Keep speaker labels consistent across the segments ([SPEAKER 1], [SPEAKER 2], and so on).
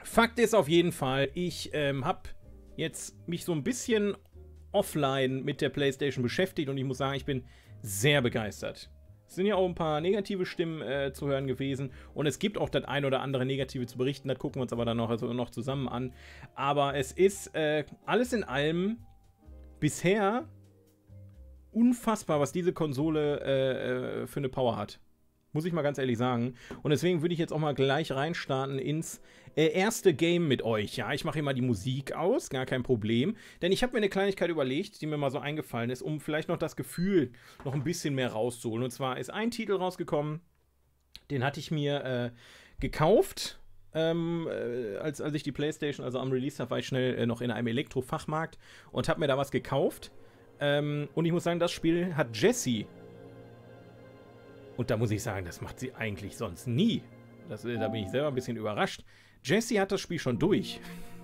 [SPEAKER 1] Fakt ist auf jeden Fall, ich habe jetzt mich so ein bisschen offline mit der PlayStation beschäftigt und ich muss sagen, ich bin sehr begeistert. Es sind ja auch ein paar negative Stimmen zu hören gewesen und es gibt auch das ein oder andere Negative zu berichten, das gucken wir uns aber dann noch zusammen an. Aber es ist alles in allem bisher unfassbar, was diese Konsole für eine Power hat. Muss ich mal ganz ehrlich sagen. Und deswegen würde ich jetzt auch mal gleich reinstarten ins erste Game mit euch. Ja, ich mache hier mal die Musik aus, gar kein Problem. Denn ich habe mir eine Kleinigkeit überlegt, die mir mal so eingefallen ist, um vielleicht noch das Gefühl noch ein bisschen mehr rauszuholen. Und zwar ist ein Titel rausgekommen, den hatte ich mir gekauft. Als ich die PlayStation also am Release habe, war ich schnell noch in einem Elektrofachmarkt und habe mir da was gekauft. Und ich muss sagen, das Spiel hat Jessie. Und da muss ich sagen, das macht sie eigentlich sonst nie. Da bin ich selber ein bisschen überrascht. Jessie hat das Spiel schon durch.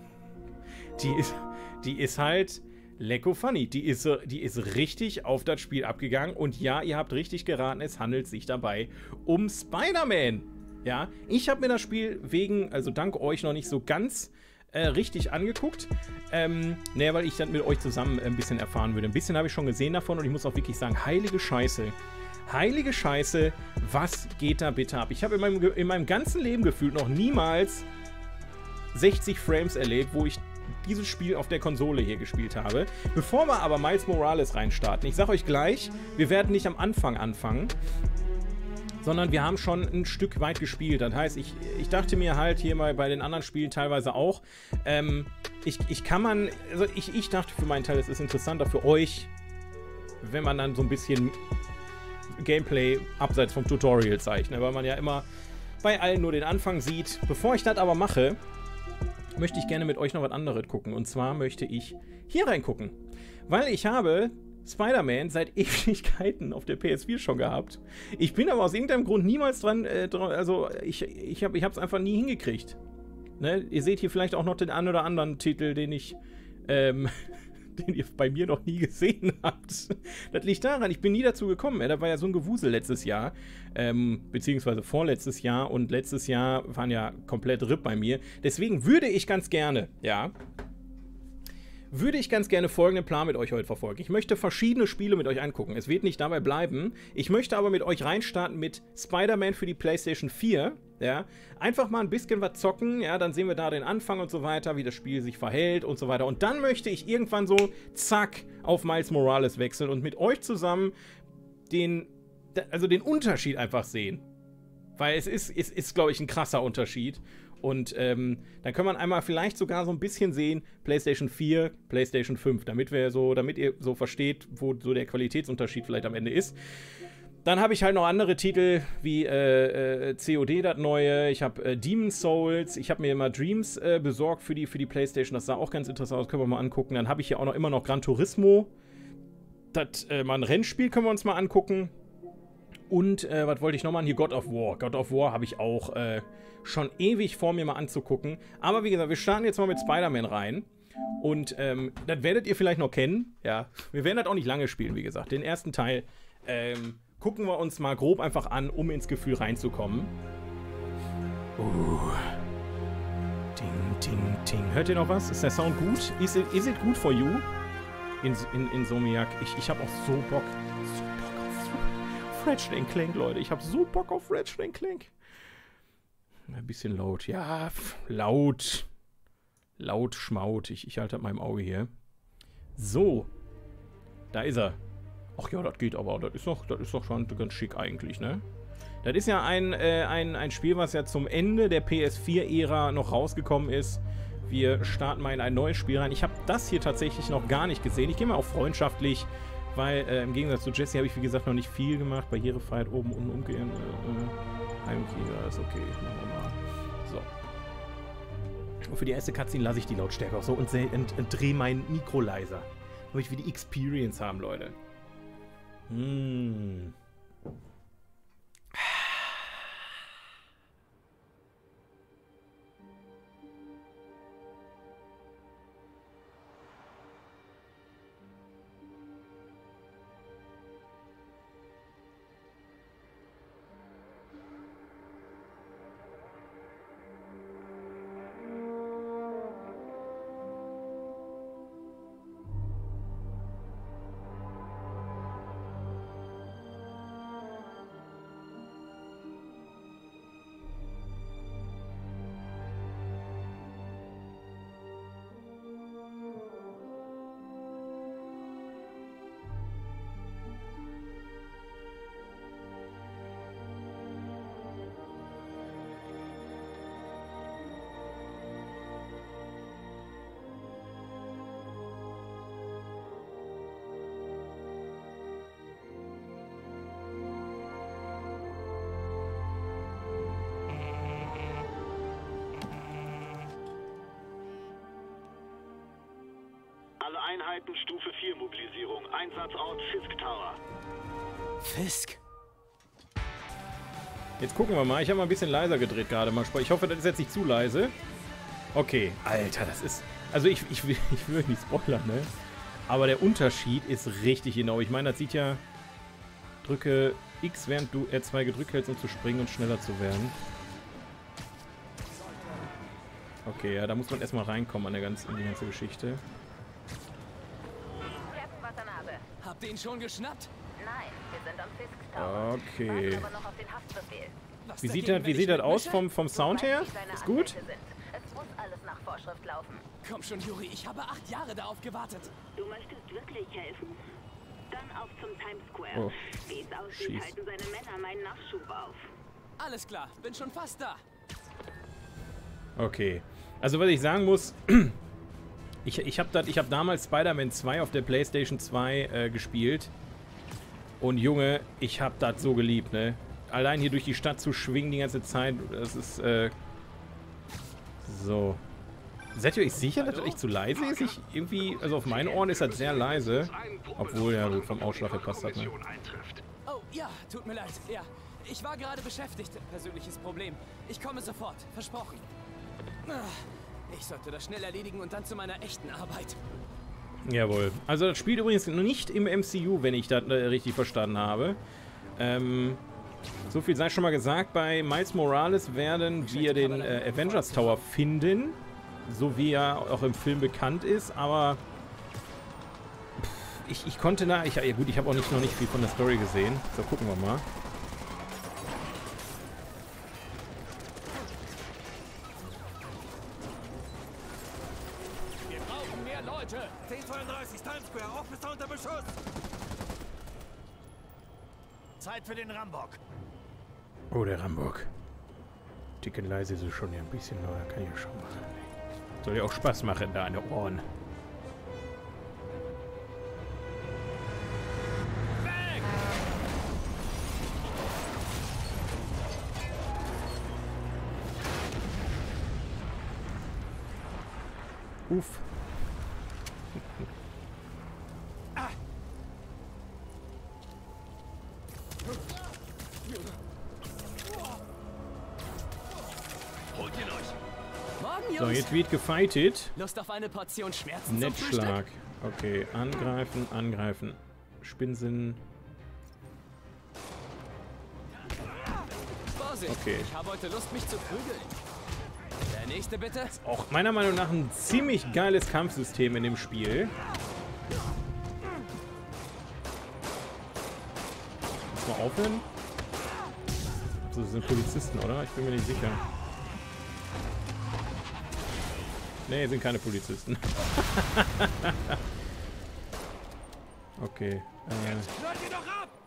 [SPEAKER 1] Die ist halt lecko funny. Die ist richtig auf das Spiel abgegangen. Und ja, ihr habt richtig geraten, es handelt sich dabei um Spider-Man. Ja, ich habe mir das Spiel also dank euch noch nicht so ganz richtig angeguckt. Weil ich dann mit euch zusammen ein bisschen erfahren würde. Ein bisschen habe ich schon gesehen davon und ich muss auch wirklich sagen, heilige Scheiße. Heilige Scheiße, was geht da bitte ab? Ich habe in meinem ganzen Leben gefühlt noch niemals 60 Frames erlebt, wo ich dieses Spiel auf der Konsole hier gespielt habe. Bevor wir aber Miles Morales reinstarten, ich sage euch gleich, wir werden nicht am Anfang anfangen, sondern wir haben schon ein Stück weit gespielt. Das heißt, ich dachte mir halt hier mal bei den anderen Spielen teilweise auch, ich dachte für meinen Teil, es ist interessanter für euch, wenn man dann so ein bisschen Gameplay abseits vom Tutorial zeigt, ne? Weil man ja immer bei allen nur den Anfang sieht. Bevor ich das aber mache, möchte ich gerne mit euch noch was anderes gucken. Und zwar möchte ich hier reingucken. Weil ich habe Spider-Man seit Ewigkeiten auf der PS4 schon gehabt. Ich bin aber aus irgendeinem Grund niemals dran, also ich hab's einfach nie hingekriegt. Ne? Ihr seht hier vielleicht auch noch den einen oder anderen Titel, den ihr bei mir noch nie gesehen habt. Das liegt daran, ich bin nie dazu gekommen. Da war ja so ein Gewusel letztes Jahr, beziehungsweise vorletztes Jahr und letztes Jahr waren ja komplett RIP bei mir. Deswegen würde ich ganz gerne folgenden Plan mit euch heute verfolgen. Ich möchte verschiedene Spiele mit euch angucken. Es wird nicht dabei bleiben. Ich möchte aber mit euch reinstarten mit Spider-Man für die PlayStation 4. Ja, einfach mal ein bisschen was zocken, ja, dann sehen wir da den Anfang und so weiter, wie das Spiel sich verhält und so weiter. Und dann möchte ich irgendwann so, zack, auf Miles Morales wechseln und mit euch zusammen den Unterschied einfach sehen. Weil es ist, glaube ich, ein krasser Unterschied. Und dann kann man einmal vielleicht sogar so ein bisschen sehen, PlayStation 4, PlayStation 5, damit ihr so versteht, wo so der Qualitätsunterschied vielleicht am Ende ist. Dann habe ich halt noch andere Titel wie COD, das neue. Ich habe Demon's Souls. Ich habe mir immer Dreams besorgt für die PlayStation. Das sah auch ganz interessant aus. Können wir mal angucken. Dann habe ich hier auch immer noch Gran Turismo. Das mal ein Rennspiel können wir uns mal angucken. Und was wollte ich noch mal? Hier God of War. God of War habe ich auch schon ewig vor mir mal anzugucken. Aber wie gesagt, wir starten jetzt mal mit Spider-Man rein. Und das werdet ihr vielleicht noch kennen. Ja, wir werden das auch nicht lange spielen, wie gesagt. Den ersten Teil gucken wir uns mal grob einfach an, um ins Gefühl reinzukommen. Ting, ting, ting. Hört ihr noch was? Ist der Sound gut? Is it good for you? Insomniac. Ich habe auch so Bock auf Ratchet & Clank, Leute. Ich habe so Bock auf Ratchet & Clank. Ein bisschen laut. Ja, laut. Laut Schmaut. Ich halte meinem Auge hier. So. Da ist er. Ach ja, das geht aber. Das ist doch schon ganz schick eigentlich, ne? Das ist ja ein Spiel, was ja zum Ende der PS4-Ära noch rausgekommen ist. Wir starten mal in ein neues Spiel rein. Ich habe das hier tatsächlich noch gar nicht gesehen. Ich gehe mal auch freundschaftlich, weil im Gegensatz zu Jessie habe ich, wie gesagt, noch nicht viel gemacht. Barrierefreiheit oben und umgehen. Heimkieger ist okay. Machen wir mal. So. Und für die erste Cutscene lasse ich die Lautstärke auch so und drehe mein Mikro leiser. Damit wir die Experience haben, Leute.
[SPEAKER 2] Alle Einheiten Stufe 4 Mobilisierung. Einsatzort Fisk Tower.
[SPEAKER 3] Fisk?
[SPEAKER 1] Jetzt gucken wir mal. Ich habe mal ein bisschen leiser gedreht gerade mal. Ich hoffe, das ist jetzt nicht zu leise. Okay. Alter, das ist... Also ich will nicht spoilern, ne? Aber der Unterschied ist richtig genau. Ich meine, das sieht ja... Drücke X, während du R2 gedrückt hältst, um zu springen und schneller zu werden. Okay, ja, da muss man erstmal reinkommen in die ganze Geschichte.
[SPEAKER 3] Habt ihr ihn schon geschnappt?
[SPEAKER 4] Nein, wir sind am Fisk Tower.
[SPEAKER 1] Okay.
[SPEAKER 4] Warten aber noch auf den Haftbefehl.
[SPEAKER 3] Was
[SPEAKER 1] Wie
[SPEAKER 3] dagegen, wenn
[SPEAKER 1] sieht
[SPEAKER 3] ich
[SPEAKER 1] das aus
[SPEAKER 3] mitmische?
[SPEAKER 1] vom Sound her?
[SPEAKER 4] Weiß, wie deine
[SPEAKER 1] Ist gut?
[SPEAKER 4] Anwälte sind. Es muss alles nach Vorschrift laufen.
[SPEAKER 3] Komm schon, Yuri, ich habe 8 Jahre darauf gewartet.
[SPEAKER 5] Du möchtest wirklich helfen? Dann auf zum Times Square.
[SPEAKER 1] Oh.
[SPEAKER 5] Wie es aussieht,
[SPEAKER 1] Schieß.
[SPEAKER 5] halten seine Männer meinen Nachschub auf.
[SPEAKER 3] Alles klar, bin schon fast da.
[SPEAKER 1] Okay. Also was ich sagen muss, ich hab damals Spider-Man 2 auf der PlayStation 2 gespielt. Und Junge, ich hab das so geliebt, ne? Allein hier durch die Stadt zu schwingen die ganze Zeit, das ist, so. Seid ihr euch sicher, dass das echt zu leise ist? Ich irgendwie, also auf meinen Ohren ist das sehr leise. Obwohl, ja gut, vom Ausschlag her passt das, ne?
[SPEAKER 3] Oh, ja, tut mir leid. Ja, ich war gerade beschäftigt. Persönliches Problem. Ich komme sofort. Versprochen. Ich sollte das schnell erledigen und dann zu meiner echten Arbeit.
[SPEAKER 1] Jawohl. Also das spielt übrigens nicht im MCU, wenn ich das richtig verstanden habe. So viel sei schon mal gesagt, bei Miles Morales werden wir den Avengers Tower finden. So wie er auch im Film bekannt ist, aber ich konnte da... ja gut, ich habe auch noch nicht viel von der Story gesehen. So, gucken wir mal.
[SPEAKER 3] Wir brauchen mehr Leute.
[SPEAKER 6] 1032 Times Square, Officer unter Beschuss! Zeit für den Rambock.
[SPEAKER 1] Oh, der Rambock. Dick und leise ist es schon ja ein bisschen, aber kann ich ja schon machen. Soll ja auch Spaß machen, da an den Ohren. Uff.
[SPEAKER 6] Holt ihn euch!
[SPEAKER 3] Morgen,
[SPEAKER 1] So,
[SPEAKER 3] Jungs.
[SPEAKER 1] jetzt wird gefightet.
[SPEAKER 3] Lust auf eine Portion Schmerzen zum
[SPEAKER 1] Netzschlag. Okay, angreifen, angreifen. Spinnsen.
[SPEAKER 3] Frühstück? Vorsicht,
[SPEAKER 1] Okay.
[SPEAKER 3] ich habe heute Lust, mich zu prügeln. Der nächste bitte.
[SPEAKER 1] Auch meiner Meinung nach ein ziemlich geiles Kampfsystem in dem Spiel. Muss mal aufhören. So, das sind Polizisten, oder? Ich bin mir nicht sicher. Nee, sind keine Polizisten. Okay.
[SPEAKER 6] Schneid ihn doch ab!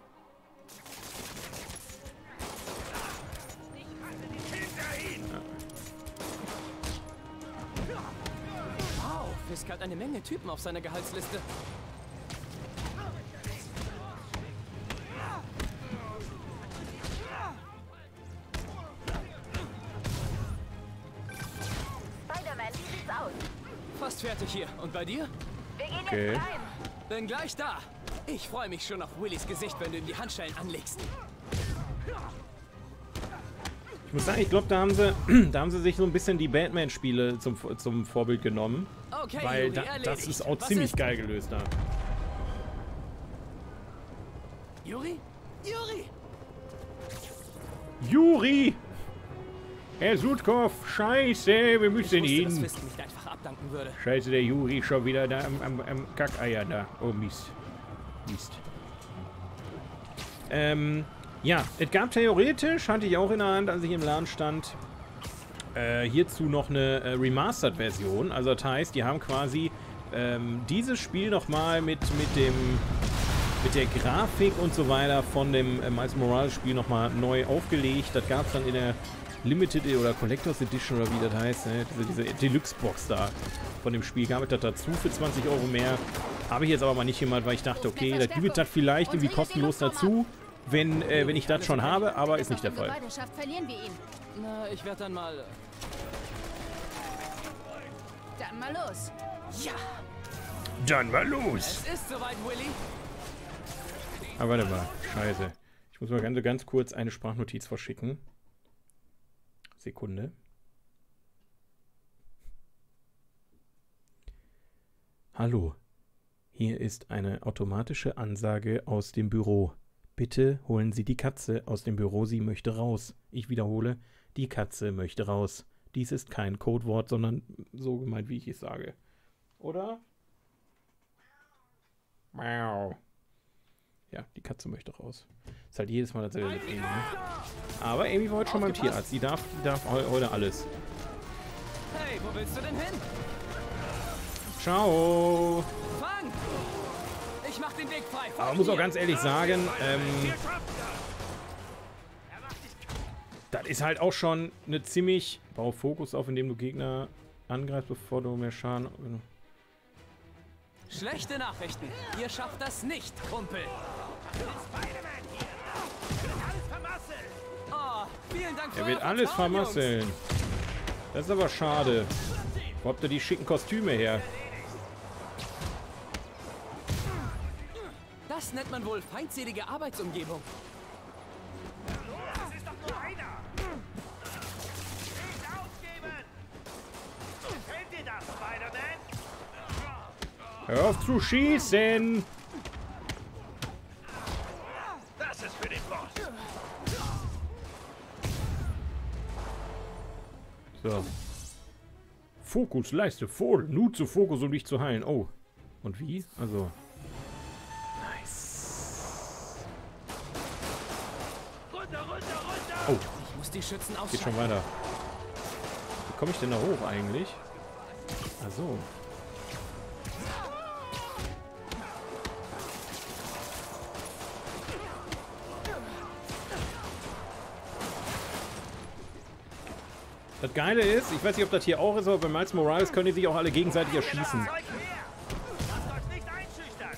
[SPEAKER 6] Hinter ihn!
[SPEAKER 3] Wow, Fisk hat eine Menge Typen auf seiner Gehaltsliste.
[SPEAKER 4] Spider-Man, wie sieht's aus?
[SPEAKER 3] Fast fertig hier. Und bei dir?
[SPEAKER 4] Wir gehen
[SPEAKER 1] Okay.
[SPEAKER 4] jetzt rein.
[SPEAKER 3] Bin gleich da. Ich freue mich schon auf Willys Gesicht, wenn du ihm die Handschellen anlegst.
[SPEAKER 1] Ich muss sagen, ich glaube, da haben sie sich so ein bisschen die Batman-Spiele zum Vorbild genommen.
[SPEAKER 3] Okay,
[SPEAKER 1] Weil
[SPEAKER 3] Yuri,
[SPEAKER 1] das
[SPEAKER 3] erledigt.
[SPEAKER 1] ist auch
[SPEAKER 3] Was
[SPEAKER 1] ziemlich
[SPEAKER 3] ist?
[SPEAKER 1] geil gelöst da.
[SPEAKER 3] Yuri? Yuri!
[SPEAKER 1] Juri! Herr Sudkoff, scheiße, wir müssen
[SPEAKER 3] Ich wusste, dass
[SPEAKER 1] hin.
[SPEAKER 3] Fisk nicht einfach abdanken würde.
[SPEAKER 1] Scheiße, der Juri ist schon wieder da am Kackeier da. Oh, Mist. Mist. Ja, es gab theoretisch, hatte ich auch in der Hand, als ich im Laden stand, hierzu noch eine Remastered-Version. Also das heißt, die haben quasi dieses Spiel nochmal mit der Grafik und so weiter von dem Miles Morales-Spiel nochmal neu aufgelegt. Das gab es dann in der Limited oder Collectors Edition oder wie das heißt, ne? Diese Deluxe-Box da von dem Spiel gab es das dazu für 20 € mehr. Habe ich jetzt aber mal nicht gemacht, weil ich dachte, okay, da gibt es das vielleicht irgendwie kostenlos dazu, wenn ich das schon habe, aber ist nicht der Fall.
[SPEAKER 7] Verlieren wir ihn.
[SPEAKER 3] Na, ich werde dann mal...
[SPEAKER 7] Dann mal los.
[SPEAKER 3] Ja!
[SPEAKER 1] Dann mal los.
[SPEAKER 3] Es ist soweit, Willy.
[SPEAKER 1] Aber warte mal, scheiße. Ich muss mal ganz kurz eine Sprachnotiz verschicken. Sekunde. Hallo, hier ist eine automatische Ansage aus dem Büro. Bitte holen Sie die Katze aus dem Büro, sie möchte raus. Ich wiederhole, die Katze möchte raus. Dies ist kein Codewort, sondern so gemeint, wie ich es sage. Oder? Miau. Ja, die Katze möchte raus. Ist halt jedes Mal dasselbe mit Amy, ne? Aber Amy war heute schon beim Tierarzt. Die darf heute alles.
[SPEAKER 3] Hey, wo willst du denn hin?
[SPEAKER 1] Ciao.
[SPEAKER 3] Fang! Ich mach den Weg frei.
[SPEAKER 1] Aber muss auch ganz ehrlich sagen, das ist halt auch schon eine ziemlich... Bau Fokus auf, indem du Gegner angreifst, bevor du mehr Schaden...
[SPEAKER 3] Schlechte Nachrichten. Ihr schafft das nicht, Kumpel. Oh, vielen Dank für
[SPEAKER 1] Er wird
[SPEAKER 3] euer
[SPEAKER 1] alles
[SPEAKER 3] Vertrauen,
[SPEAKER 1] vermasseln. Das ist aber schade. Wo habt ihr die schicken Kostüme her?
[SPEAKER 3] Jungs. Das nennt man wohl feindselige Arbeitsumgebung.
[SPEAKER 6] Das ist doch nur einer. Nicht aufgeben. Gefällt dir das, Spider-Man?
[SPEAKER 1] Hör auf zu schießen!
[SPEAKER 6] Das ist für den Boss.
[SPEAKER 1] So. Fokus, Leiste, vor. Nutze Fokus, um dich zu heilen. Oh. Und wie? Also. Nice.
[SPEAKER 6] Runter, runter, runter.
[SPEAKER 1] Oh,
[SPEAKER 3] Ich muss die Schützen
[SPEAKER 1] geht
[SPEAKER 3] ausschalten.
[SPEAKER 1] schon weiter. Wie komme ich denn da hoch eigentlich? Ach so. Das Geile ist, ich weiß nicht, ob das hier auch ist, aber bei Miles Morales können die sich auch alle gegenseitig erschießen.
[SPEAKER 6] Zeug her. Lasst euch nicht einschüchtern.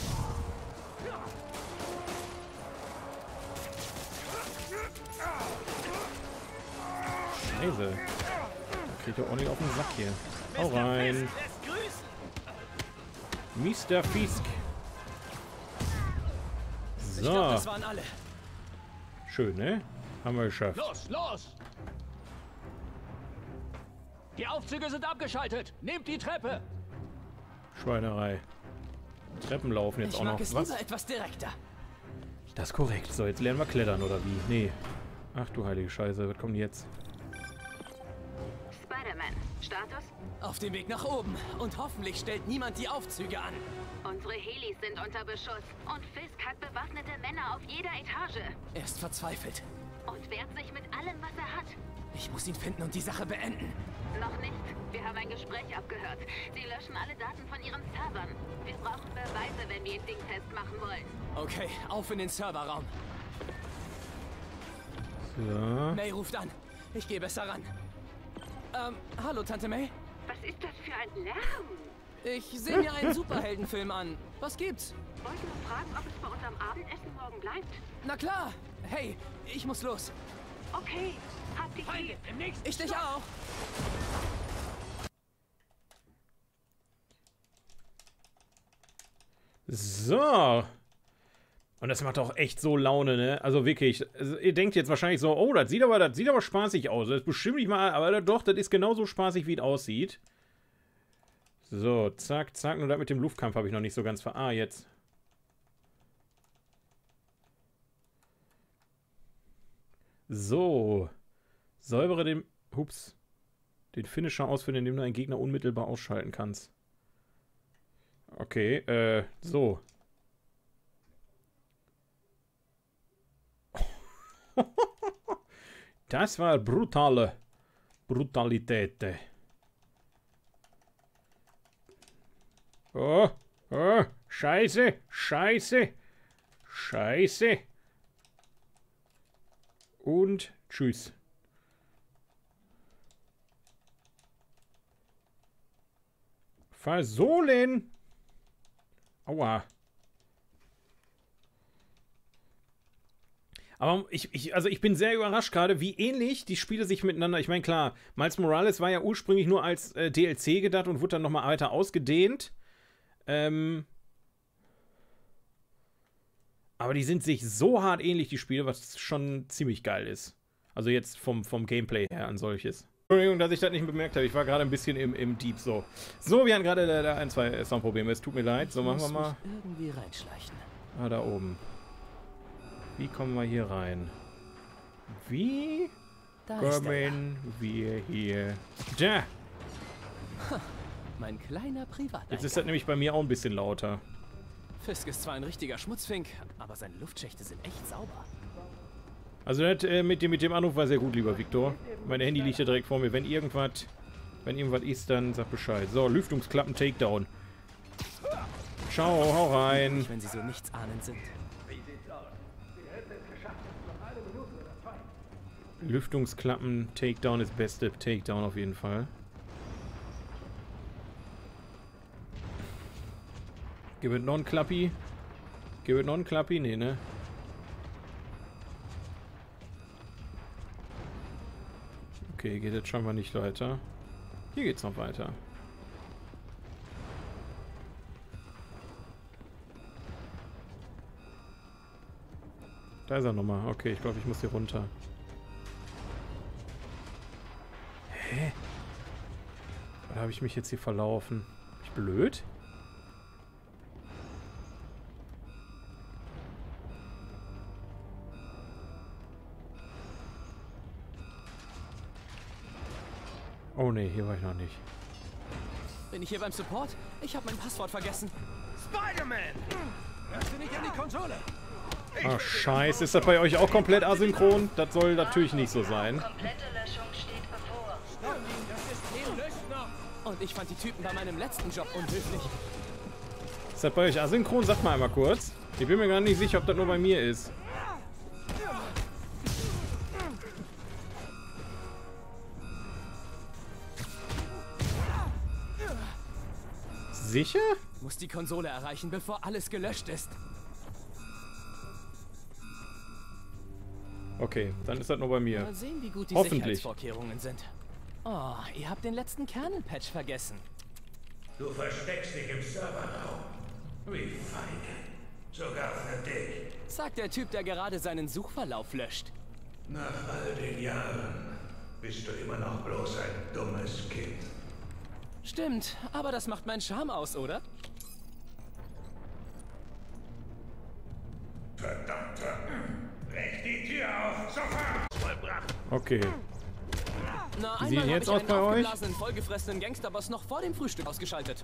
[SPEAKER 1] Scheiße. Kriegt ihr ordentlich auf den Sack hier. Hau rein.
[SPEAKER 6] Lässt grüßen.
[SPEAKER 1] Mr. Fisk.
[SPEAKER 3] Ich glaube,
[SPEAKER 1] So.
[SPEAKER 3] das waren alle.
[SPEAKER 1] Schön, ne? Haben wir geschafft.
[SPEAKER 7] Los, los! Die Aufzüge sind abgeschaltet. Nehmt die Treppe.
[SPEAKER 1] Schweinerei. Treppen laufen jetzt
[SPEAKER 3] Ich
[SPEAKER 1] auch noch.
[SPEAKER 3] mag es
[SPEAKER 1] Was?
[SPEAKER 3] lieber etwas direkter.
[SPEAKER 1] Das ist korrekt. So, jetzt lernen wir klettern, oder wie? Nee. Ach du heilige Scheiße, was kommt jetzt?
[SPEAKER 5] Spider-Man, Status?
[SPEAKER 3] Auf dem Weg nach oben. Und hoffentlich stellt niemand die Aufzüge an.
[SPEAKER 5] Unsere Helis sind unter Beschuss und Fisk hat bewaffnete Männer auf jeder Etage
[SPEAKER 3] Er ist verzweifelt.
[SPEAKER 5] und wehrt sich mit allem, was er hat.
[SPEAKER 3] Ich muss ihn finden und die Sache beenden.
[SPEAKER 5] Noch nicht. Wir haben ein Gespräch abgehört. Sie löschen alle Daten von ihren Servern. Wir brauchen Beweise, wenn wir ihn dingfest machen wollen.
[SPEAKER 3] Okay, auf in den Serverraum.
[SPEAKER 1] So.
[SPEAKER 3] May ruft an. Ich gehe besser ran. Hallo, Tante May?
[SPEAKER 5] Was ist das für ein Lärm?
[SPEAKER 3] Ich sehe mir einen Superheldenfilm an. Was gibt's?
[SPEAKER 5] Wollte nur fragen, ob es bei uns am Abendessen morgen bleibt.
[SPEAKER 3] Na klar. Hey, ich muss los.
[SPEAKER 5] Okay, hab dich lieb.
[SPEAKER 6] Im nächsten
[SPEAKER 3] Ich dich auch.
[SPEAKER 1] So. Und das macht auch echt so Laune, ne? Also wirklich. Also ihr denkt jetzt wahrscheinlich so, oh, das sieht aber spaßig aus. Das ist bestimmt nicht mal, aber doch, das ist genauso spaßig, wie es aussieht. So, zack, zack. Nur das mit dem Luftkampf habe ich noch nicht so ganz jetzt. So. Säubere den Finisher ausführen, indem du einen Gegner unmittelbar ausschalten kannst. Okay, so. Das war Brutalität. Oh, Scheiße, Scheiße, Scheiße. Und tschüss. Versohlen. Aua. Aber ich bin sehr überrascht gerade, wie ähnlich die Spiele sich miteinander... Ich meine, klar, Miles Morales war ja ursprünglich nur als DLC gedacht und wurde dann nochmal weiter ausgedehnt. Aber die sind sich so hart ähnlich, die Spiele, was schon ziemlich geil ist. Also jetzt vom Gameplay her an solches. Entschuldigung, dass ich das nicht bemerkt habe. Ich war gerade ein bisschen im Deep so. So, wir haben gerade da ein, zwei Soundprobleme. Es tut mir leid. So, machen wir mal.
[SPEAKER 3] Irgendwie reinschleichen.
[SPEAKER 1] Ah, da oben. Wie kommen wir hier rein? Wie kommen wir hier? Da!
[SPEAKER 3] Mein kleiner Privateingang.
[SPEAKER 1] Jetzt ist das nämlich bei mir auch ein bisschen lauter.
[SPEAKER 3] Fisk ist zwar ein richtiger Schmutzfink, aber seine Luftschächte sind echt sauber.
[SPEAKER 1] Also das, mit dem Anruf war sehr gut, lieber Viktor. Mein Handy liegt ja direkt vor mir. Wenn irgendwas ist, dann sag Bescheid. So, Lüftungsklappen Takedown. Ciao, hau rein.
[SPEAKER 3] Wenn sie so nichtsahnend sind.
[SPEAKER 1] Lüftungsklappen Takedown ist beste Takedown auf jeden Fall. Gibt es noch einen Klappi? Nee, ne? Okay, geht jetzt scheinbar nicht weiter. Hier geht's noch weiter. Da ist er nochmal. Okay, ich glaube, ich muss hier runter. Hä? Oder habe ich mich jetzt hier verlaufen? Bin ich blöd? Oh ne, hier war ich noch nicht.
[SPEAKER 3] Bin ich hier beim Support? Ich habe mein Passwort vergessen.
[SPEAKER 6] Spider-Man! Hörst du nicht an die Konsole?
[SPEAKER 1] Ach, scheiße. Ist das bei euch auch komplett asynchron? Das soll natürlich nicht so sein.
[SPEAKER 4] Komplette Löschung steht bevor.
[SPEAKER 6] Das System löscht noch.
[SPEAKER 3] Und ich fand die Typen bei meinem letzten Job unhöflich.
[SPEAKER 1] Ist das bei euch asynchron? Sagt mal einmal kurz. Ich bin mir gar nicht sicher, ob das nur bei mir ist. Sicher?
[SPEAKER 3] Muss die Konsole erreichen, bevor alles gelöscht ist.
[SPEAKER 1] Okay, dann ist das nur bei mir.
[SPEAKER 3] Mal sehen, wie gut die
[SPEAKER 1] Hoffentlich.
[SPEAKER 3] Sicherheitsvorkehrungen sind. Oh, ihr habt den letzten Kernel-Patch vergessen.
[SPEAKER 6] Du versteckst dich im Serverraum. Wie feige. Sogar für dich.
[SPEAKER 3] Sagt der Typ, der gerade seinen Suchverlauf löscht.
[SPEAKER 6] Nach all den Jahren bist du immer noch bloß ein dummes Kind.
[SPEAKER 3] Stimmt, aber das macht meinen Charme aus, oder?
[SPEAKER 6] Verdammter. Brech die Tür auf, sofort! Vollbracht.
[SPEAKER 1] Okay.
[SPEAKER 3] Na,
[SPEAKER 1] Wie sieht
[SPEAKER 3] einmal
[SPEAKER 1] jetzt
[SPEAKER 3] hab
[SPEAKER 1] aus
[SPEAKER 3] ich
[SPEAKER 1] bei
[SPEAKER 3] einen
[SPEAKER 1] euch?
[SPEAKER 3] aufgeblasenen, vollgefressenen Gangsterboss noch vor dem Frühstück ausgeschaltet.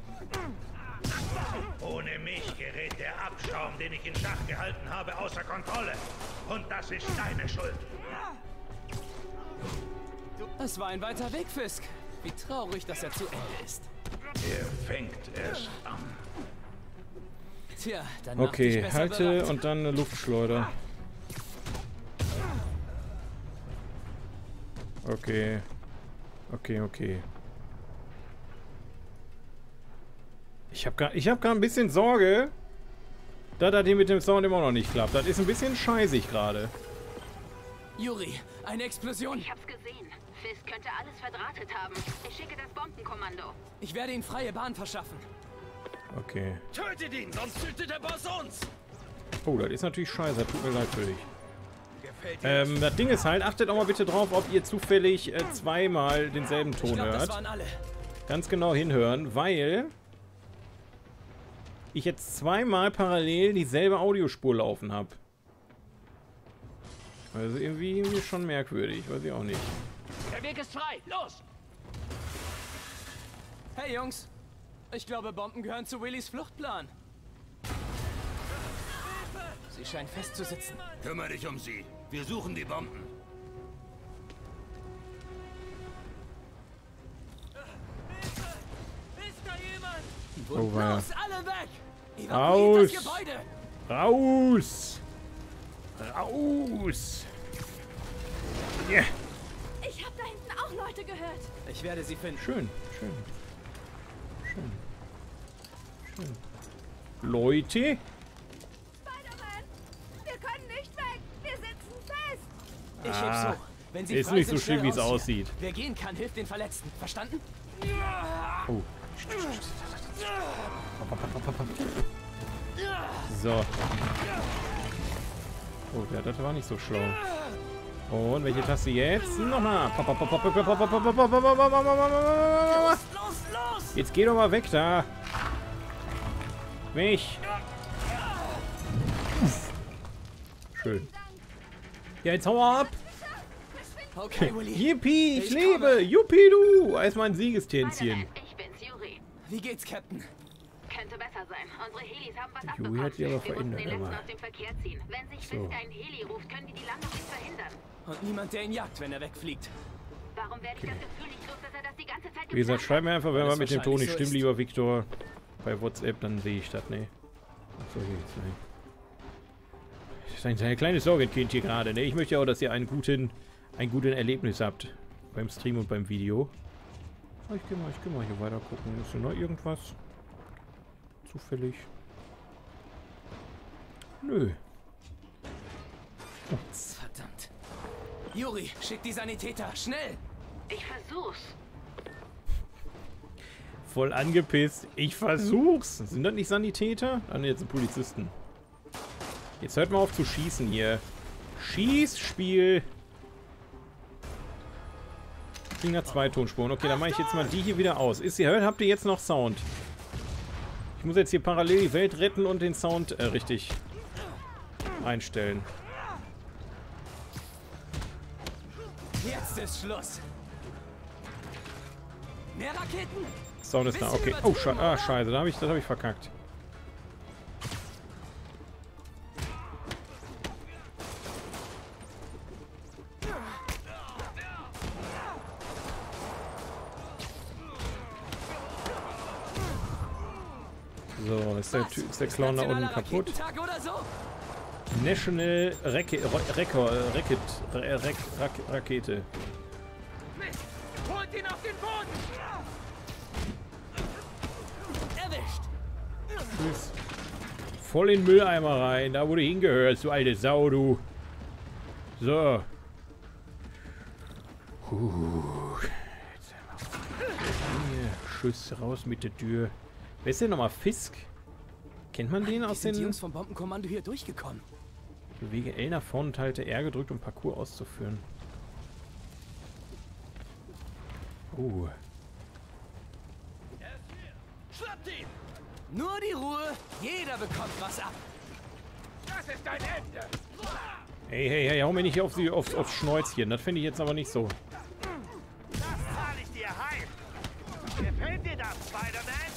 [SPEAKER 6] Ohne mich gerät der Abschaum, den ich in Schach gehalten habe, außer Kontrolle. Und das ist deine Schuld.
[SPEAKER 3] Es war ein weiter Weg, Fisk. Wie traurig, dass er zu Ende ist.
[SPEAKER 6] Er fängt erst an.
[SPEAKER 3] Tja, dann mach dich
[SPEAKER 1] Okay,
[SPEAKER 3] besser
[SPEAKER 1] halte
[SPEAKER 3] bereit.
[SPEAKER 1] und dann eine Luftschleuder. Okay. Okay. Ich hab grad ein bisschen Sorge, dass das hier mit dem Sound immer noch nicht klappt. Das ist ein bisschen scheißig gerade.
[SPEAKER 3] Yuri, eine Explosion.
[SPEAKER 5] Ich hab's gesehen. Fisk könnte alles verdrahtet haben. Ich schicke das Bombenkommando.
[SPEAKER 3] Ich werde ihm freie Bahn verschaffen.
[SPEAKER 1] Okay.
[SPEAKER 6] Tötet ihn, sonst tötet der Boss uns!
[SPEAKER 1] Oh, das ist natürlich scheiße. Tut mir leid für dich.
[SPEAKER 6] Gefällt dir
[SPEAKER 1] Das Ding ist halt, achtet auch mal bitte drauf, ob ihr zufällig zweimal denselben
[SPEAKER 3] Ich
[SPEAKER 1] Ton
[SPEAKER 3] glaube, das
[SPEAKER 1] hört.
[SPEAKER 3] waren alle.
[SPEAKER 1] Ganz genau hinhören, weil ich jetzt zweimal parallel dieselbe Audiospur laufen habe. Also irgendwie schon merkwürdig, weiß ich auch nicht.
[SPEAKER 7] Der Weg ist frei. Los!
[SPEAKER 3] Hey Jungs, ich glaube, Bomben gehören zu Willys Fluchtplan. Sie scheinen festzusitzen.
[SPEAKER 6] Kümmere dich um sie. Wir suchen die Bomben.
[SPEAKER 3] Ist da jemand?
[SPEAKER 1] Oh, weia.
[SPEAKER 3] Los, alle weg! Evakuiert
[SPEAKER 1] Raus!
[SPEAKER 3] das Gebäude!
[SPEAKER 1] Raus! Raus! Yeah.
[SPEAKER 8] Ich habe da hinten auch Leute gehört.
[SPEAKER 3] Ich werde sie finden.
[SPEAKER 1] Schön. Leute?
[SPEAKER 8] Spider-Man, wir können nicht weg. Wir sitzen fest.
[SPEAKER 3] Ich heb so. Wenn sie
[SPEAKER 1] ist
[SPEAKER 3] frei
[SPEAKER 1] nicht
[SPEAKER 3] sind,
[SPEAKER 1] so schlimm,
[SPEAKER 3] schnell
[SPEAKER 1] wie es
[SPEAKER 3] raus hier.
[SPEAKER 1] aussieht.
[SPEAKER 3] Wer gehen kann, hilft den Verletzten. Verstanden?
[SPEAKER 1] Oh. So. Oh, ja, das war nicht so schlau. Und welche Taste jetzt? Nochmal. Jetzt geh doch mal weg da. Weg. Schön. Ja, jetzt hau ab.
[SPEAKER 3] Okay, Willy.
[SPEAKER 1] Yippie, ich
[SPEAKER 3] Ich
[SPEAKER 1] lebe.
[SPEAKER 3] komme.
[SPEAKER 1] Yuppie, du. Erstmal ein Siegestänzchen.
[SPEAKER 5] Spider-Man, ich bin's, Yuri.
[SPEAKER 3] Wie geht's, Captain?
[SPEAKER 5] Könnte besser sein. Unsere Helis haben was
[SPEAKER 1] Yuri
[SPEAKER 5] abbekommen.
[SPEAKER 1] hat sich aber
[SPEAKER 5] Wir mussten
[SPEAKER 1] verändert,
[SPEAKER 5] den letzten
[SPEAKER 1] aber.
[SPEAKER 5] aus dem Verkehr ziehen. Wenn sich
[SPEAKER 1] So.
[SPEAKER 5] Fisk einen Heli ruft, können die die Landung nicht verhindern.
[SPEAKER 3] Und niemand, der ihn jagt, wenn er wegfliegt.
[SPEAKER 5] Warum werde ich das Gefühl nicht los, dass er das die ganze Zeit
[SPEAKER 1] Wie gesagt,
[SPEAKER 5] geplant
[SPEAKER 1] schreib mir einfach, wenn
[SPEAKER 3] Weil
[SPEAKER 1] wir
[SPEAKER 3] es
[SPEAKER 1] mit dem Ton nicht
[SPEAKER 3] wahrscheinlich so
[SPEAKER 1] stimmen,
[SPEAKER 3] ist.
[SPEAKER 1] lieber Viktor. Bei WhatsApp, dann sehe ich das, ne? Achso, hier geht's nicht. Das ist ein kleines Sorgenkind hier gerade, ne? Ich möchte ja auch, dass ihr einen guten Erlebnis habt. Beim Stream und beim Video. Oh, ich geh mal hier weiter gucken. Ist hier noch irgendwas? Zufällig? Nö.
[SPEAKER 3] Verdammt. Yuri, schick die Sanitäter, schnell!
[SPEAKER 5] Ich versuch's.
[SPEAKER 1] Voll angepisst. Ich versuch's. Sind das nicht Sanitäter? Ah, ne, jetzt sind Polizisten. Jetzt hört mal auf zu schießen hier. Schießspiel. Finger 2 Tonspuren. Okay, dann mache ich jetzt mal die hier wieder aus. Ist ihr hört, habt ihr jetzt noch Sound? Ich muss jetzt hier parallel die Welt retten und den Sound richtig einstellen.
[SPEAKER 3] Jetzt ist Schluss. Mehr Raketen?
[SPEAKER 1] Sound ist da, okay. Oh, scheiße, das hab ich verkackt. So, ist der Clown da unten kaputt?
[SPEAKER 3] Raketentag oder so?
[SPEAKER 1] National Rakete.
[SPEAKER 3] Mist! Holt ihn auf den Boden! Erwischt!
[SPEAKER 1] Tschüss. Voll in den Mülleimer rein, da wo du hingehörst, du alte Sau, du. So. Hier, Schuss raus mit der Tür. Wer ist denn nochmal Fisk? Kennt man den
[SPEAKER 3] Wie
[SPEAKER 1] aus
[SPEAKER 3] sind die
[SPEAKER 1] den...
[SPEAKER 3] Jungs vom Bombenkommando hier durchgekommen?
[SPEAKER 1] Bewege L nach vorne und halte R gedrückt, um Parcours auszuführen.
[SPEAKER 3] Schnappt ihn! Nur die Ruhe, jeder bekommt was ab. Das ist dein Ende!
[SPEAKER 1] Hey, hau mir nicht aufs Schnäuzchen. Das finde ich jetzt aber nicht so.
[SPEAKER 6] Das zahle ich dir heim. Gefällt dir das, Spider-Man?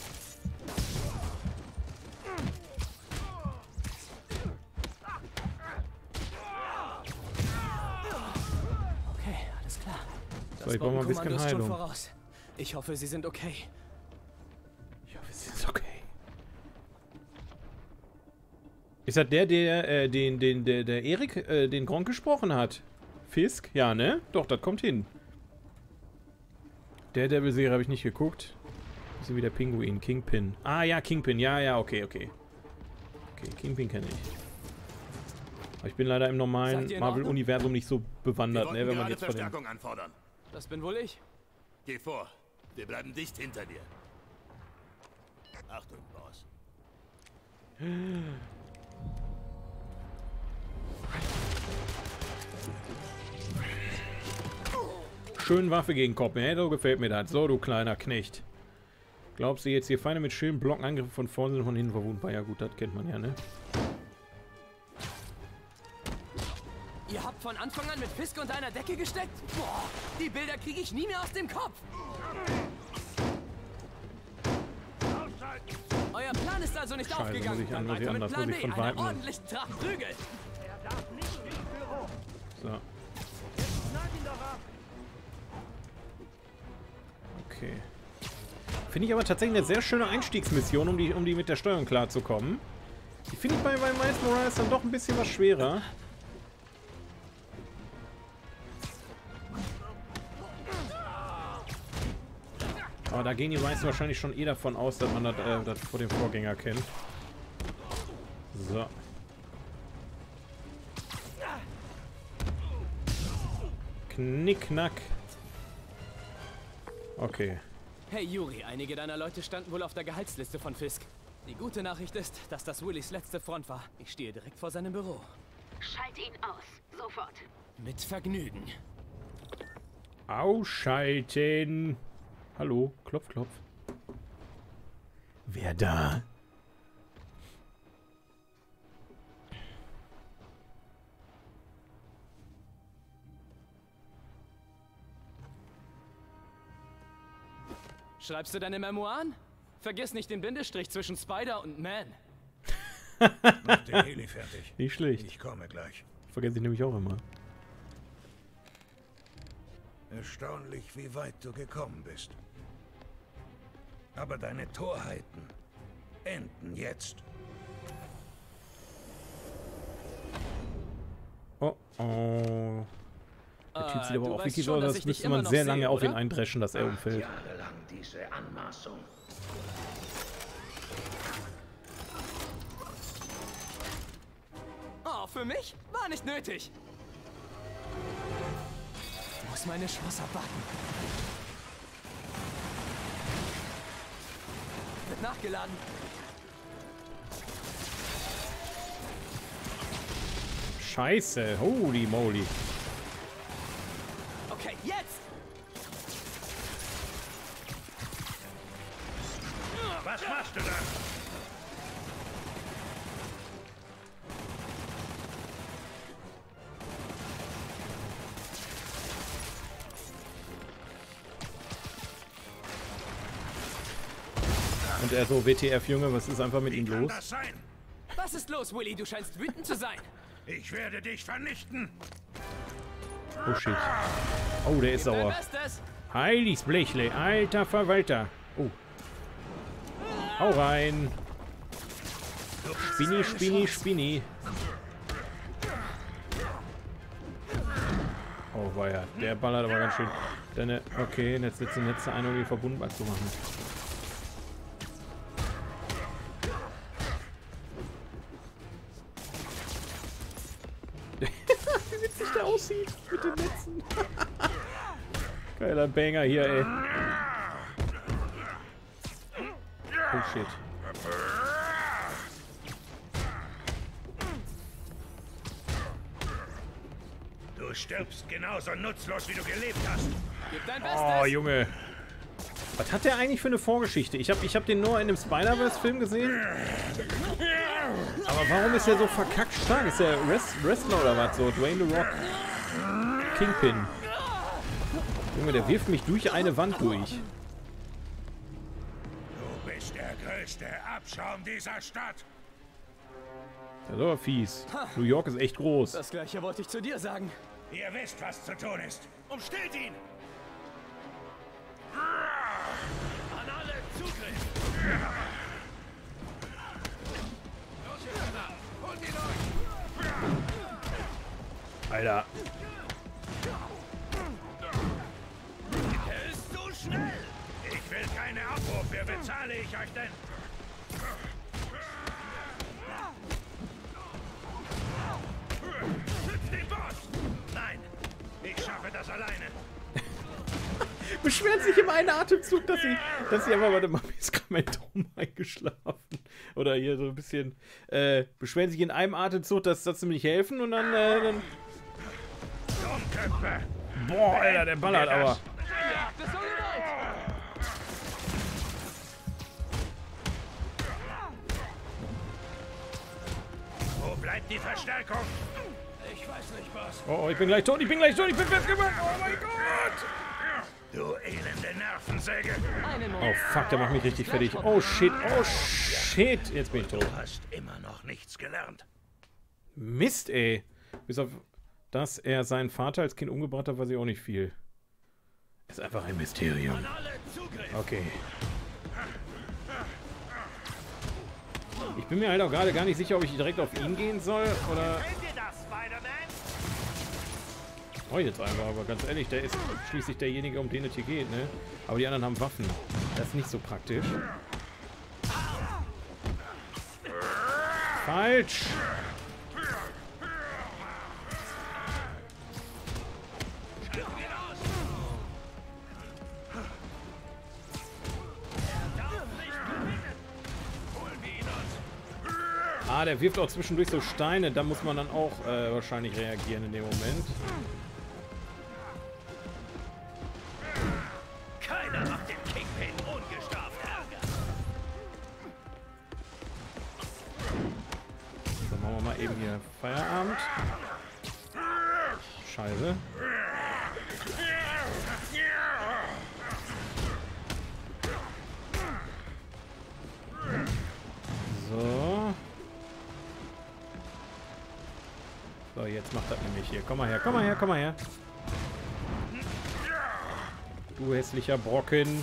[SPEAKER 3] Okay, alles klar.
[SPEAKER 1] So, ich brauche mal ein bisschen
[SPEAKER 3] Bombenkommando ist schon
[SPEAKER 1] Heilung.
[SPEAKER 3] voraus. Ich hoffe, sie sind okay.
[SPEAKER 1] Ich hoffe, es ist okay. Ist das der Erik, den Gronk gesprochen hat? Fisk? Ja, ne? Doch, das kommt hin. Daredevil-Serie habe ich nicht geguckt. Bisschen wie der Pinguin. Kingpin. Ah, ja, Kingpin. Ja, okay. Okay, Kingpin kenne ich. Aber ich bin leider im normalen
[SPEAKER 3] Seid ihr in
[SPEAKER 1] Marvel-Universum nicht so bewandert, ne? Wenn man jetzt von den...
[SPEAKER 6] Verstärkung anfordern.
[SPEAKER 3] Das bin wohl ich.
[SPEAKER 6] Geh vor. Wir bleiben dicht hinter dir. Achtung, Boss.
[SPEAKER 1] Schön Waffe gegen Kopf, ne? So gefällt mir das. So, du kleiner Knecht. Glaubst du jetzt, hier Feinde mit Schilden blocken Angriffe von vorne und von hinten verwundbar? Ja gut, das kennt man ja, ne?
[SPEAKER 3] Ihr habt von Anfang an mit Fisk unter einer Decke gesteckt? Boah, die Bilder kriege ich nie mehr aus dem Kopf. Euer Plan ist also nicht
[SPEAKER 1] Scheiße,
[SPEAKER 3] aufgegangen.
[SPEAKER 1] muss ich
[SPEAKER 3] Dann
[SPEAKER 1] anders,
[SPEAKER 3] weiter mit
[SPEAKER 1] muss
[SPEAKER 3] Plan
[SPEAKER 1] ich
[SPEAKER 3] B,
[SPEAKER 1] von
[SPEAKER 3] einer
[SPEAKER 1] Weitem-
[SPEAKER 3] ordentlichen Tracht Prügel.
[SPEAKER 1] So. Okay. Finde ich aber tatsächlich eine sehr schöne Einstiegsmission, um die mit der Steuerung klarzukommen. Die finde ich bei Miles Morales dann doch ein bisschen was schwerer. Aber da gehen die meisten wahrscheinlich schon eh davon aus, dass man das vor dem Vorgänger kennt. So. Knickknack. Okay.
[SPEAKER 3] Hey Yuri, einige deiner Leute standen wohl auf der Gehaltsliste von Fisk. Die gute Nachricht ist, dass das Willys letzte Front war. Ich stehe direkt vor seinem Büro.
[SPEAKER 5] Schalt ihn aus. Sofort.
[SPEAKER 3] Mit Vergnügen.
[SPEAKER 1] Ausschalten. Hallo, klopf, klopf. Wer da?
[SPEAKER 3] Schreibst du deine Memoiren? Vergiss nicht den Bindestrich zwischen Spider und Man.
[SPEAKER 6] Mach den Heli fertig.
[SPEAKER 1] Nicht schlecht.
[SPEAKER 6] Ich komme gleich.
[SPEAKER 1] Vergesse ich nämlich auch immer.
[SPEAKER 6] Erstaunlich, wie weit du gekommen bist. Aber deine Torheiten enden jetzt.
[SPEAKER 1] Oh, oh. Der Typ sieht aber
[SPEAKER 3] du
[SPEAKER 1] auch
[SPEAKER 3] weißt
[SPEAKER 1] wirklich
[SPEAKER 3] schon,
[SPEAKER 1] aus,
[SPEAKER 3] dass
[SPEAKER 1] als
[SPEAKER 3] ich dich
[SPEAKER 1] müsste
[SPEAKER 3] immer
[SPEAKER 1] man
[SPEAKER 3] noch
[SPEAKER 1] sehr
[SPEAKER 3] sehe,
[SPEAKER 1] lange auf ihn
[SPEAKER 3] oder?
[SPEAKER 1] eindreschen, dass er umfällt.
[SPEAKER 6] Jahrelang diese Anmaßung.
[SPEAKER 3] Oh, für mich? War nicht nötig. Ich muss meine Chance abwarten. Wird nachgeladen.
[SPEAKER 1] Scheiße, holy moly.
[SPEAKER 3] Okay, jetzt!
[SPEAKER 6] Was machst du da?
[SPEAKER 1] Und er so, WTF, Junge, was ist einfach mit ihm
[SPEAKER 6] Kann
[SPEAKER 1] los?
[SPEAKER 6] das sein?
[SPEAKER 3] Was ist los, Willy? Du scheinst wütend zu sein.
[SPEAKER 6] Ich werde dich vernichten.
[SPEAKER 1] Oh shit. Oh, der ist
[SPEAKER 3] Dein
[SPEAKER 1] sauer.
[SPEAKER 3] Bestes.
[SPEAKER 1] Heiliges Blechle, alter Verwalter. Oh. Hau rein. Spinni, Spinni, Spinni. Oh, weia. Der ballert aber ganz schön. Deine, okay, jetzt setzt den letzte ein, um ihn verbundbar zu machen. Wie witzig der aussieht mit den Netzen. Geiler Banger hier, ey. Oh shit.
[SPEAKER 6] Du stirbst genauso nutzlos, wie du gelebt hast.
[SPEAKER 3] Gib dein Bestes.
[SPEAKER 1] Oh, Junge. Was hat der eigentlich für eine Vorgeschichte? Ich hab den nur in einem Spider-Verse-Film gesehen. Aber warum ist er so verkackt stark? Ist der Wrestler oder was? So, Dwayne The Rock. Kingpin. Junge, der wirft mich durch eine Wand durch.
[SPEAKER 6] Du bist der größte Abschaum dieser Stadt.
[SPEAKER 1] Das ist aber fies. New York ist echt groß.
[SPEAKER 3] Das gleiche wollte ich zu dir sagen.
[SPEAKER 6] Ihr wisst, was zu tun ist. Umstellt ihn! An alle Zugriff! Los, ihr Männer! Holt ihn euch!
[SPEAKER 1] Alter.
[SPEAKER 6] Er ist so schnell! Ich will keine Abwurf. Wer bezahle ich euch denn? Schützt den Boss! Nein, ich schaffe das alleine.
[SPEAKER 1] Beschweren sich im einen Atemzug, dass sie aber, warte mal, mir ist gerade mein Daumen eingeschlafen. Oder hier so ein bisschen, beschweren sich in einem Atemzug, dass sie mir nicht helfen und dann,
[SPEAKER 6] Dummköpfe!
[SPEAKER 1] boah, Alter, der ballert aber.
[SPEAKER 3] Bist du bereit?
[SPEAKER 6] Wo bleibt die Verstärkung? Ich weiß nicht, was.
[SPEAKER 1] Oh, ich bin gleich tot, ich bin festgemacht, oh mein Gott.
[SPEAKER 6] Du elende Nervensäge!
[SPEAKER 3] Einen
[SPEAKER 1] Oh,
[SPEAKER 3] Moment.
[SPEAKER 1] fuck, der macht mich richtig fertig. Oh, shit, jetzt bin ich tot.
[SPEAKER 6] Du hast immer noch nichts gelernt.
[SPEAKER 1] Mist, ey. Bis auf, dass er seinen Vater als Kind umgebracht hat, weiß ich auch nicht viel. Ist einfach ein Mysterium.
[SPEAKER 6] Alle Zugriff!
[SPEAKER 1] Okay. Ich bin mir halt auch gerade gar nicht sicher, ob ich direkt auf ihn gehen soll, oder...
[SPEAKER 6] Kennt ihr das, Spider-Man?
[SPEAKER 1] Oh, jetzt einfach, aber ganz ehrlich, der ist schließlich derjenige, um den es hier geht, ne? Aber die anderen haben Waffen. Das ist nicht so praktisch. Falsch! Ah, der wirft auch zwischendurch so Steine. Da muss man dann auch wahrscheinlich reagieren in dem Moment.
[SPEAKER 6] Keiner macht den Kingpin ungestraft Ärger.
[SPEAKER 1] So, machen wir mal eben hier Feierabend. Scheiße. So. So, jetzt macht das nämlich hier. Komm mal her, komm mal her, komm mal her. Du hässlicher Brocken.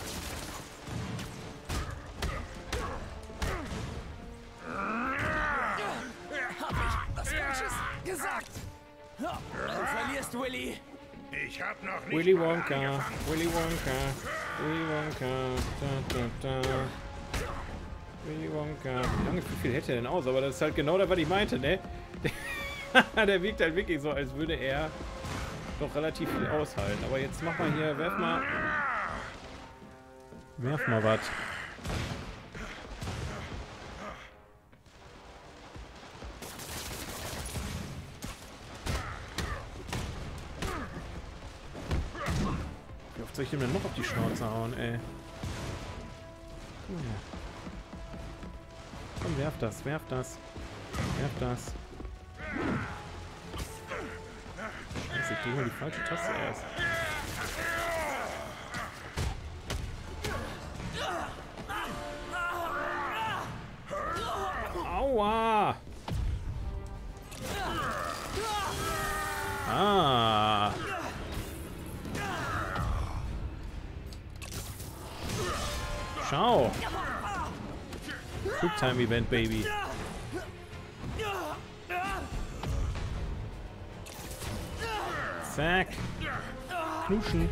[SPEAKER 3] Was Falsches gesagt. Du verlierst, Willy.
[SPEAKER 6] Ich hab noch nicht
[SPEAKER 1] Willy
[SPEAKER 6] mal
[SPEAKER 1] Wonka,
[SPEAKER 6] angefangen.
[SPEAKER 1] Willy Wonka, Willy Wonka, da, da, da. Willy Wonka. Wie lange, wie viel hätte er denn aus? Aber das ist halt genau das, was ich meinte, ne? Der wirkt halt wirklich so, als würde er doch relativ viel aushalten. Aber jetzt mach mal hier, werf mal was. Wie oft soll ich dem denn noch auf die Schnauze hauen, ey? Komm, werf das, werf das. Werf das. Scheiße, ich drücke mal die falsche Taste erst. Aua! Ah! Schau! Quicktime Event, Baby. Zack. Knuschen.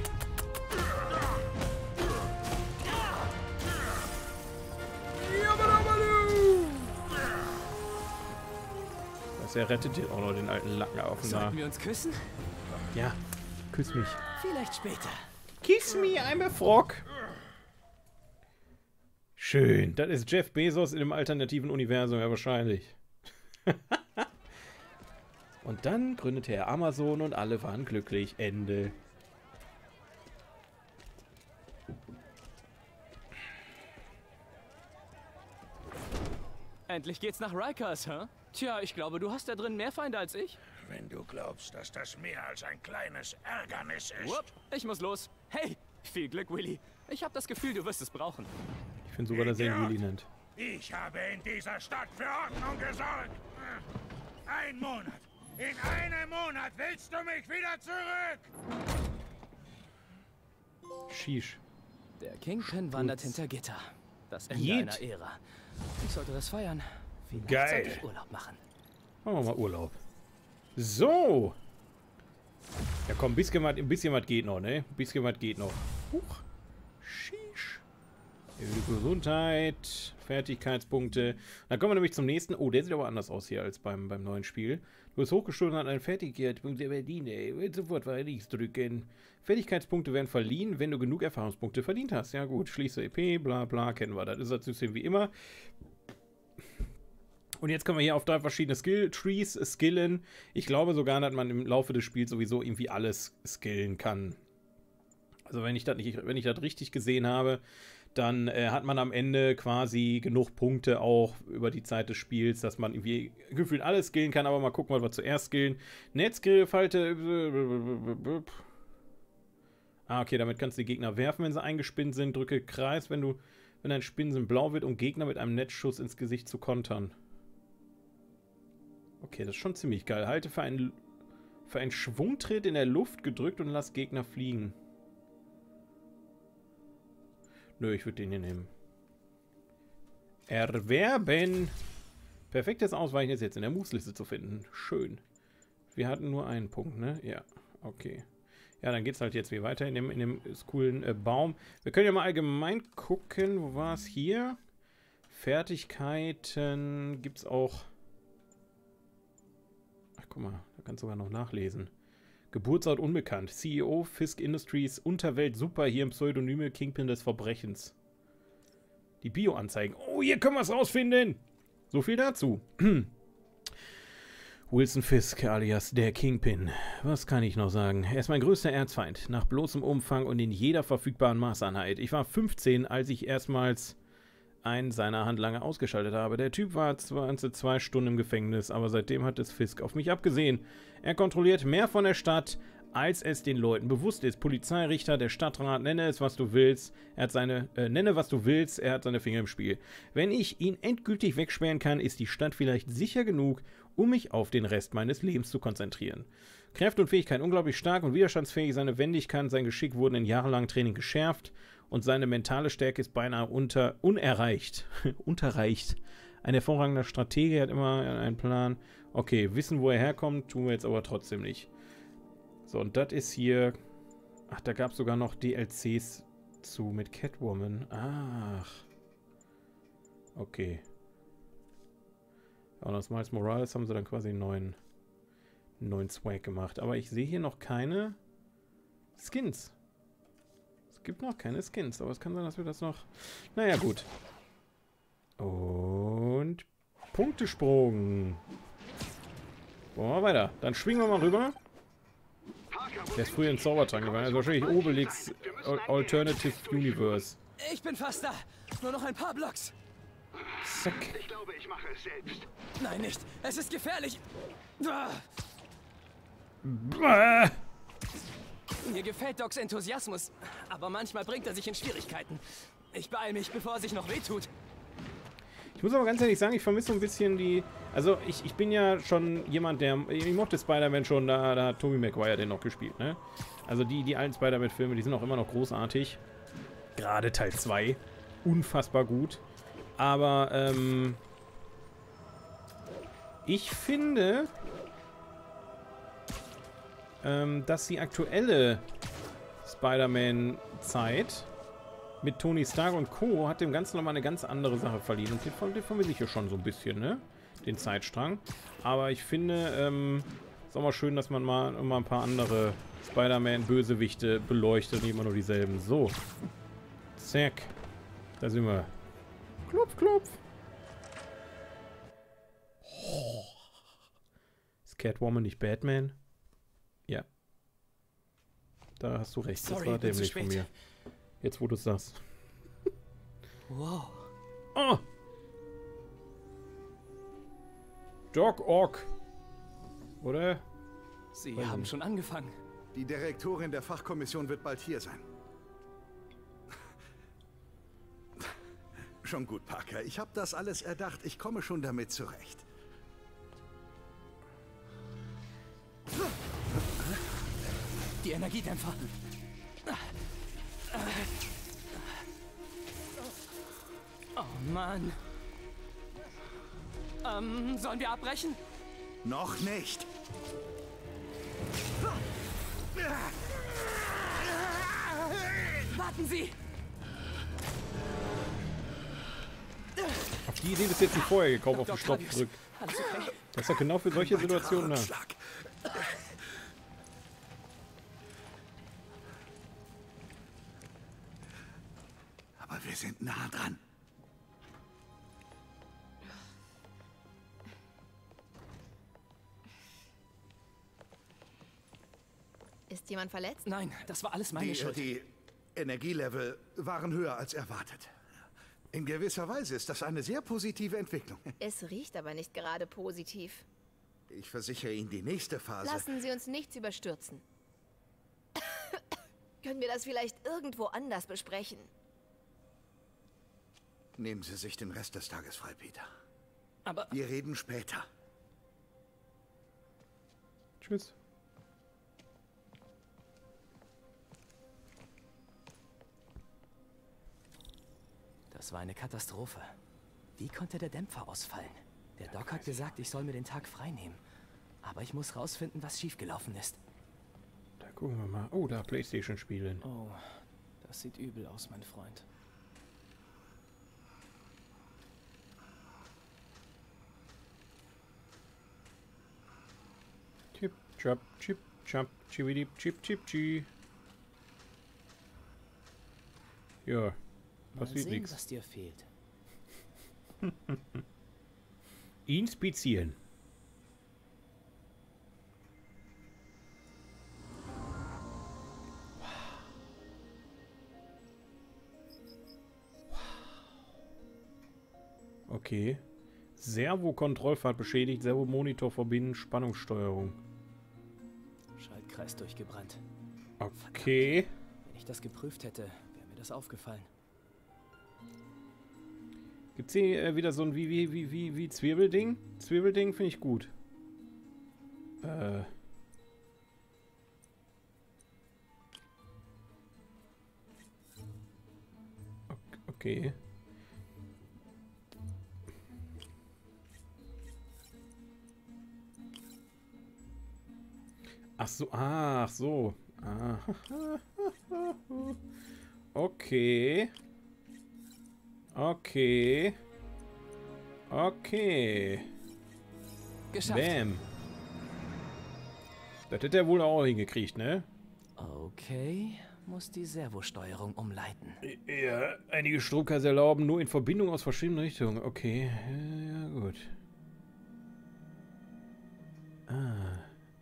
[SPEAKER 1] Was, er rettet dir auch noch den alten Lackenaffen da.
[SPEAKER 3] Sollten wir uns küssen?
[SPEAKER 1] Ja, küss mich.
[SPEAKER 3] Vielleicht später.
[SPEAKER 1] Kiss me, I'm a frog. Schön. Das ist Jeff Bezos in einem alternativen Universum, ja wahrscheinlich. Und dann gründete er Amazon und alle waren glücklich. Ende.
[SPEAKER 3] Endlich geht's nach Rikers, hä? Tja, ich glaube, du hast da drin mehr Feinde als ich.
[SPEAKER 6] Wenn du glaubst, dass das mehr als ein kleines Ärgernis ist.
[SPEAKER 3] Wupp, ich muss los. Hey, viel Glück, Willy. Ich habe das Gefühl, du wirst es brauchen.
[SPEAKER 1] Ich finde sogar, dass er ihn Willy nennt.
[SPEAKER 6] Ich habe in dieser Stadt für Ordnung gesorgt. Ein Monat. In einem Monat willst du mich wieder zurück.
[SPEAKER 1] Sheesh.
[SPEAKER 3] Der Kingpin wandert hinter Gitter. Das Ende
[SPEAKER 1] Yeet.
[SPEAKER 3] einer Ära. Ich sollte das feiern. Vielleicht
[SPEAKER 1] Geil.
[SPEAKER 3] sollte ich Urlaub machen.
[SPEAKER 1] Machen wir mal Urlaub. So. Ja komm, ein bisschen was geht noch, ne? Ein bisschen was geht noch. Huch. Sheesh. Gesundheit, Fertigkeitspunkte. Dann kommen wir nämlich zum nächsten. Oh, der sieht aber anders aus hier als beim neuen Spiel. Du bist hochgestoßen an einen Fertigkeitspunkt der Berlin. Sofort weiter links drücken. Fertigkeitspunkte werden verliehen, wenn du genug Erfahrungspunkte verdient hast. Ja gut, schließe EP, bla bla, kennen wir. Das ist das System wie immer. Und jetzt können wir hier auf 3 verschiedene Skill-Trees skillen. Ich glaube sogar, dass man im Laufe des Spiels sowieso irgendwie alles skillen kann. Also wenn ich das richtig gesehen habe, dann hat man am Ende quasi genug Punkte auch über die Zeit des Spiels, dass man irgendwie gefühlt alles skillen kann, aber mal gucken, was wir zuerst skillen. Netzgrillfalte. Okay, damit kannst du die Gegner werfen, wenn sie eingespinnt sind. Drücke Kreis, wenn dein Spinnsen blau wird, um Gegner mit einem Netzschuss ins Gesicht zu kontern. Okay, das ist schon ziemlich geil. Halte für einen Schwungtritt in der Luft gedrückt und lass Gegner fliegen. Nö, ich würde den hier nehmen. Erwerben. Perfektes Ausweichen ist jetzt in der Moves-Liste zu finden. Schön. Wir hatten nur einen Punkt, ne? Ja, okay. Ja, dann geht's halt jetzt wie weiter in dem coolen Baum. Wir können ja mal allgemein gucken. Wo war es hier? Fertigkeiten gibt's auch. Ach, guck mal, da kannst du sogar noch nachlesen. Geburtsort unbekannt. CEO Fisk Industries, Unterwelt Super, hier im Pseudonyme Kingpin des Verbrechens. Die Bio-Anzeigen. Oh, hier können wir es rausfinden. So viel dazu. Wilson Fisk alias der Kingpin. Was kann ich noch sagen? Er ist mein größter Erzfeind, nach bloßem Umfang und in jeder verfügbaren Maßeinheit. Ich war 15, als ich erstmals einen seiner Handlanger ausgeschaltet habe. Der Typ war 2 Stunden im Gefängnis, aber seitdem hat es Fisk auf mich abgesehen. Er kontrolliert mehr von der Stadt, als es den Leuten bewusst ist. Polizeirichter, der Stadtrat, nenne es, was du willst. Nenne, was du willst, er hat seine Finger im Spiel. Wenn ich ihn endgültig wegsperren kann, ist die Stadt vielleicht sicher genug, um mich auf den Rest meines Lebens zu konzentrieren. Kräfte und Fähigkeiten unglaublich stark und widerstandsfähig, seine Wendigkeit und sein Geschick wurden in jahrelangem Training geschärft und seine mentale Stärke ist beinahe unerreicht. Unterreicht. Ein hervorragender Stratege, hat immer einen Plan. Okay, wissen, wo er herkommt, tun wir jetzt aber trotzdem nicht. So, und das ist hier... Ach, da gab es sogar noch DLCs zu mit Catwoman. Ach. Okay. Und aus Miles Morales haben sie dann quasi einen neuen Swag gemacht. Aber ich sehe hier noch keine Skins. Es gibt noch keine Skins, aber es kann sein, dass wir das noch... Naja, gut. Und... Punktesprung. Wollen wir weiter. Dann schwingen wir mal rüber. Der ist früher in Zaubertrank gewesen. Also wahrscheinlich Obelix Alternative Universe.
[SPEAKER 3] Ich bin fast da. Nur noch ein paar Blocks.
[SPEAKER 1] Zack.
[SPEAKER 2] Ich glaube, ich mache es selbst.
[SPEAKER 3] Nein, nicht. Es ist gefährlich.
[SPEAKER 1] Bäh.
[SPEAKER 3] Mir gefällt Docs Enthusiasmus, aber manchmal bringt er sich in Schwierigkeiten. Ich beeile mich, bevor er sich noch wehtut.
[SPEAKER 1] Ich muss aber ganz ehrlich sagen, ich vermisse so ein bisschen die... Also ich bin ja schon jemand, der... Ich mochte Spider-Man schon, da hat Tobey Maguire den noch gespielt, ne? Also die alten Spider-Man-Filme, die sind auch immer noch großartig. Gerade Teil 2. Unfassbar gut. Aber, ich finde, dass die aktuelle Spider-Man-Zeit mit Tony Stark und Co. hat dem Ganzen nochmal eine ganz andere Sache verliehen. Und den vermisse ich ja schon so ein bisschen, ne? Den Zeitstrang. Aber ich finde, ist auch mal schön, dass man mal ein paar andere Spider-Man-Bösewichte beleuchtet, nicht immer nur dieselben. So. Zack. Da sind wir. Klopf, klopf. Oh. Ist Catwoman nicht Batman? Ja. Da hast du recht.
[SPEAKER 3] Sorry,
[SPEAKER 1] das war dämlich von mir. Jetzt, wo du es sagst.
[SPEAKER 3] Wow.
[SPEAKER 1] Oh! Doc Ock. Oder?
[SPEAKER 3] Sie haben schon angefangen.
[SPEAKER 9] Die Direktorin der Fachkommission wird bald hier sein. Schon gut, Parker. Ich habe das alles erdacht. Ich komme schon damit zurecht.
[SPEAKER 3] Die Energiedämpfer. Oh Mann. Sollen wir abbrechen?
[SPEAKER 9] Noch nicht.
[SPEAKER 3] Warten Sie!
[SPEAKER 1] Auf die Idee ist jetzt nicht vorher gekauft, auf den Stopp zurück.
[SPEAKER 3] Alles okay?
[SPEAKER 1] Das ist ja genau für solche Situationen da.
[SPEAKER 9] Aber wir sind nah dran.
[SPEAKER 8] Ist jemand verletzt?
[SPEAKER 3] Nein, das war alles meine Schuld.
[SPEAKER 9] Die Energielevel waren höher als erwartet. In gewisser Weise ist das eine sehr positive Entwicklung.
[SPEAKER 8] Es riecht aber nicht gerade positiv.
[SPEAKER 9] Ich versichere Ihnen, die nächste Phase...
[SPEAKER 8] Lassen Sie uns nichts überstürzen. Können wir das vielleicht irgendwo anders besprechen?
[SPEAKER 9] Nehmen Sie sich den Rest des Tages frei, Peter.
[SPEAKER 3] Aber...
[SPEAKER 9] Wir reden später.
[SPEAKER 1] Tschüss.
[SPEAKER 3] Das war eine Katastrophe. Wie konnte der Dämpfer ausfallen? Der Doc hat gesagt, ich soll mir den Tag frei nehmen. Aber ich muss rausfinden, was schiefgelaufen ist.
[SPEAKER 1] Da gucken wir mal. Oh, da PlayStation spielen.
[SPEAKER 3] Oh, das sieht übel aus, mein Freund.
[SPEAKER 1] Chip, chap, chip, chap, chibidi, chip, chip, chi. Ja,
[SPEAKER 3] Mal
[SPEAKER 1] passiert
[SPEAKER 3] sehen,
[SPEAKER 1] nichts.
[SPEAKER 3] was dir fehlt.
[SPEAKER 1] Inspizieren. Okay. Servo-Kontrollfahrt beschädigt, Servo-Monitor verbinden, Spannungssteuerung.
[SPEAKER 3] Schaltkreis durchgebrannt.
[SPEAKER 1] Okay.
[SPEAKER 3] Verdammt. Wenn ich das geprüft hätte, wäre mir das aufgefallen.
[SPEAKER 1] Gibt's hier wieder so ein wie Zwirbelding? Zwirbelding finde ich gut. Okay. Ach so, ach so. Ah. Okay. Okay. Okay.
[SPEAKER 3] Geschafft.
[SPEAKER 1] Bam. Das hätte er wohl auch hingekriegt, ne?
[SPEAKER 3] Okay, muss die Servosteuerung umleiten.
[SPEAKER 1] Ja, einige Stromkreise erlauben nur in Verbindung aus verschiedenen Richtungen. Okay, ja gut. Ah.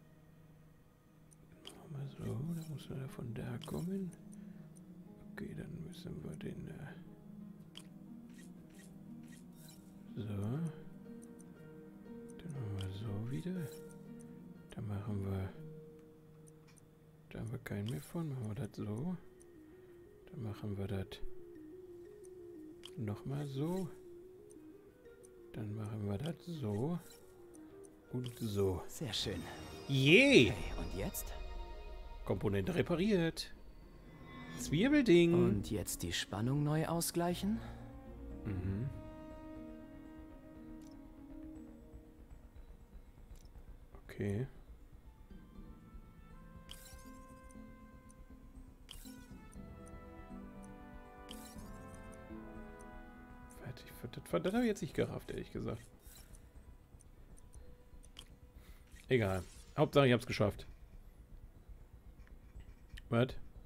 [SPEAKER 1] Machen wir so, dann muss er von da kommen. Okay, dann müssen wir den... So. Dann machen wir so wieder. Dann machen wir... Da haben wir keinen mehr von. Machen wir das so. Dann machen wir das nochmal so. Dann machen wir das so. Und so.
[SPEAKER 3] Sehr schön.
[SPEAKER 1] Yeah!
[SPEAKER 3] Okay, und jetzt?
[SPEAKER 1] Komponente repariert. Zwirbelding.
[SPEAKER 3] Und jetzt die Spannung neu ausgleichen?
[SPEAKER 1] Mhm. Okay. Das habe ich jetzt nicht gerafft, ehrlich gesagt. Egal. Hauptsache, ich habe es geschafft. Was?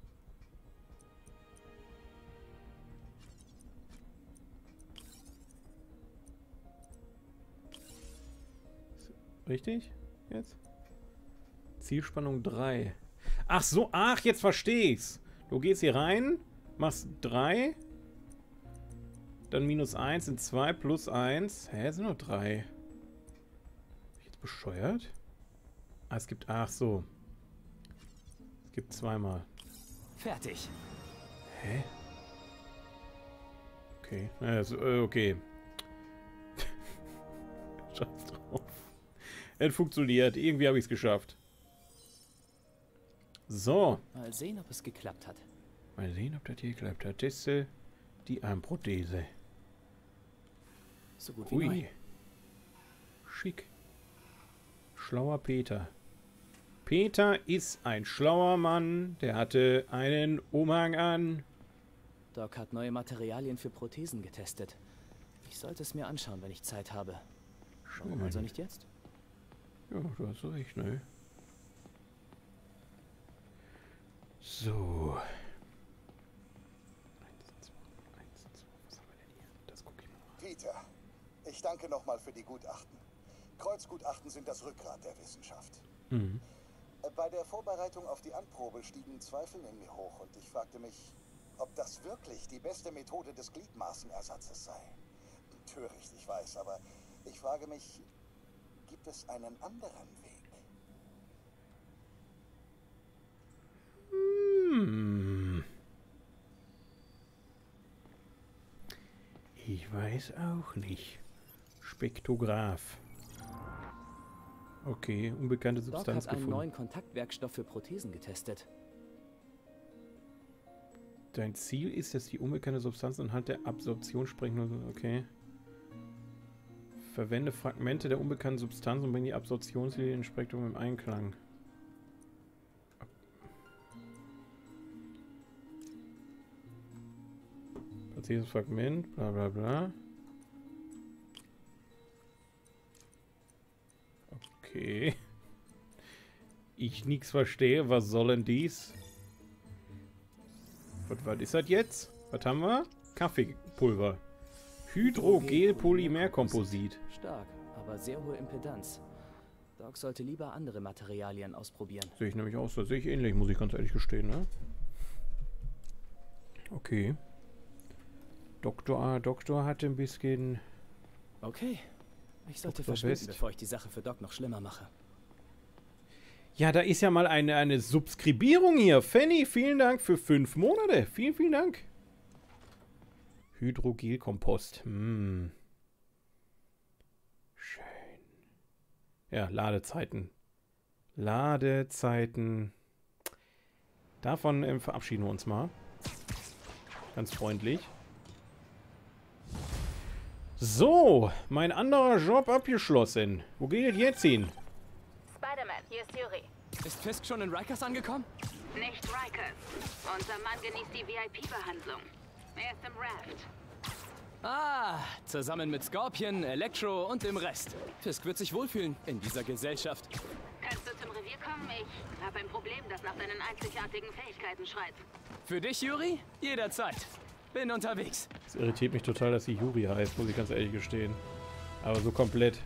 [SPEAKER 1] Richtig? Jetzt? Zielspannung 3. Ach so, ach, jetzt verstehe ich's. Du gehst hier rein, machst 3. Dann minus 1 sind 2 plus 1. Hä, sind nur 3. Bin ich jetzt bescheuert? Ah, es gibt... Ach so. Es gibt zweimal.
[SPEAKER 3] Fertig.
[SPEAKER 1] Hä? Okay. Also, okay. Scheiß drauf. Es funktioniert. Irgendwie habe ich es geschafft. So.
[SPEAKER 3] Mal sehen, ob es geklappt hat.
[SPEAKER 1] Mal sehen, ob das hier geklappt hat. Teste die Armprothese.
[SPEAKER 3] So gut wie neu.
[SPEAKER 1] Schick. Schlauer Peter. Peter ist ein schlauer Mann. Der hatte einen Umhang an.
[SPEAKER 3] Doc hat neue Materialien für Prothesen getestet. Ich sollte es mir anschauen, wenn ich Zeit habe. Warum also nicht jetzt?
[SPEAKER 1] Ja, du hast recht, ne? So. 1, 2, 1, 2. Was haben wir denn hier? Das gucke ich mal.
[SPEAKER 9] Peter, ich danke nochmal für die Gutachten. Kreuzgutachten sind das Rückgrat der Wissenschaft.
[SPEAKER 1] Mhm.
[SPEAKER 9] Bei der Vorbereitung auf die Anprobe stiegen Zweifel in mir hoch und ich fragte mich, ob das wirklich die beste Methode des Gliedmaßenersatzes sei. Töricht, ich weiß, aber ich frage mich, gibt es einen anderen Weg?
[SPEAKER 1] Ich weiß auch nicht. Spektrograph. Okay, unbekannte Substanz
[SPEAKER 3] Doc hat einen
[SPEAKER 1] gefunden.
[SPEAKER 3] neuen Kontaktwerkstoff für Prothesen getestet.
[SPEAKER 1] Dein Ziel ist, dass die unbekannte Substanz anhand der Absorption sprechen. Okay. Verwende Fragmente der unbekannten Substanz und bring die Absorptionslinie in Spektrum im Einklang. Präzises Fragment, bla bla bla. Okay. Ich nix verstehe. Was soll denn dies? Was ist das jetzt? Was haben wir? Kaffeepulver. Hydrogelpolymerkomposit.
[SPEAKER 3] Stark, aber sehr hohe Impedanz. Doc sollte lieber andere Materialien ausprobieren.
[SPEAKER 1] Sehe ich nämlich aus, das sehe ich ähnlich, muss ich ganz ehrlich gestehen, ne? Okay. Doktor hatte ein bisschen...
[SPEAKER 3] Okay. Ich sollte
[SPEAKER 1] Dr.
[SPEAKER 3] verschwinden,
[SPEAKER 1] West.
[SPEAKER 3] bevor ich die Sache für Doc noch schlimmer mache.
[SPEAKER 1] Ja, da ist ja mal eine Subskribierung hier. Fanny, vielen Dank für 5 Monate. Vielen, vielen Dank. Hydrogelkompost. Schön. Ja, Ladezeiten. Ladezeiten. Davon verabschieden wir uns mal. Ganz freundlich. So, mein anderer Job abgeschlossen. Wo geht es jetzt hin?
[SPEAKER 5] Spider-Man, hier ist Yuri.
[SPEAKER 3] Ist Fisk schon in Rikers angekommen?
[SPEAKER 5] Nicht Rikers. Unser Mann genießt die VIP-Behandlung. Er ist im Raft.
[SPEAKER 3] Ah, zusammen mit Scorpion, Electro und dem Rest. Fisk wird sich wohlfühlen in dieser Gesellschaft.
[SPEAKER 5] Kannst du zum Revier kommen? Ich habe ein Problem, das nach deinen einzigartigen Fähigkeiten schreit.
[SPEAKER 3] Für dich, Yuri? Jederzeit. Bin unterwegs.
[SPEAKER 1] Es irritiert mich total, dass sie Yuri heißt, muss ich ganz ehrlich gestehen. Aber so komplett.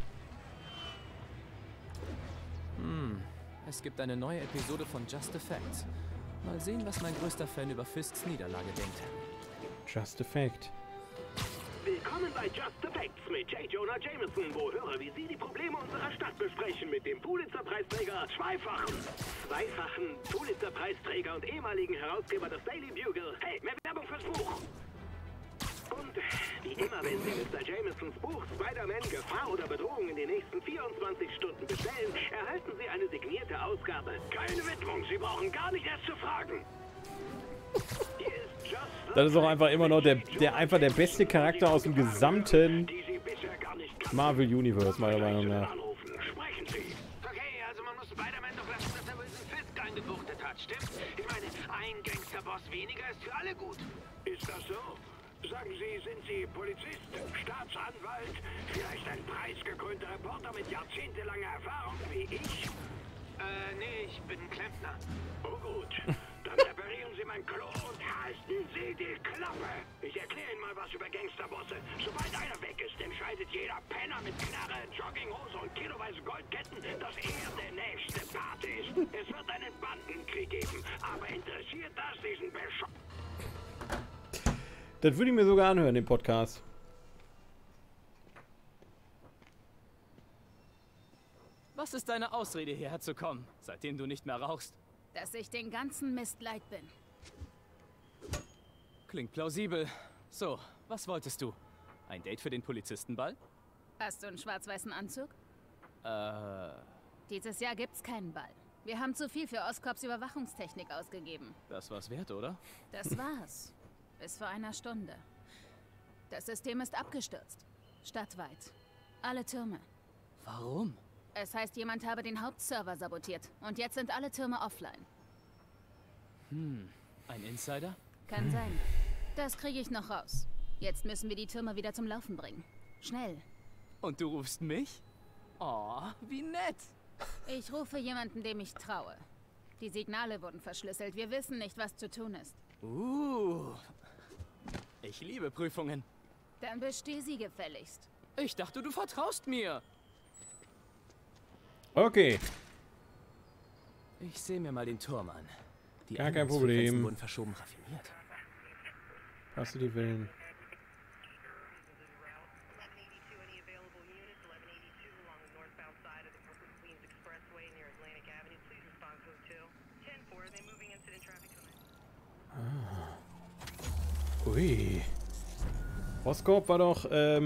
[SPEAKER 3] Es gibt eine neue Episode von Just a Fact. Mal sehen, was mein größter Fan über Fisks Niederlage denkt.
[SPEAKER 1] Just a Fact.
[SPEAKER 2] Willkommen bei Just the Facts mit J. Jonah Jameson, wo Hörer wie Sie die Probleme unserer Stadt besprechen mit dem Pulitzer-Preisträger, zweifachen Pulitzer-Preisträger und ehemaligen Herausgeber des Daily Bugle. Hey, mehr Werbung fürs Buch! Und wie immer, wenn Sie Mr. Jamesons Buch Spider-Man Gefahr oder Bedrohung in den nächsten 24 Stunden bestellen, erhalten Sie eine signierte Ausgabe. Keine Widmung, Sie brauchen gar nicht erst zu fragen. Hier ist Just the
[SPEAKER 1] Das ist auch einfach immer noch der beste Charakter aus dem gesamten Marvel Universe, meiner Meinung nach.
[SPEAKER 2] Sprechen Sie.
[SPEAKER 10] Okay, also man muss Spider-Man doch lassen, dass er Wilson Fisk eingebuchtet hat, stimmt? Ich meine, ein Gangsterboss weniger ist für alle gut.
[SPEAKER 2] Ist das so? Sagen Sie, sind Sie Polizist, Staatsanwalt, vielleicht ein preisgekrönter Reporter mit jahrzehntelanger Erfahrung wie ich?
[SPEAKER 10] Nee, ich bin Klempner.
[SPEAKER 2] Oh gut, dann reparieren Sie mein Klo und halten Sie die Klappe. Ich erkläre Ihnen mal was über Gangsterbosse. Sobald einer weg ist, entscheidet jeder Penner mit Knarre, Jogginghose und kiloweise Goldketten, dass er der nächste Pate ist. Es wird einen Bandenkrieg geben, aber interessiert das diesen Bescheuerten?
[SPEAKER 1] Das würde ich mir sogar anhören, den Podcast.
[SPEAKER 3] Was ist deine Ausrede, hierher zu kommen, seitdem du nicht mehr rauchst?
[SPEAKER 8] Dass ich den ganzen Mist leid bin.
[SPEAKER 3] Klingt plausibel. So, was wolltest du? Ein Date für den Polizistenball?
[SPEAKER 8] Hast du einen schwarz-weißen Anzug? Dieses Jahr gibt's keinen Ball. Wir haben zu viel für Oscorps Überwachungstechnik ausgegeben.
[SPEAKER 3] Das war's wert, oder?
[SPEAKER 8] Das war's. Bis vor einer Stunde. Das System ist abgestürzt. Stadtweit. Alle Türme.
[SPEAKER 3] Warum?
[SPEAKER 8] Es heißt, jemand habe den Hauptserver sabotiert. Und jetzt sind alle Türme offline.
[SPEAKER 3] Ein Insider?
[SPEAKER 8] Kann sein. Das kriege ich noch raus. Jetzt müssen wir die Türme wieder zum Laufen bringen. Schnell.
[SPEAKER 3] Und du rufst mich? Oh, wie nett.
[SPEAKER 8] Ich rufe jemanden, dem ich traue. Die Signale wurden verschlüsselt. Wir wissen nicht, was zu tun ist.
[SPEAKER 3] Ich liebe Prüfungen.
[SPEAKER 8] Dann besteh sie gefälligst.
[SPEAKER 3] Ich dachte, du vertraust mir.
[SPEAKER 1] Okay.
[SPEAKER 3] Ich sehe mir mal den Turm an. Die
[SPEAKER 1] Gar kein
[SPEAKER 3] Eingangsfrequenzen
[SPEAKER 1] Problem.
[SPEAKER 3] wurden verschoben raffiniert.
[SPEAKER 1] Hast du die Willen? Ui. Oscorp war doch,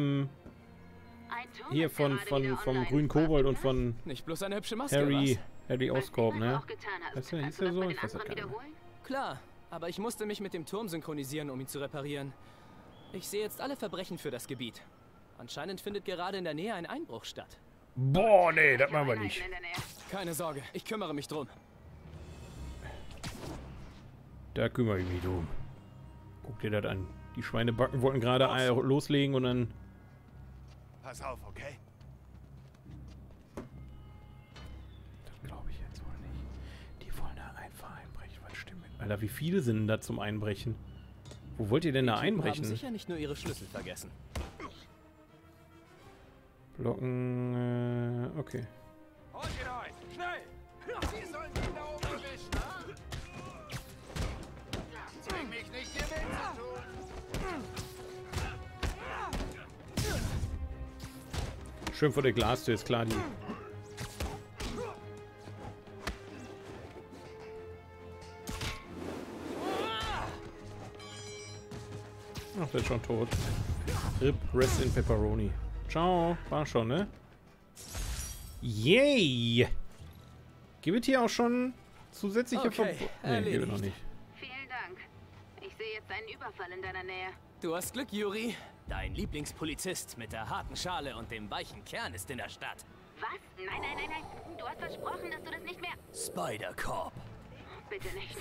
[SPEAKER 1] hier vom grünen Kobold und von
[SPEAKER 3] Nicht bloß eine hübsche Maske,
[SPEAKER 1] Harry Oscorp, ne? Hieß der so? Ich weiß ja gar nicht.
[SPEAKER 3] Klar, aber ich musste mich mit dem Turm synchronisieren, um ihn zu reparieren. Ich sehe jetzt alle Verbrechen für das Gebiet. Anscheinend findet gerade in der Nähe ein Einbruch statt.
[SPEAKER 1] Boah, nee, das machen wir nicht.
[SPEAKER 3] Keine Sorge, ich kümmere mich drum.
[SPEAKER 1] Da kümmere ich mich drum. Guck dir das an. Die Schweinebacken wollten gerade loslegen und dann...
[SPEAKER 6] Pass auf, okay?
[SPEAKER 1] Das glaube ich jetzt wohl nicht. Die wollen da einfach einbrechen. Was stimmt mit? Alter, wie viele sind denn da zum Einbrechen? Wo wollt ihr denn da
[SPEAKER 3] Die Typen
[SPEAKER 1] einbrechen?
[SPEAKER 3] haben sicher nicht nur ihre Schlüssel vergessen.
[SPEAKER 1] Blocken, okay.
[SPEAKER 6] Holt ihn euch! Schnell! Sie sollen ihn da oben erwischen, ha? Zwing mich nicht, dir weh zu tun!
[SPEAKER 1] Schön vor der Glastür, ist klar, die... Ach, der ist schon tot. RIP, Rest in Pepperoni. Ciao, war schon, ne? Yay! Gibt es hier auch schon zusätzliche
[SPEAKER 3] Okay,
[SPEAKER 1] nee, gibt es noch nicht.
[SPEAKER 5] Vielen Dank. Ich sehe jetzt einen Überfall in deiner Nähe.
[SPEAKER 3] Du hast Glück, Yuri. Dein Lieblingspolizist mit der harten Schale und dem weichen Kern ist in der Stadt.
[SPEAKER 5] Was? Nein, nein, nein, nein. Du hast versprochen, dass du das nicht mehr...
[SPEAKER 3] Spider-Cop.
[SPEAKER 5] Bitte nicht.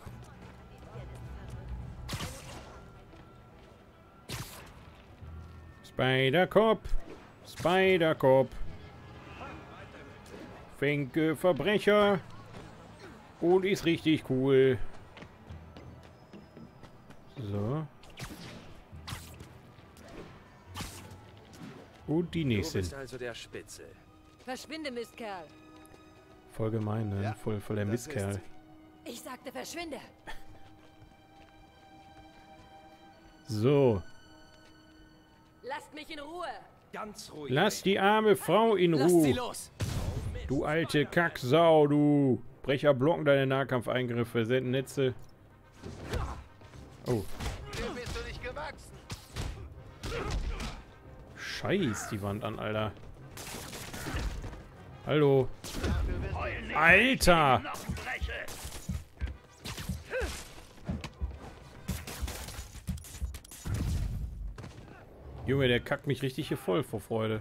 [SPEAKER 1] Spider-Cop. Spider-Cop. Fängt Verbrecher. Und ist richtig cool. So. Und die nächste.
[SPEAKER 11] Du bist also der Spitze.
[SPEAKER 12] Verschwinde, Mistkerl.
[SPEAKER 1] Voll gemein, ne?
[SPEAKER 11] Ja,
[SPEAKER 1] voll der Mistkerl.
[SPEAKER 12] Ich sagte, verschwinde.
[SPEAKER 1] So.
[SPEAKER 12] Lasst mich in Ruhe.
[SPEAKER 11] Ganz ruhig.
[SPEAKER 1] Lass die arme Frau in
[SPEAKER 3] Lasst sie
[SPEAKER 1] Ruhe.
[SPEAKER 3] los.
[SPEAKER 1] Du alte Kacksau, du. Brecher blocken deine Nahkampfeingriffe. Senden Netze. Oh.
[SPEAKER 6] Dem bist du nicht gewachsen.
[SPEAKER 1] Scheiß die Wand an, Alter. Hallo. Alter. Junge, der kackt mich richtig hier voll vor Freude.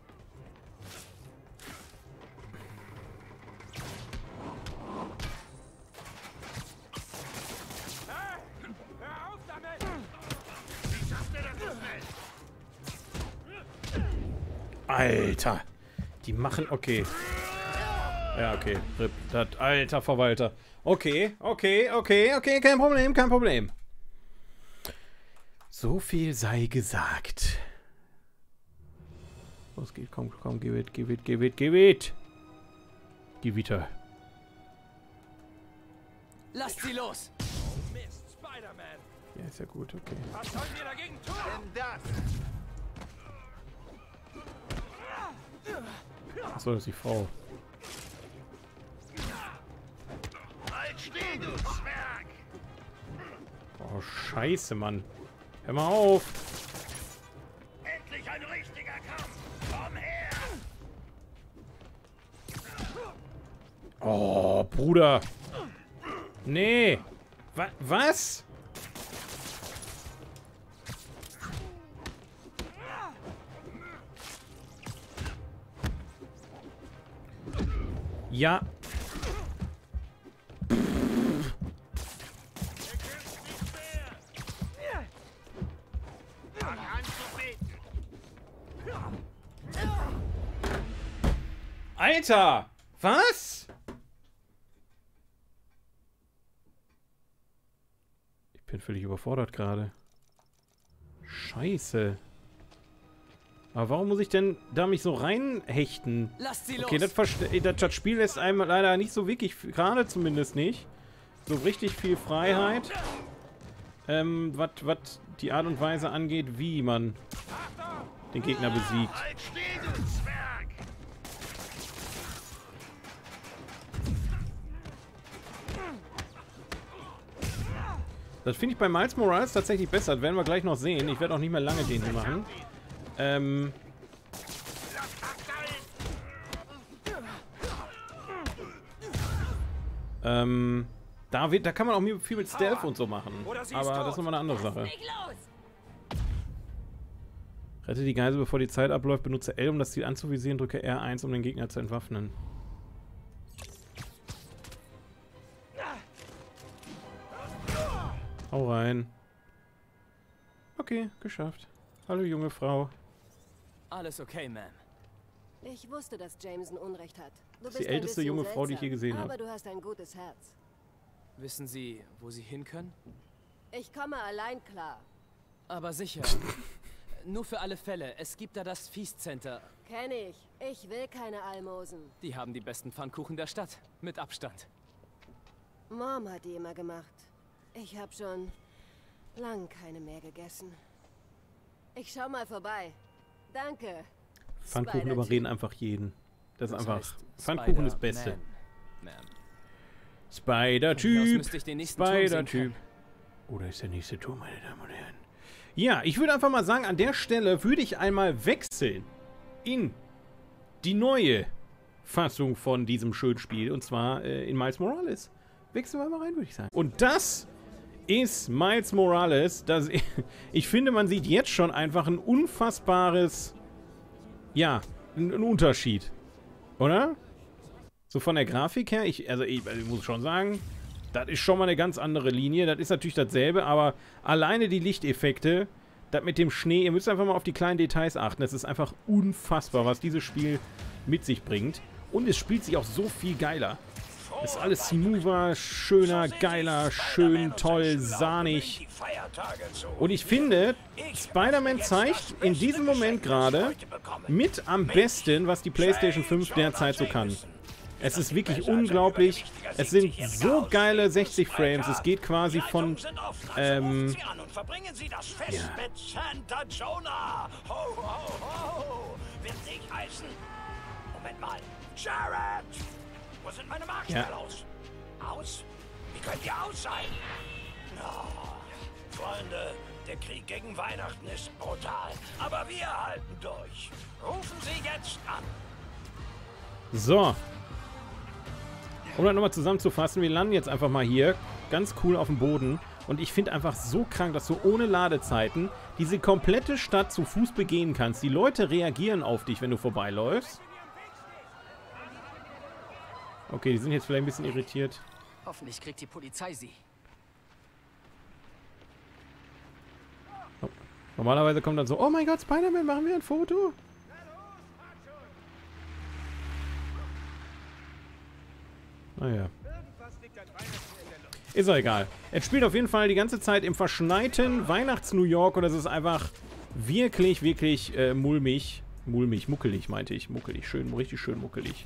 [SPEAKER 6] Hör auf damit! Wie schafft er das so schnell?
[SPEAKER 1] Alter. Die machen... Okay. Ja, okay. RIP. Das alter Verwalter. Okay. Kein Problem. So viel sei gesagt. Los geht, komm, gib it. Gewitter.
[SPEAKER 3] Lasst sie los.
[SPEAKER 6] Oh Mist, Spider-Man!
[SPEAKER 1] Ja, ist ja gut, okay.
[SPEAKER 6] Was sollen wir dagegen tun? Denn das!
[SPEAKER 1] Achso, das ist die Frau.
[SPEAKER 6] Halt still, du Zwerg!
[SPEAKER 1] Oh, scheiße, Mann. Hör mal auf.
[SPEAKER 6] Endlich ein richtiger Kampf! Komm her!
[SPEAKER 1] Oh, Bruder. Nee. Was? Ja. Alter! Was? Ich bin völlig überfordert gerade. Scheiße. Aber warum muss ich denn da mich so reinhechten?
[SPEAKER 3] Lasst sie
[SPEAKER 1] Okay,
[SPEAKER 3] los.
[SPEAKER 1] das Spiel lässt einem leider nicht so wirklich, gerade zumindest nicht, so richtig viel Freiheit. Was die Art und Weise angeht, wie man den Gegner besiegt.
[SPEAKER 6] Halt still, du Zwerg!
[SPEAKER 1] Das finde ich bei Miles Morales tatsächlich besser. Das werden wir gleich noch sehen. Ich werde auch nicht mehr lange den hier machen. Da kann man auch viel mit Stealth und so machen. Aber das ist nochmal eine andere Sache. Rette die Geisel, bevor die Zeit abläuft. Benutze L, um das Ziel anzuvisieren. Drücke R1, um den Gegner zu entwaffnen. Hau rein. Okay, geschafft. Hallo, junge Frau.
[SPEAKER 3] Alles okay, Ma'am.
[SPEAKER 12] Ich wusste, dass Jameson Unrecht hat. Du
[SPEAKER 1] Das ist
[SPEAKER 12] bist
[SPEAKER 1] die
[SPEAKER 12] ein
[SPEAKER 1] älteste
[SPEAKER 12] bisschen
[SPEAKER 1] junge Frau, die ich je gesehen
[SPEAKER 12] aber
[SPEAKER 1] habe.
[SPEAKER 12] du hast ein gutes Herz.
[SPEAKER 3] Wissen Sie, wo Sie hin können?
[SPEAKER 12] Ich komme allein klar.
[SPEAKER 3] Aber sicher. nur für alle Fälle. Es gibt da das Feast Center.
[SPEAKER 12] Kenn ich. Ich will keine Almosen.
[SPEAKER 3] Die haben die besten Pfannkuchen der Stadt. Mit Abstand.
[SPEAKER 12] Mom hat die immer gemacht. Ich habe schon lang keine mehr gegessen. Ich schau mal vorbei. Danke.
[SPEAKER 1] Pfannkuchen überreden einfach jeden. Das ist einfach... Pfannkuchen ist das Beste. Spider-Typ. Spider-Typ. Oder ist der nächste Turm, meine Damen und Herren? Ja, ich würde einfach mal sagen, an der Stelle würde ich einmal wechseln in die neue Fassung von diesem schönen Spiel. Und zwar in Miles Morales. Wechseln wir mal rein, würde ich sagen. Und das ist Miles Morales. Ich finde, man sieht jetzt schon einfach ein unfassbares... Ja, ein Unterschied. Oder? So von der Grafik her, ich muss schon sagen, das ist schon mal eine ganz andere Linie. Das ist natürlich dasselbe, aber alleine die Lichteffekte, das mit dem Schnee, ihr müsst einfach mal auf die kleinen Details achten. Es ist einfach unfassbar, was dieses Spiel mit sich bringt. Und es spielt sich auch so viel geiler. Es ist alles smoother, schöner, geiler, schön, toll, sahnig. Und ich finde, Spider-Man zeigt in diesem Moment gerade mit am besten, was die PlayStation 5 derzeit so kann. Es ist wirklich unglaublich. Es sind so geile 60 Frames. Es geht quasi von, ja.
[SPEAKER 6] Moment mal. Jared! Wo sind meine Marshmallows? Aus? Wie könnt ihr aus sein? Oh, Freunde, der Krieg gegen Weihnachten ist brutal. Aber wir halten durch. Rufen Sie jetzt an.
[SPEAKER 1] So. Um das nochmal zusammenzufassen, wir landen jetzt einfach mal hier. Ganz cool auf dem Boden. Und ich finde einfach so krank, dass du ohne Ladezeiten diese komplette Stadt zu Fuß begehen kannst. Die Leute reagieren auf dich, wenn du vorbeiläufst. Okay, die sind jetzt vielleicht ein bisschen irritiert.
[SPEAKER 3] Hoffentlich kriegt die Polizei sie.
[SPEAKER 1] Oh. Normalerweise kommt dann so, oh mein Gott, Spider-Man, machen wir ein Foto? Naja. Ist auch egal. Es spielt auf jeden Fall die ganze Zeit im verschneiten Weihnachts-New York und es ist einfach wirklich, wirklich mulmig. Mulmig, muckelig meinte ich. Muckelig, schön, richtig schön muckelig.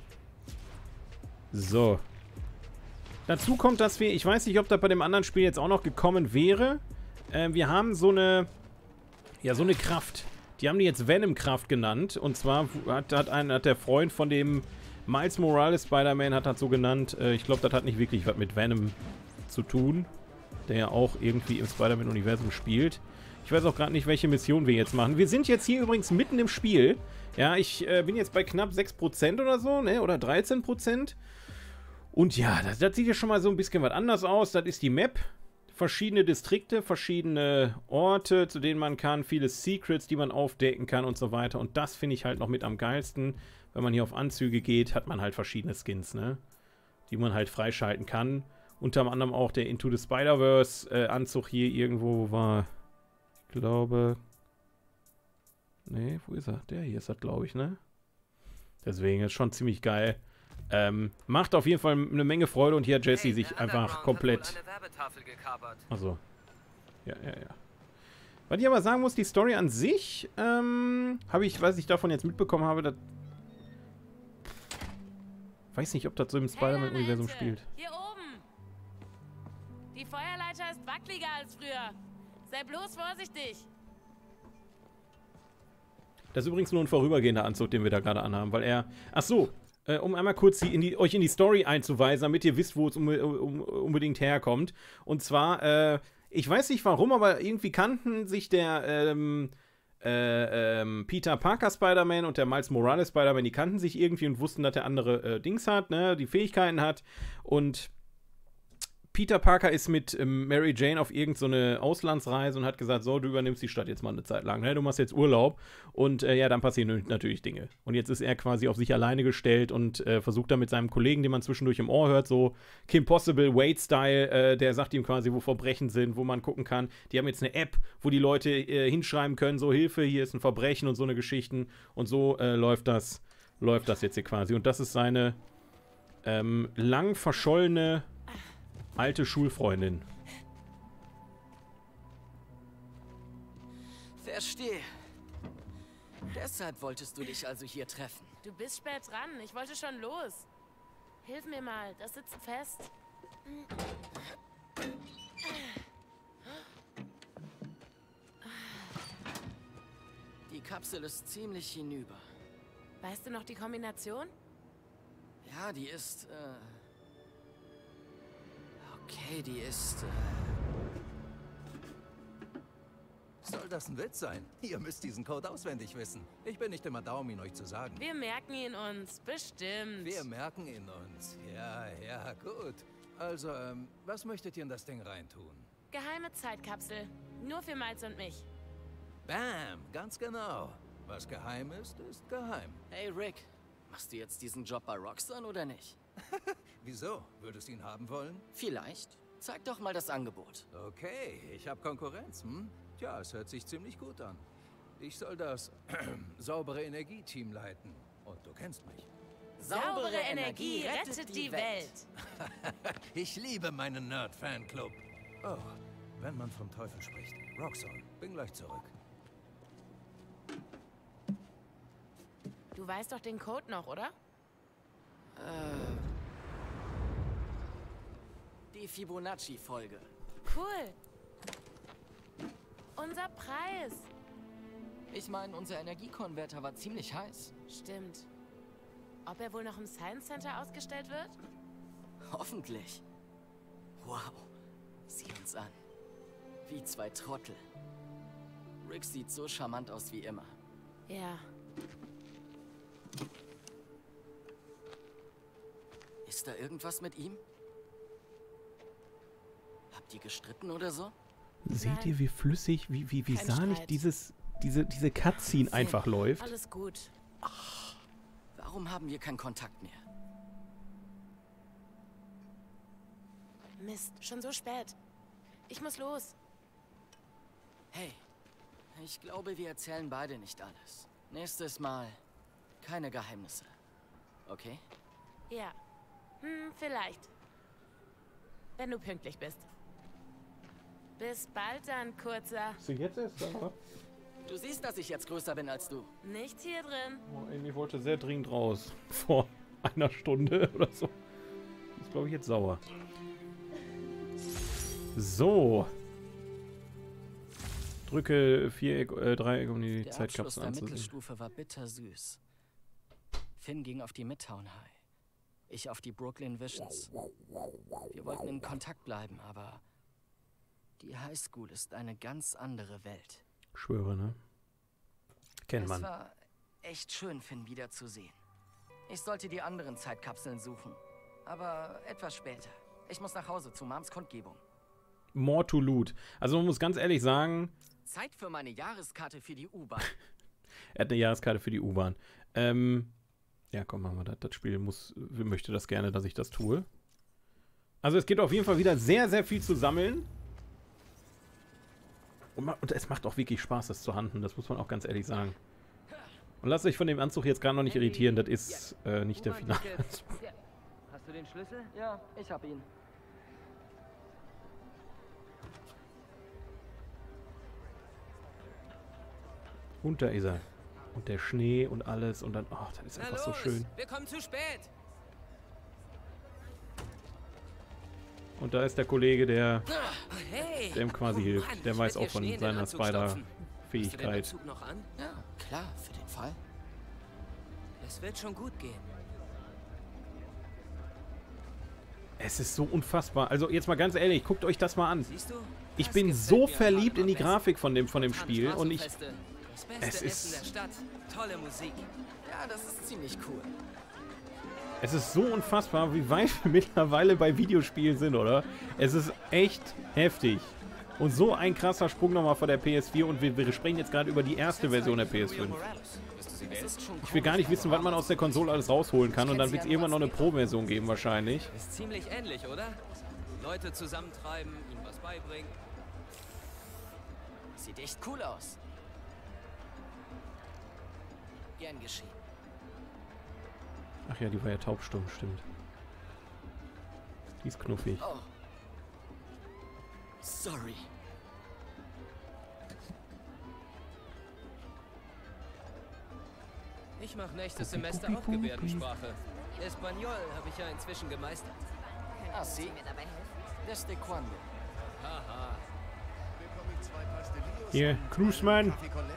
[SPEAKER 1] So. Dazu kommt, dass wir, ich weiß nicht, ob das bei dem anderen Spiel jetzt auch noch gekommen wäre. Wir haben so eine, ja, so eine Kraft. Die haben die jetzt Venom-Kraft genannt. Und zwar hat der Freund von dem Miles Morales Spider-Man hat das so genannt. Ich glaube, das hat nicht wirklich was mit Venom zu tun. Der ja auch irgendwie im Spider-Man-Universum spielt. Ich weiß auch gerade nicht, welche Mission wir jetzt machen. Wir sind jetzt hier übrigens mitten im Spiel. Ja, ich bin jetzt bei knapp 6% oder so, ne? Oder 13%. Und ja, das sieht ja schon mal so ein bisschen was anders aus. Das ist die Map. Verschiedene Distrikte, verschiedene Orte, zu denen man kann. Viele Secrets, die man aufdecken kann und so weiter. Und das finde ich halt noch mit am geilsten. Wenn man hier auf Anzüge geht, hat man halt verschiedene Skins, ne? Die man halt freischalten kann. Unter anderem auch der Into the Spider-Verse Anzug hier irgendwo war, ich glaube... Ne, wo ist er? Der hier ist das, glaube ich, ne? Deswegen ist schon ziemlich geil. Macht auf jeden Fall eine Menge Freude und hier hat Jesse sich einfach komplett... Also, ja. Was ich aber sagen muss, die Story an sich, habe ich, was ich davon jetzt mitbekommen habe, das... Weiß nicht, ob das so im Spider-Man-Universum spielt.
[SPEAKER 13] Hier oben! Die Feuerleiter ist wackeliger als früher. Sei bloß vorsichtig.
[SPEAKER 1] Das ist übrigens nur ein vorübergehender Anzug, den wir da gerade anhaben, weil er... Ach so, um einmal kurz euch in die Story einzuweisen, damit ihr wisst, wo es unbedingt herkommt. Und zwar, ich weiß nicht warum, aber irgendwie kannten sich der Peter Parker Spider-Man und der Miles Morales Spider-Man, die kannten sich irgendwie und wussten, dass der andere Dings hat, ne, die Fähigkeiten hat. Und Peter Parker ist mit Mary Jane auf irgendeine Auslandsreise und hat gesagt, so, du übernimmst die Stadt jetzt mal eine Zeit lang, ne? Du machst jetzt Urlaub und ja, dann passieren natürlich Dinge. Und jetzt ist er quasi auf sich alleine gestellt und versucht dann mit seinem Kollegen, den man zwischendurch im Ohr hört, so Kim Possible, Wade-Style, der sagt ihm quasi, wo Verbrechen sind, wo man gucken kann. Die haben jetzt eine App, wo die Leute hinschreiben können, so Hilfe, hier ist ein Verbrechen und so eine Geschichten. Und so läuft das jetzt hier quasi. Und das ist seine lang verschollene alte Schulfreundin.
[SPEAKER 3] Verstehe. Deshalb wolltest du dich also hier treffen.
[SPEAKER 13] Du bist spät dran. Ich wollte schon los. Hilf mir mal. Das sitzt fest.
[SPEAKER 3] Die Kapsel ist ziemlich hinüber.
[SPEAKER 13] Weißt du noch die Kombination?
[SPEAKER 3] Ja, die ist, okay, die ist,
[SPEAKER 11] Soll das ein Witz sein? Ihr müsst diesen Code auswendig wissen. Ich bin nicht immer da, um ihn euch zu sagen.
[SPEAKER 13] Wir merken ihn uns. Bestimmt.
[SPEAKER 11] Wir merken ihn uns. Ja, ja, gut. Also, was möchtet ihr in das Ding reintun?
[SPEAKER 13] Geheime Zeitkapsel. Nur für Miles und mich.
[SPEAKER 11] Bam, ganz genau. Was geheim ist, ist geheim.
[SPEAKER 3] Hey Rick, machst du jetzt diesen Job bei Roxxon oder nicht?
[SPEAKER 11] Wieso? Würdest du ihn haben wollen?
[SPEAKER 3] Vielleicht. Zeig doch mal das Angebot.
[SPEAKER 11] Okay, ich habe Konkurrenz, hm? Tja, es hört sich ziemlich gut an. Ich soll das saubere Energieteam leiten. Und du kennst mich.
[SPEAKER 13] Saubere Energie rettet die Welt.
[SPEAKER 11] Ich liebe meinen Nerd-Fanclub. Oh, wenn man vom Teufel spricht. Roxxon, bin gleich zurück.
[SPEAKER 13] Du weißt doch den Code noch, oder?
[SPEAKER 3] Die Fibonacci-Folge.
[SPEAKER 13] Cool. Unser Preis.
[SPEAKER 3] Ich meine, unser Energiekonverter war ziemlich heiß.
[SPEAKER 13] Stimmt. Ob er wohl noch im Science Center ausgestellt wird?
[SPEAKER 3] Hoffentlich. Wow. Sieh uns an. Wie zwei Trottel. Rick sieht so charmant aus wie immer.
[SPEAKER 13] Ja.
[SPEAKER 3] Ist da irgendwas mit ihm? Habt ihr gestritten oder so?
[SPEAKER 1] Seht ihr, wie flüssig, wie sahnig diese Cutscene einfach läuft?
[SPEAKER 13] Alles gut.
[SPEAKER 3] Ach, warum haben wir keinen Kontakt mehr?
[SPEAKER 13] Mist, schon so spät. Ich muss los.
[SPEAKER 3] Hey, ich glaube, wir erzählen beide nicht alles. Nächstes Mal keine Geheimnisse. Okay?
[SPEAKER 13] Ja. Vielleicht. Wenn du pünktlich bist. Bis bald dann, Kurzer.
[SPEAKER 1] Bist du jetzt erst da?
[SPEAKER 3] Du siehst, dass ich jetzt größer bin als du.
[SPEAKER 13] Nicht hier drin.
[SPEAKER 1] Oh, Amy wollte sehr dringend raus. Vor einer Stunde oder so. Ist, glaube ich, jetzt sauer. So. Drücke Viereck, Dreieck, um die Zeitkapsel
[SPEAKER 3] Der
[SPEAKER 1] anzusehen.
[SPEAKER 3] Mittelstufe war bittersüß. Finn ging auf die Midtown High. Ich auf die Brooklyn Visions. Wir wollten in Kontakt bleiben, aber die Highschool ist eine ganz andere Welt.
[SPEAKER 1] Schwöre, ne? Kennt man.
[SPEAKER 3] Es war echt schön, Finn wiederzusehen. Ich sollte die anderen Zeitkapseln suchen. Aber etwas später. Ich muss nach Hause zu Moms Kundgebung.
[SPEAKER 1] More to loot. Also man muss ganz ehrlich sagen...
[SPEAKER 3] Zeit für meine Jahreskarte für die U-Bahn.
[SPEAKER 1] Er hat eine Jahreskarte für die U-Bahn. Ja, komm, machen wir das. Das Spiel möchte das gerne, dass ich das tue. Also es geht auf jeden Fall wieder sehr, sehr viel zu sammeln. Und es macht auch wirklich Spaß, das zu handeln. Das muss man auch ganz ehrlich sagen. Und lasst euch von dem Anzug jetzt gar noch nicht irritieren. Das ist nicht der Finale.
[SPEAKER 3] Hast du den Schlüssel? Ja, ich hab ihn.
[SPEAKER 1] Und da ist er. Und der Schnee und alles. Und dann, oh, das ist einfach so schön.
[SPEAKER 3] Wir kommen zu spät.
[SPEAKER 1] Und da ist der Kollege, der ihm quasi hilft. Der weiß auch von seiner Spider-Fähigkeit.
[SPEAKER 3] Noch an? Ja, klar, für den Fall. Es wird schon gut gehen.
[SPEAKER 1] Es ist so unfassbar. Also jetzt mal ganz ehrlich, guckt euch das mal an. Ich bin so verliebt in die Grafik von dem Spiel und ich... Es ist...
[SPEAKER 3] Tolle Musik. Ja, das ist ziemlich cool.
[SPEAKER 1] Es ist so unfassbar, wie weit wir mittlerweile bei Videospielen sind, oder? Es ist echt heftig. Und so ein krasser Sprung nochmal von der PS4 und wir sprechen jetzt gerade über die erste Version der PS5. Ich will gar nicht wissen, was man aus der Konsole alles rausholen kann und dann wird es irgendwann noch eine Pro-Version geben wahrscheinlich.
[SPEAKER 3] Ist ziemlich ähnlich, oder? Leute zusammentreiben, ihnen was beibringen. Sieht echt cool aus. Gern geschehen.
[SPEAKER 1] Ach ja, die war ja taubstumm, stimmt. Die ist knuffig.
[SPEAKER 3] Oh. Sorry.
[SPEAKER 14] Ich mache nächstes Semester auch Gebärdensprache. Espanol habe ich ja inzwischen gemeistert.
[SPEAKER 3] Könntest du mir dabei helfen? Desde cuando?
[SPEAKER 14] Haha.
[SPEAKER 1] Hier, Klusmann.
[SPEAKER 10] Das macht 11,43.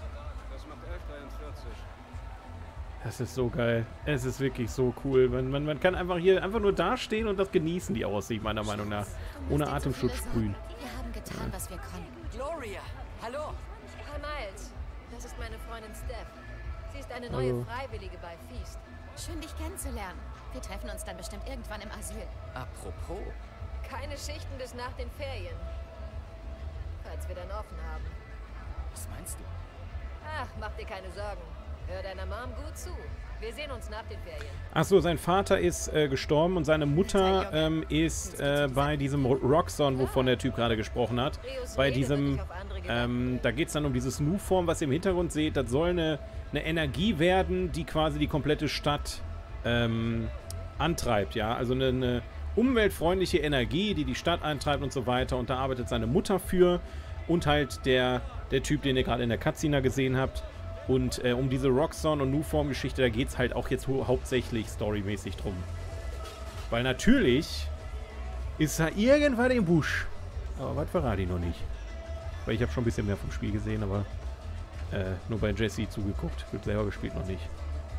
[SPEAKER 1] Das ist so geil. Es ist wirklich so cool. Man kann einfach hier einfach nur dastehen und das genießen, die Aussicht, meiner Meinung nach. Ohne Atemschutz sprühen.
[SPEAKER 8] Wir haben getan, was wir konnten.
[SPEAKER 3] Gloria, hallo.
[SPEAKER 12] Hi Miles, das ist meine Freundin Steph. Sie ist eine neue Freiwillige bei Feast.
[SPEAKER 8] Schön, dich kennenzulernen. Wir treffen uns dann bestimmt irgendwann im Asyl.
[SPEAKER 3] Apropos.
[SPEAKER 12] Keine Schichten bis nach den Ferien. Falls wir dann offen haben.
[SPEAKER 3] Was meinst du?
[SPEAKER 12] Ach, mach dir keine Sorgen. Hör deiner Mom gut zu. Wir sehen uns nach den Ferien.
[SPEAKER 1] Achso, sein Vater ist gestorben und seine Mutter ist bei diesem Roxxon, wovon der Typ gerade gesprochen hat. Bei diesem, da geht es dann um dieses Nu-Form, was ihr im Hintergrund seht. Das soll eine Energie werden, die quasi die komplette Stadt antreibt, ja. Also eine umweltfreundliche Energie, die die Stadt eintreibt und so weiter. Und da arbeitet seine Mutter für und halt der Typ, den ihr gerade in der Cutscene gesehen habt. Und um diese Roxxon und Nu-Form-Geschichte, da geht es halt auch jetzt hauptsächlich storymäßig drum. Weil natürlich ist da irgendwann im Busch. Aber was verrate ich noch nicht. Weil ich habe schon ein bisschen mehr vom Spiel gesehen, aber nur bei Jesse zugeguckt. Wird selber gespielt noch nicht.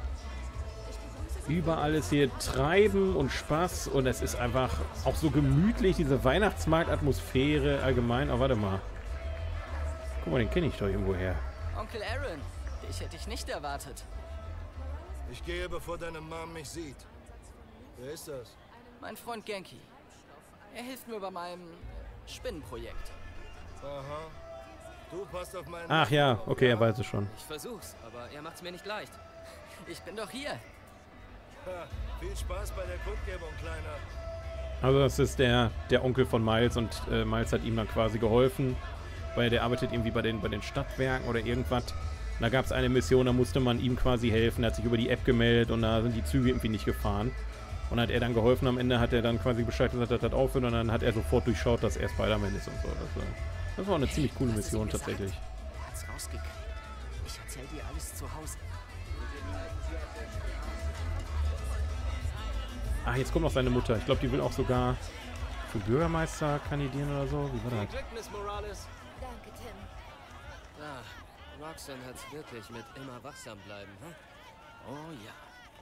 [SPEAKER 1] Überall ist hier Treiben und Spaß und es ist einfach auch so gemütlich, diese Weihnachtsmarktatmosphäre allgemein. Aber warte mal. Guck mal, den kenne ich doch irgendwo her.
[SPEAKER 3] Onkel Aaron, dich hätte ich nicht erwartet.
[SPEAKER 6] Ich gehe, bevor deine Mom mich sieht. Wer ist das?
[SPEAKER 3] Mein Freund Genki. Er hilft mir bei meinem Spinnenprojekt.
[SPEAKER 6] Aha. Du passt auf meinen...
[SPEAKER 1] Ach ja, okay, er weiß es schon.
[SPEAKER 14] Ich versuch's, aber er macht's mir nicht leicht.
[SPEAKER 3] Ich bin doch hier.
[SPEAKER 6] Ha, viel Spaß bei der Kundgebung, Kleiner.
[SPEAKER 1] Also das ist der Onkel von Miles und Miles hat ihm dann quasi geholfen, weil der arbeitet irgendwie bei den Stadtwerken oder irgendwas. Da gab es eine Mission, da musste man ihm quasi helfen. Er hat sich über die App gemeldet und da sind die Züge irgendwie nicht gefahren. Und hat er dann geholfen. Am Ende hat er dann quasi Bescheid gesagt, dass das aufhört und dann hat er sofort durchschaut, dass er Spider-Man ist und so. Das war eine ziemlich coole Mission tatsächlich.
[SPEAKER 3] Er hat's rausgekriegt. Ich erzähl dir alles zu Hause.
[SPEAKER 1] Ach, jetzt kommt noch seine Mutter. Ich glaube, die will auch sogar für Bürgermeister kandidieren oder so. Wie war das?
[SPEAKER 14] Glück, Miss Morales.
[SPEAKER 12] Danke, Tim.
[SPEAKER 14] Roxanne hat's wirklich mit immer wachsam bleiben, hm? Oh ja.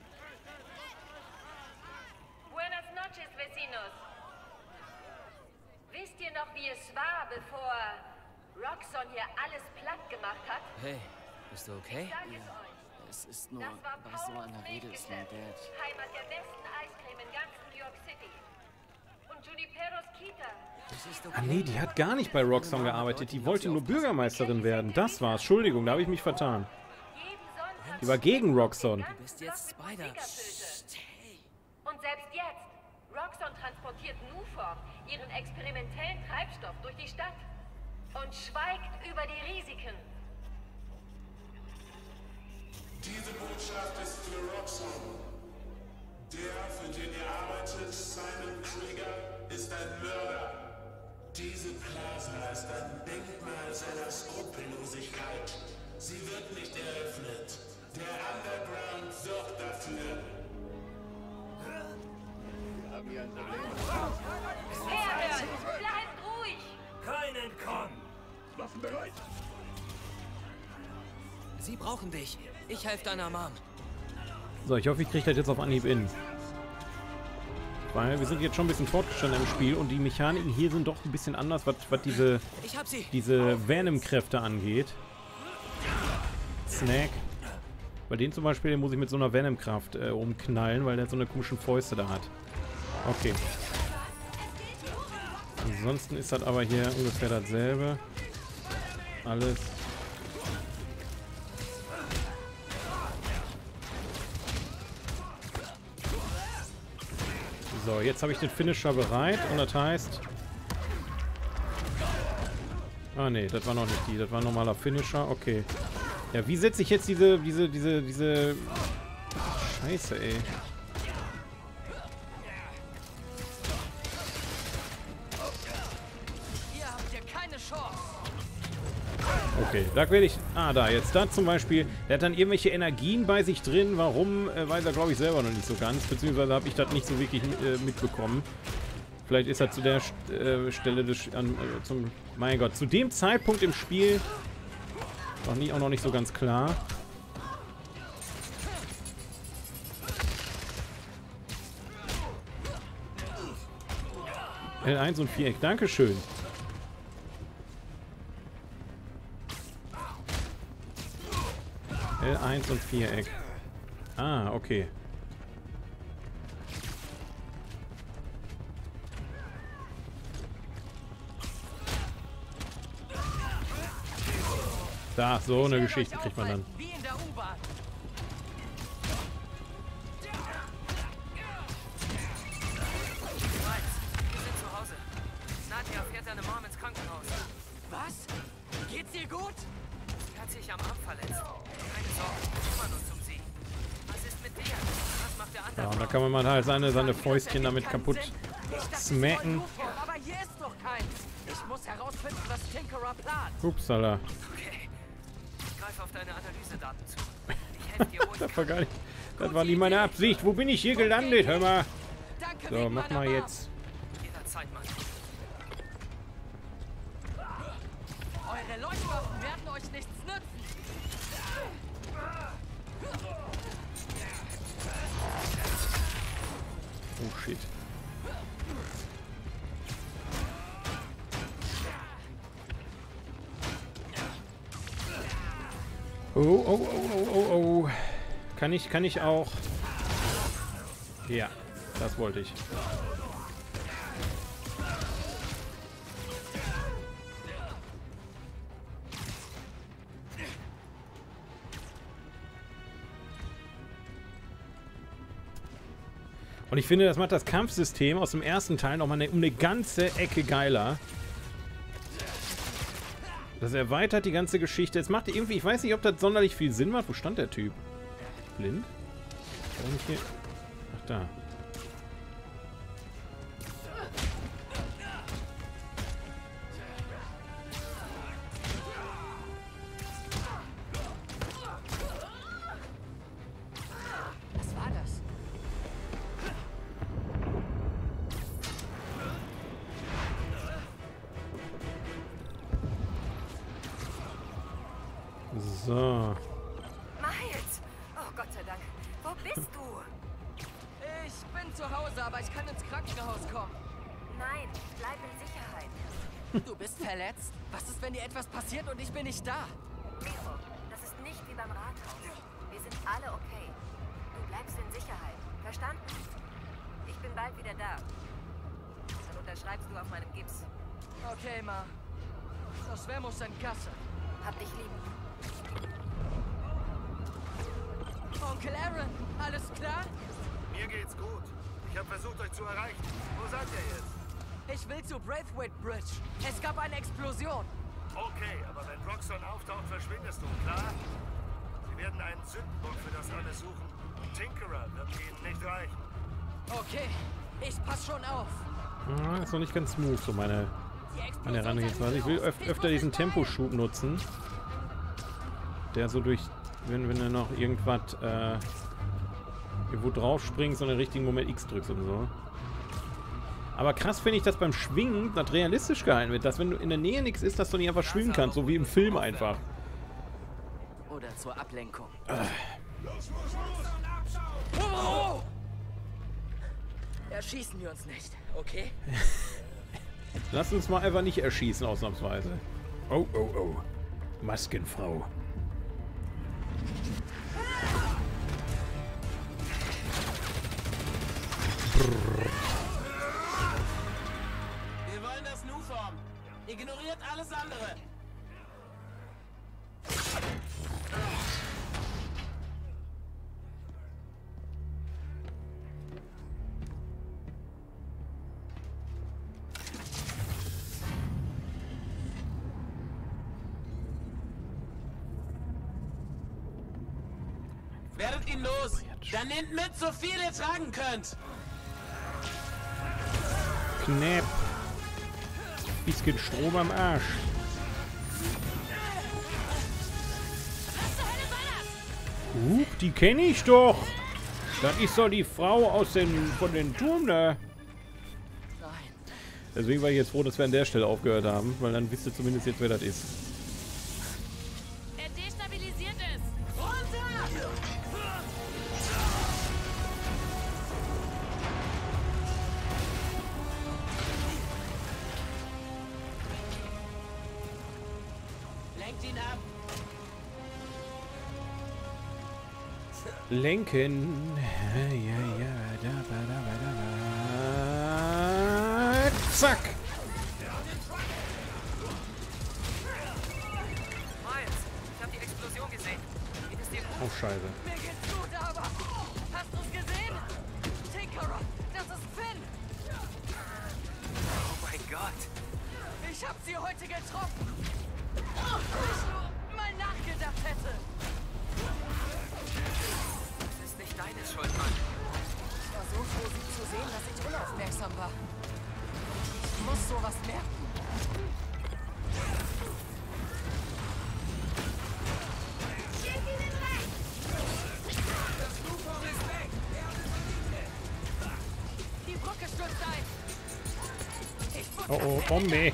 [SPEAKER 4] Buenas noches, vecinos. Wisst ihr noch, wie es war, bevor Roxxon hier alles platt gemacht hat?
[SPEAKER 14] Hey, bist du okay?
[SPEAKER 4] Ich sag es euch.
[SPEAKER 3] Es ist nur,
[SPEAKER 4] Das war
[SPEAKER 3] bei so einer Rede ist mein Dad.
[SPEAKER 4] Heimat der besten Eiscreme in ganz New York City. Und Juniperos Kita.
[SPEAKER 1] Ah nee, die hat gar nicht bei Roxxon gearbeitet. Die wollte nur Bürgermeisterin werden. Das war's. Entschuldigung, da habe ich mich vertan. Die war gegen Roxxon.
[SPEAKER 3] Du bist jetzt Spider.
[SPEAKER 4] Und selbst jetzt, Roxxon transportiert Nuform, ihren experimentellen Treibstoff, durch die Stadt. Und schweigt über die Risiken.
[SPEAKER 15] Diese Botschaft ist für Roxxon. Der, für den ihr arbeitet, Simon Krieger, ist ein Mörder. Diese Plaza ist ein Denkmal seiner Skrupellosigkeit. Sie wird nicht eröffnet. Der Underground sorgt dafür.
[SPEAKER 6] Wir haben hier ein Problem.
[SPEAKER 4] Herren, bleibt ruhig!
[SPEAKER 6] Kein Entkommen! Waffen bereit!
[SPEAKER 14] Sie brauchen dich. Ich helfe deiner Mom.
[SPEAKER 1] So, ich hoffe, ich kriege das jetzt auf Anhieb in. Weil wir sind jetzt schon ein bisschen fortgeschritten im Spiel und die Mechaniken hier sind doch ein bisschen anders, was diese Venom-Kräfte angeht. Snack. Bei denen zum Beispiel muss ich mit so einer Venom-Kraft umknallen, weil der so eine komischen Fäuste da hat. Okay. Ansonsten ist das aber hier ungefähr dasselbe. Alles. So, jetzt habe ich den Finisher bereit und das heißt... Ah ne, das war noch nicht die, das war ein normaler Finisher, okay. Ja, wie setze ich jetzt diese... Scheiße, ey.
[SPEAKER 3] Ihr habt hier keine Chance.
[SPEAKER 1] Oh Okay, da werde ich... Ah, da, jetzt da zum Beispiel. Der hat dann irgendwelche Energien bei sich drin. Warum, weiß er, glaube ich, selber noch nicht so ganz. Beziehungsweise habe ich das nicht so wirklich mitbekommen. Vielleicht ist er zu der Stelle des... mein Gott, zu dem Zeitpunkt im Spiel auch noch nicht so ganz klar. L1 und Viereck, dankeschön. L1 und Viereck. Ah, okay. Da, so eine Geschichte kriegt man dann.
[SPEAKER 3] Wie in der U-Bahn. Wir sind zu Hause. Nadja fährt deine Mom ins Krankenhaus. Was? Geht's ihr gut? Sie hat sich am Arm verletzt. Keine Sorge, wir kümmern uns um sie. Was ist mit dir? Was macht der andere?
[SPEAKER 1] Ja, und da kann man mal halt seine Fäustchen damit kaputt smacken.
[SPEAKER 3] Aber hier ist doch keins. Ich muss herausfinden, was Tinkerer plant.
[SPEAKER 1] Upsala.
[SPEAKER 3] Okay. Ich greife auf deine Analysedaten zu. Ich helfe dir, wo ich
[SPEAKER 1] Das war gar nicht... Das war nicht meine Absicht. Wo bin ich hier gelandet? Hör mal. So, mach mal jetzt.
[SPEAKER 3] Jederzeit, Mann. Eure Leuchtwaffen werden euch nichts nützen.
[SPEAKER 1] Oh, shit. Oh. Kann ich auch... Ja, das wollte ich. Und ich finde, das macht das Kampfsystem aus dem ersten Teil nochmal um eine ganze Ecke geiler. Das erweitert die ganze Geschichte. Es macht irgendwie, ich weiß nicht, ob das sonderlich viel Sinn macht. Wo stand der Typ? Blind? Warum nicht hier? Ach, da.
[SPEAKER 3] Was war das?
[SPEAKER 1] So.
[SPEAKER 4] Miles! Oh, Gott sei Dank. Wo bist du?
[SPEAKER 3] Ich bin zu Hause, aber ich kann ins Krankenhaus kommen.
[SPEAKER 4] Nein, bleib in Sicherheit.
[SPEAKER 3] Du bist verletzt? Was ist, wenn dir etwas passiert und ich bin nicht da?
[SPEAKER 4] Miro, das ist nicht wie beim Rathaus. Wir sind alle okay. Du bleibst in Sicherheit. Verstanden? Ich bin bald wieder da. Dann unterschreibst du auf meinem Gips.
[SPEAKER 3] Okay, Ma. Nos vemos en casa.
[SPEAKER 4] Hab dich lieb.
[SPEAKER 3] Onkel Aaron, alles klar?
[SPEAKER 6] Mir geht's gut. Ich habe versucht, euch zu erreichen. Wo seid ihr jetzt?
[SPEAKER 3] Ich will zu Braithwaite Bridge. Es gab eine Explosion.
[SPEAKER 6] Okay, aber wenn Roxxon auftaucht, verschwindest du, klar? Sie werden einen Sündenbock für das alles suchen. Tinkerer wird ihnen nicht reichen.
[SPEAKER 3] Okay, ich pass schon auf.
[SPEAKER 1] Ja, ist noch nicht ganz smooth, so meine Herangehensweise. Ich will öfter diesen Temposchub nutzen. Der so durch, wenn du noch irgendwas irgendwo drauf springst und im richtigen Moment X drückst und so. Aber krass finde ich, dass beim Schwingen das realistisch gehalten wird, dass wenn du in der Nähe nichts ist, dass du nicht einfach schwingen kannst, so wie im Film einfach.
[SPEAKER 3] Oder zur Ablenkung.
[SPEAKER 16] Oh!
[SPEAKER 3] Erschießen wir uns nicht, okay?
[SPEAKER 1] Lass uns mal einfach nicht erschießen, ausnahmsweise. Oh, oh, oh. Maskenfrau.
[SPEAKER 16] Wir wollen das Nu-Form. Ignoriert alles andere. Werdet ihn los! Dann nehmt mit, so viel ihr tragen könnt!
[SPEAKER 1] Knapp. Bisschen Strom am Arsch. Die kenne ich doch. Das ist doch die Frau von den Turm da. Deswegen war ich jetzt froh, dass wir an der Stelle aufgehört haben, weil dann wisst ihr zumindest jetzt, wer das ist.
[SPEAKER 13] Er destabilisiert es. Runter!
[SPEAKER 16] Lenkt ihn ab.
[SPEAKER 1] Lenken. Ja, zack.
[SPEAKER 17] Miles, ich habe die Explosion gesehen. Geht es dir gut?
[SPEAKER 1] Oh, Scheiße.
[SPEAKER 17] Mir geht's gut, aber... Hast du's gesehen? Tinkerer, das ist Finn! Oh mein Gott. Ich hab sie heute getroffen. Oh, wenn ich nur mal nachgedacht hätte. Das ist nicht deine Schuld, Mann. Ich war so froh, sie zu sehen, dass ich unaufmerksam war. Ich muss sowas merken. Die Brücke stürzt ein. Ich muss
[SPEAKER 1] Oh, oh, nee.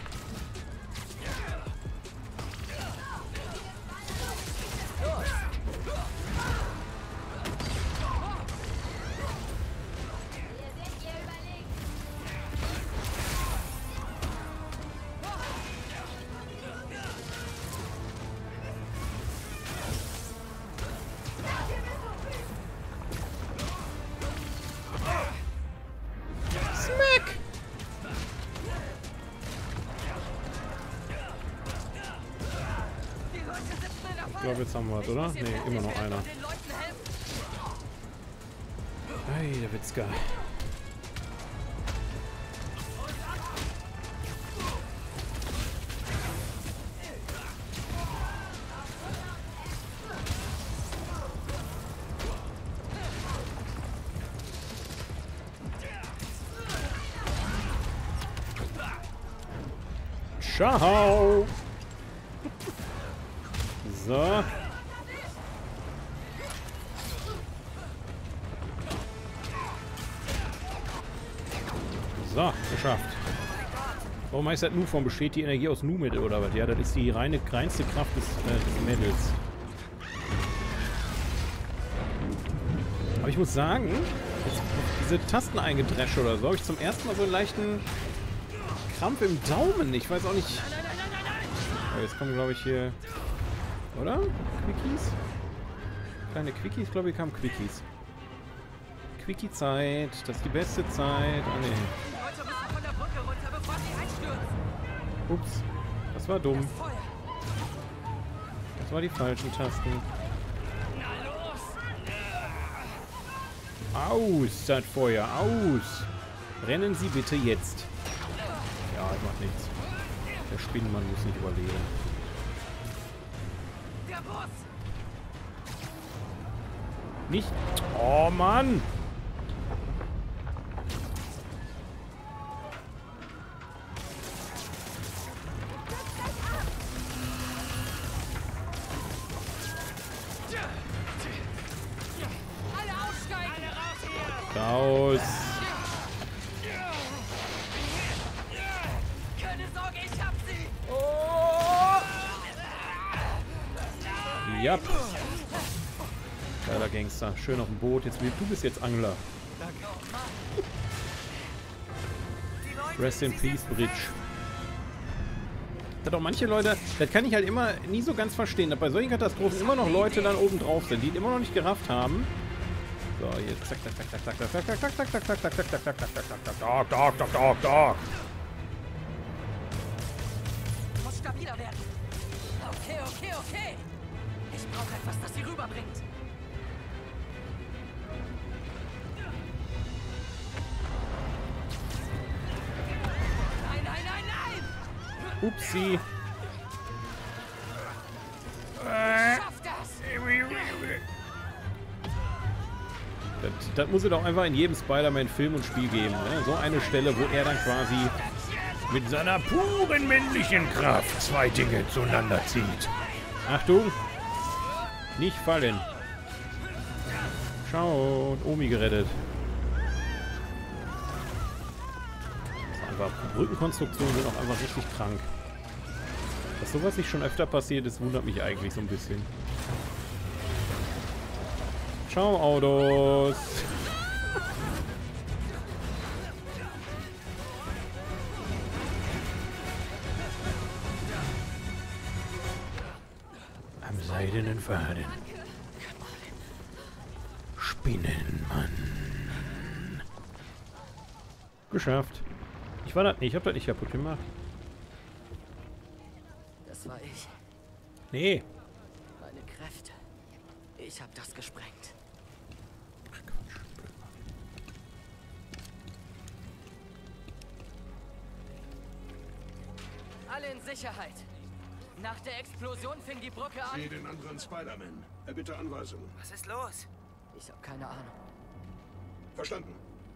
[SPEAKER 1] Ich glaube, jetzt haben wir es, oder? Ne, immer noch einer. Hey, der Witzka. Ciao! So. So, geschafft. Warum heißt das Nu-Form? Besteht die Energie aus Nu-Mittel oder was? Ja, das ist die reinste Kraft des Mädels. Aber ich muss sagen, jetzt diese Tasteneingetresche oder so, habe ich zum ersten Mal so einen leichten Krampf im Daumen. Ich weiß auch nicht. Oh, jetzt kommen, glaube ich, hier. Oder? Quickies? Kleine Quickies? Ich glaube, hier kamen Quickies. Quickie-Zeit. Das ist die beste Zeit. Ah, nee. Ups. Das war dumm. Das waren die falschen Tasten. Aus, das Feuer. Aus. Rennen Sie bitte jetzt. Ja, das macht nichts. Der Spinnenmann muss nicht überleben. Nicht. Oh Mann! Raus!
[SPEAKER 17] Keine Sorge, ich hab sie!
[SPEAKER 1] Ja. Geiler Gangster. Schön auf dem Boot. Jetzt, du bist jetzt Angler. Rest in Peace, Bridge. Da doch manche Leute, das kann ich halt immer nie so ganz verstehen, dass bei solchen Katastrophen immer noch Leute dann oben drauf sind, die immer noch nicht gerafft haben. So, hier, zack, zack, zack, zack, zack, zack, zack, zack, zack, zack, zack, zack, zack, zack, zack, zack, zack, zack.
[SPEAKER 17] Muss stabiler werden. Okay, okay, okay. Ich brauche etwas, das sie rüberbringt. Nein, nein, nein, nein!
[SPEAKER 1] Upsi.
[SPEAKER 17] Schaff das!
[SPEAKER 1] Das muss es doch einfach in jedem Spider-Man-Film und Spiel geben. Ne? So eine Stelle, wo er dann quasi mit seiner puren männlichen Kraft zwei Dinge zueinander zieht. Achtung! Nicht fallen. Ciao. Und Omi gerettet. Aber Brückenkonstruktionen sind auch einfach richtig krank. Dass sowas nicht schon öfter passiert ist, wundert mich eigentlich so ein bisschen. Ciao, Autos. Am seidenen Faden. Spinnenmann. Geschafft. Ich war das nicht, ich hab das nicht kaputt gemacht.
[SPEAKER 3] Das war ich.
[SPEAKER 1] Nee.
[SPEAKER 3] Meine Kräfte. Ich hab das gesprengt.
[SPEAKER 17] Alle in Sicherheit. Nach der Explosion fing die Brücke an.
[SPEAKER 6] Sieh den anderen Spider-Man. Bitte Anweisungen.
[SPEAKER 17] Was ist los?
[SPEAKER 3] Ich habe keine Ahnung.
[SPEAKER 6] Verstanden.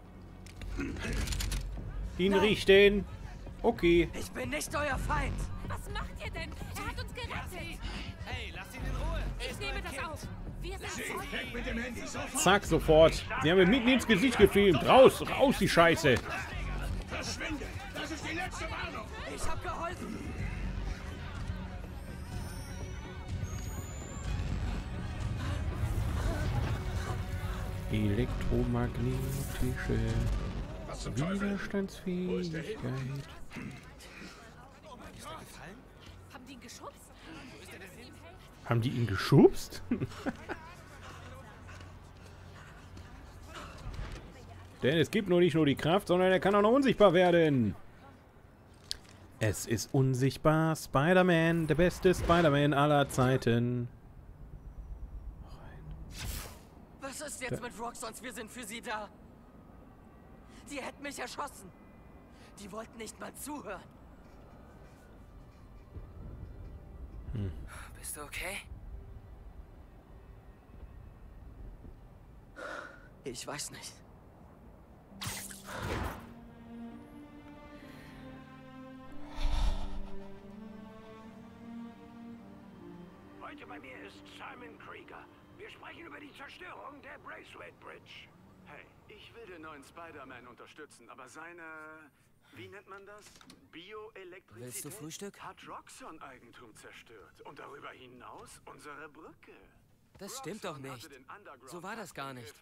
[SPEAKER 1] Ihn richten. Okay.
[SPEAKER 17] Ich bin nicht euer Feind.
[SPEAKER 13] Was macht ihr denn? Er hat uns gerettet.
[SPEAKER 16] Hey, lasst ihn in Ruhe.
[SPEAKER 13] Ich nehme das auf. Wir sind Zeugen.
[SPEAKER 6] Weg mit dem Handy, sofort.
[SPEAKER 1] Zack, sofort. Sie haben mir mitten ins Gesicht gefilmt. Raus, raus, die Scheiße.
[SPEAKER 6] Verschwinde. Das ist die letzte Warnung.
[SPEAKER 17] Ich hab geholfen.
[SPEAKER 1] Elektromagnetische Widerstandsfähigkeit.
[SPEAKER 13] Haben die ihn geschubst?
[SPEAKER 1] Haben die ihn geschubst? Denn es gibt nur nicht nur die Kraft, sondern er kann auch noch unsichtbar werden. Es ist unsichtbar. Spider-Man, der beste Spider-Man aller Zeiten.
[SPEAKER 17] Was ist jetzt mit Roxxons? Wir sind für sie da. Die hätten mich erschossen. Die wollten nicht mal zuhören. Bist du okay?
[SPEAKER 3] Ich weiß nicht.
[SPEAKER 10] Heute bei mir ist Simon Krieger. Wir sprechen über die Zerstörung der Braithwaite Bridge.
[SPEAKER 18] Hey, ich will den neuen Spider-Man unterstützen, aber seine... Wie nennt man das? Bioelektrizität?
[SPEAKER 3] Willst du Frühstück?
[SPEAKER 18] Hat Roxxon Eigentum zerstört. Und darüber hinaus unsere Brücke.
[SPEAKER 17] Das stimmt doch nicht. So war das gar nicht.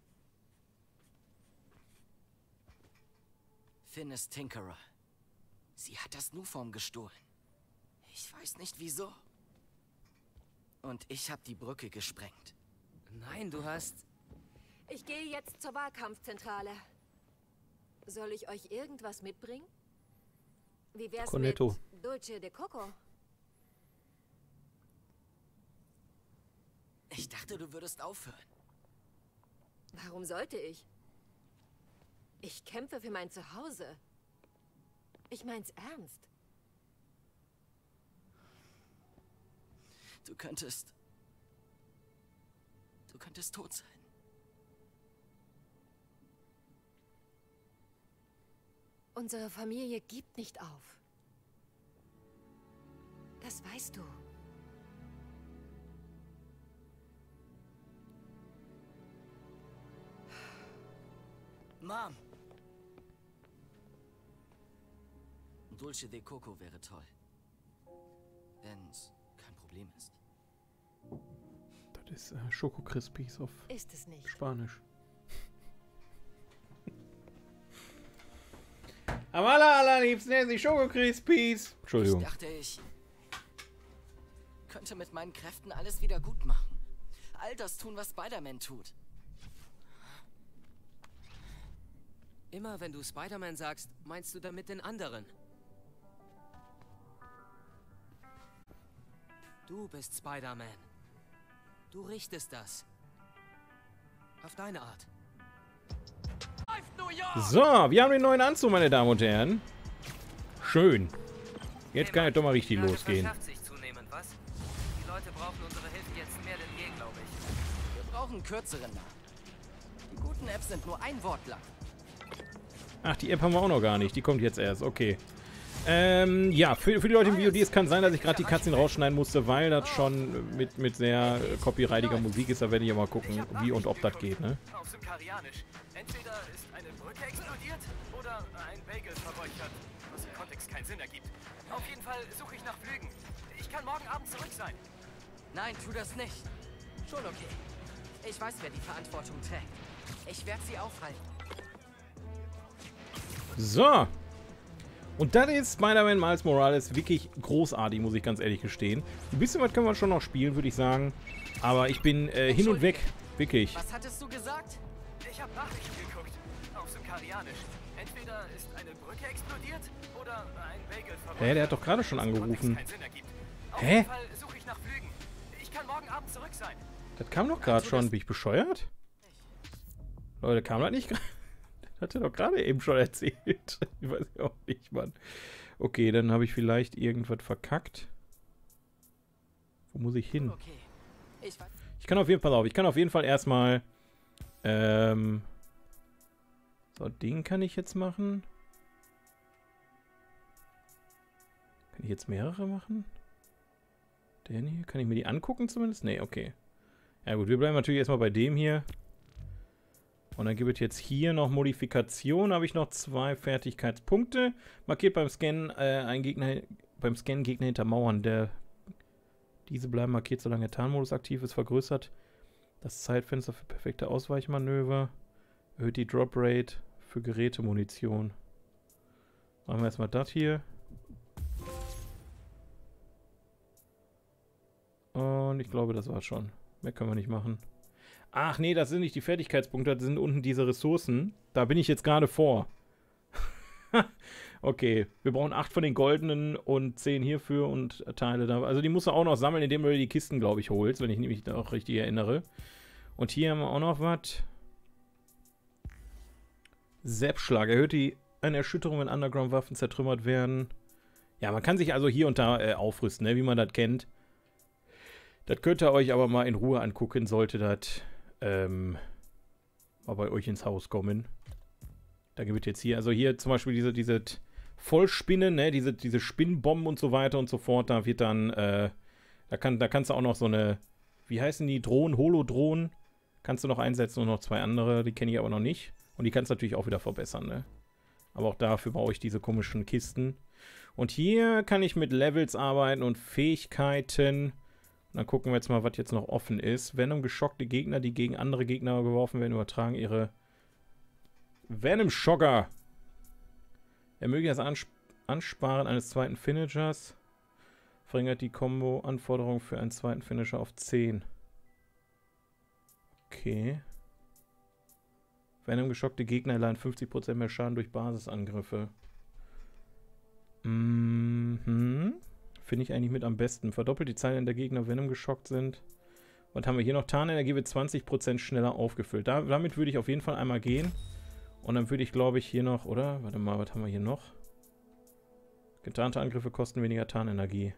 [SPEAKER 3] Finn ist Tinkerer. Sie hat das Nuform gestohlen. Ich weiß nicht wieso. Und ich habe die Brücke gesprengt.
[SPEAKER 17] Nein, du hast...
[SPEAKER 12] Ich gehe jetzt zur Wahlkampfzentrale. Soll ich euch irgendwas mitbringen? Wie wär's
[SPEAKER 1] Cornetto.
[SPEAKER 12] mit Dulce de Coco?
[SPEAKER 3] Ich dachte, du würdest aufhören.
[SPEAKER 12] Warum sollte ich? Ich kämpfe für mein Zuhause. Ich mein's ernst.
[SPEAKER 3] Du könntest tot sein.
[SPEAKER 12] Unsere Familie gibt nicht auf. Das weißt du.
[SPEAKER 3] Mom! Dulce de Coco wäre toll. Wenn's kein Problem ist.
[SPEAKER 1] Das ist Schoko Crispies auf
[SPEAKER 12] Ist es nicht.
[SPEAKER 1] Spanisch. Am allerliebsten essen die Schoko Crispies. Entschuldigung.
[SPEAKER 3] Ich dachte, ich könnte mit meinen Kräften alles wieder gut machen. All das tun, was Spider-Man tut.
[SPEAKER 17] Immer wenn du Spider-Man sagst, meinst du damit den anderen. Du bist Spider-Man. Du richtest das. Auf deine Art.
[SPEAKER 1] So, wir haben den neuen Anzug, meine Damen und Herren. Schön. Jetzt kann es doch mal richtig losgehen.
[SPEAKER 17] Verschärft sich zunehmend, was? Die Leute brauchen unsere Hilfe jetzt mehr denn je, glaube ich.
[SPEAKER 3] Wir brauchen kürzere Namen. Die guten Apps sind nur ein Wort lang.
[SPEAKER 1] Ach, die App haben wir auch noch gar nicht. Die kommt jetzt erst. Okay. Ja, für die Leute im VOD, es kann sein, dass ich gerade die Cutscene rausschneiden musste, weil das schon mit sehr copyrightiger Musik ist. Da werde ich ja mal gucken, wie und ob das geht, ne?
[SPEAKER 17] Auf Synkarianisch. Entweder ist eine Brücke explodiert oder ein Bagel verräuchert, was im Kontext keinen Sinn ergibt. Auf jeden Fall suche ich nach Flügen. Ich kann morgen Abend zurück sein. Nein, tu das nicht. Schon okay. Ich weiß, wer die Verantwortung trägt. Ich werde sie aufhalten.
[SPEAKER 1] So. Und das ist Spider-Man Miles Morales wirklich großartig, muss ich ganz ehrlich gestehen. Ein bisschen was können wir schon noch spielen, würde ich sagen. Aber ich bin hin und weg, wirklich.
[SPEAKER 17] Was hattest du gesagt? Ich habe Nachrichten geguckt. Auf Synkarianisch. Entweder ist eine Brücke explodiert oder ein Bagel verräuchert.
[SPEAKER 1] Hä, der hat doch gerade schon angerufen.
[SPEAKER 17] Auf
[SPEAKER 1] Hä?
[SPEAKER 17] jeden Fall suche ich nach Flügen. Ich kann morgen Abend zurück sein.
[SPEAKER 1] Das kam doch gerade schon. Bin ich bescheuert? Leute, kam das nicht gerade? Das hat er doch gerade eben schon erzählt. Ich weiß ja auch nicht, Mann. Okay, dann habe ich vielleicht irgendwas verkackt. Wo muss ich hin? Ich kann auf jeden Fall erstmal so, den kann ich jetzt machen. Kann ich jetzt mehrere machen? Den hier? Kann ich mir die angucken zumindest? Nee, okay. Ja gut, wir bleiben natürlich erstmal bei dem hier. Und dann gibt es jetzt hier noch Modifikation. Habe ich noch 2 Fertigkeitspunkte. Markiert beim Scannen Gegner hinter Mauern. Diese bleiben markiert, solange der Tarnmodus aktiv ist. Vergrößert das Zeitfenster für perfekte Ausweichmanöver. Erhöht die Drop Rate für Gerätemunition. Machen wir erstmal das hier. Und ich glaube, das war's schon. Mehr können wir nicht machen. Ach nee, das sind nicht die Fertigkeitspunkte, das sind unten diese Ressourcen. Da bin ich jetzt gerade vor. Okay, wir brauchen 8 von den goldenen und 10 hierfür und Teile da. Also die musst du auch noch sammeln, indem du die Kisten, glaube ich, holst, wenn ich mich auch richtig erinnere. Und hier haben wir auch noch was. Seppschlag erhöht eine Erschütterung, wenn Underground-Waffen zertrümmert werden. Ja, man kann sich also hier und da aufrüsten, ne, wie man das kennt. Das könnt ihr euch aber mal in Ruhe angucken, sollte das mal bei euch ins Haus kommen. Da gibt es jetzt hier, also hier zum Beispiel diese Vollspinnen, ne, diese Spinnbomben und so weiter und so fort, da wird dann, da kannst du auch noch so eine, wie heißen die, Drohnen, Holodrohnen, kannst du noch einsetzen und noch 2 andere, die kenne ich aber noch nicht. Und die kannst du natürlich auch wieder verbessern, ne. Aber auch dafür brauche ich diese komischen Kisten. Und hier kann ich mit Levels arbeiten und Fähigkeiten. Dann gucken wir jetzt mal, was jetzt noch offen ist. Venom-geschockte Gegner, die gegen andere Gegner geworfen werden, übertragen ihre Venom-Schocker. Ermöglicht das Ansparen eines zweiten Finishers. Verringert die Combo-Anforderung für einen zweiten Finisher auf 10. Okay. Venom-geschockte Gegner erleiden 50% mehr Schaden durch Basisangriffe. Finde ich eigentlich mit am besten. Verdoppelt die Zahl der Gegner, Venom geschockt sind. Und haben wir hier noch Tarnenergie wird 20% schneller aufgefüllt. Damit würde ich auf jeden Fall einmal gehen. Und dann würde ich, glaube ich, hier noch, oder? Warte mal, was haben wir hier noch? Getarnte Angriffe kosten weniger Tarnenergie.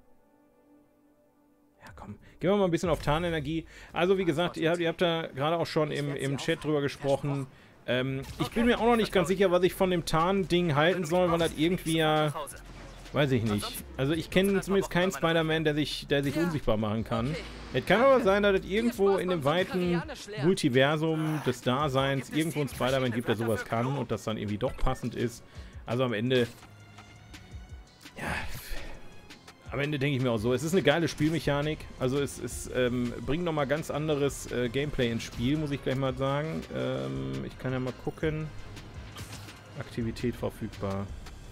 [SPEAKER 1] Ja, komm. Gehen wir mal ein bisschen auf Tarnenergie. Also, wie gesagt, ihr habt da gerade auch schon im Chat drüber gesprochen. Ich bin mir auch noch nicht ganz sicher, was ich von dem Tarn-Ding halten soll, weil das irgendwie ja... Weiß ich nicht. Also ich kenne zumindest keinen Spider-Man, der sich unsichtbar machen kann. Es kann aber sein, dass es irgendwo in dem weiten Multiversum des Daseins irgendwo einen Spider-Man gibt, der sowas kann und das dann irgendwie doch passend ist. Also am Ende... Ja... Am Ende denke ich mir auch so, es ist eine geile Spielmechanik. Also es bringt nochmal ganz anderes Gameplay ins Spiel, muss ich gleich mal sagen. Ich kann ja mal gucken. Aktivität verfügbar.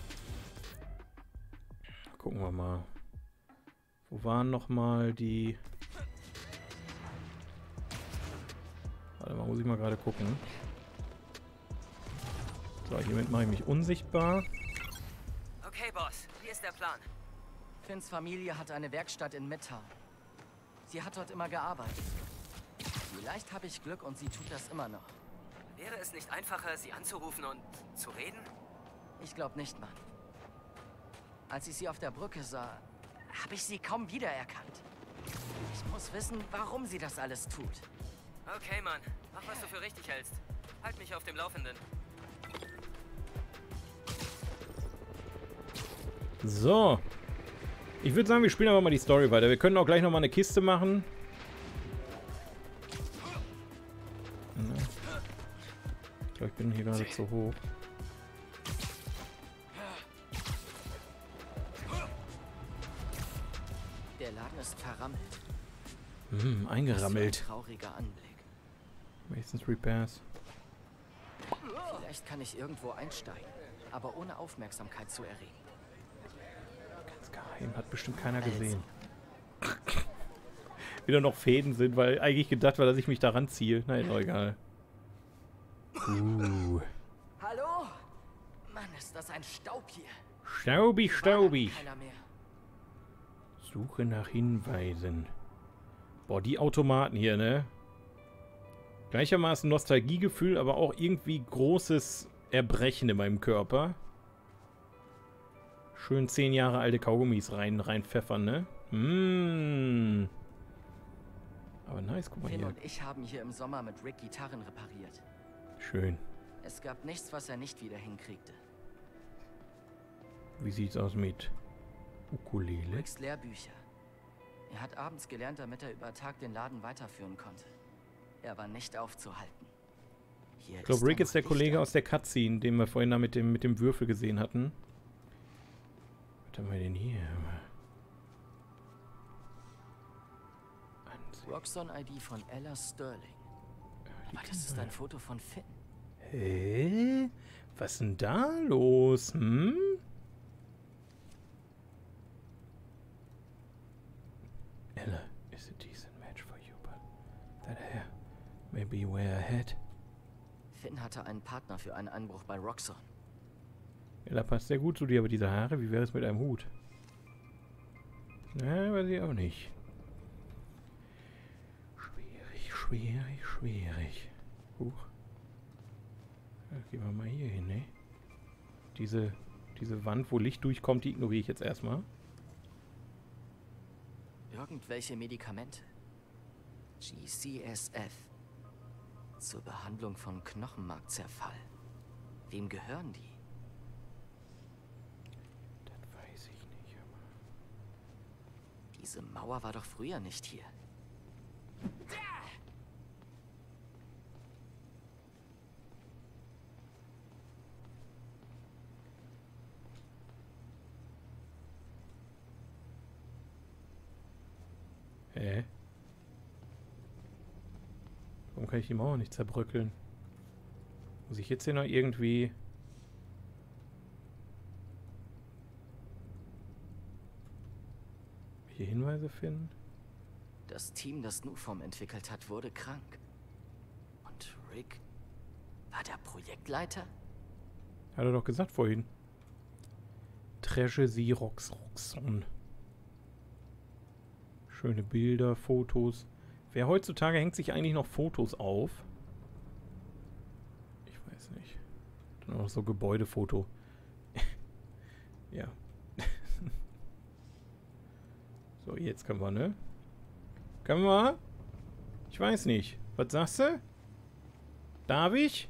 [SPEAKER 1] Gucken wir mal. Wo waren nochmal die... Warte mal, muss ich mal gerade gucken. So, hiermit mache ich mich unsichtbar.
[SPEAKER 17] Okay, Boss, wie ist der Plan? Finns Familie hat eine Werkstatt in Midtown. Sie hat dort immer gearbeitet. Vielleicht habe ich Glück und sie tut das immer noch. Wäre es nicht einfacher, sie anzurufen und zu reden? Ich glaube nicht, Mann. Als ich sie auf der Brücke sah, habe ich sie kaum wiedererkannt. Ich muss wissen, warum sie das alles tut. Okay, Mann. Mach, was du für richtig hältst. Halt mich auf dem Laufenden.
[SPEAKER 1] So. Ich würde sagen, wir spielen aber mal die Story weiter. Wir können auch gleich nochmal eine Kiste machen. Ich glaube, ich bin hier gerade zu hoch.
[SPEAKER 17] Der Laden ist verrammelt.
[SPEAKER 1] Eingerammelt.
[SPEAKER 17] Das ist ein trauriger Anblick.
[SPEAKER 1] Masons Repairs.
[SPEAKER 17] Vielleicht kann ich irgendwo einsteigen, aber ohne Aufmerksamkeit zu erregen.
[SPEAKER 1] Ganz geheim, hat bestimmt keiner gesehen. Wieder noch Fäden sind, weil eigentlich gedacht war, dass ich mich da ranziehe. Na, ist doch egal.
[SPEAKER 17] Hallo? Mann, ist das ein Staub hier.
[SPEAKER 1] Staubig, staubig.
[SPEAKER 17] Keiner mehr.
[SPEAKER 1] Suche nach Hinweisen. Boah, die Automaten hier, ne? Gleichermaßen Nostalgiegefühl, aber auch irgendwie großes Erbrechen in meinem Körper. Schön 10 Jahre alte Kaugummis reinpfeffern, ne? Aber nice, guck mal
[SPEAKER 17] Finn
[SPEAKER 1] hier.
[SPEAKER 17] und ich haben hier im Sommer mit Rick Gitarren repariert.
[SPEAKER 1] Schön.
[SPEAKER 17] Es gab nichts, was er nicht wieder hinkriegte.
[SPEAKER 1] Wie sieht's aus mit Ukulele?
[SPEAKER 17] Ricks Lehrbücher. Er hat abends gelernt, damit er über Tag den Laden weiterführen konnte. Er war nicht aufzuhalten. Hier
[SPEAKER 1] Ich glaube, Rick ist der Kollege aus der Cutscene, den wir vorhin da mit dem Würfel gesehen hatten. Was haben wir denn hier?
[SPEAKER 17] Roxxon-ID von Ella Sterling. Aber das ist ein Foto von Finn.
[SPEAKER 1] Hä? Was ist denn da los? Ella is a decent match for you, but that hair, maybe you wear a hat.
[SPEAKER 17] Finn hatte einen Partner für einen Einbruch bei Roxxon.
[SPEAKER 1] Ella passt sehr gut zu dir, aber diese Haare, wie wäre es mit einem Hut? Na, weiß ich auch nicht. Schwierig. Huch. Ja, gehen wir mal hier hin, ne? Diese Wand, wo Licht durchkommt, die ignoriere ich jetzt erstmal.
[SPEAKER 17] Irgendwelche Medikamente. GCSF. Zur Behandlung von Knochenmarkzerfall. Wem gehören die?
[SPEAKER 1] Das weiß ich nicht, aber...
[SPEAKER 17] Diese Mauer war doch früher nicht hier.
[SPEAKER 1] Hä? Warum kann ich die Mauer nicht zerbröckeln? Muss ich jetzt hier noch irgendwie... Hier Hinweise finden?
[SPEAKER 17] Das Team, das Nuform entwickelt hat, wurde krank. Und Rick war der Projektleiter?
[SPEAKER 1] Hat er doch gesagt vorhin. Treasure Roxxon. Schöne Bilder, Fotos. Wer heutzutage hängt sich eigentlich noch Fotos auf? Ich weiß nicht. Dann auch noch so Gebäudefoto. Ja. So, jetzt können wir, ne? Können wir? Ich weiß nicht. Was sagst du? Darf ich?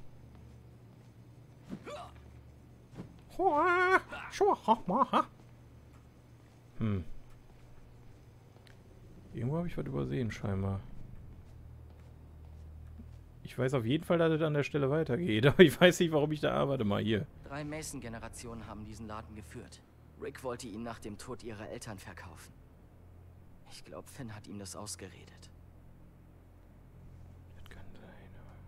[SPEAKER 1] Irgendwo habe ich was übersehen, scheinbar. Ich weiß auf jeden Fall, dass es an der Stelle weitergeht, aber ich weiß nicht, warum ich da arbeite. Mal hier.
[SPEAKER 17] 3 Mason-Generationen haben diesen Laden geführt. Rick wollte ihn nach dem Tod ihrer Eltern verkaufen. Ich glaube, Finn hat ihm das ausgeredet.
[SPEAKER 1] Das kann sein,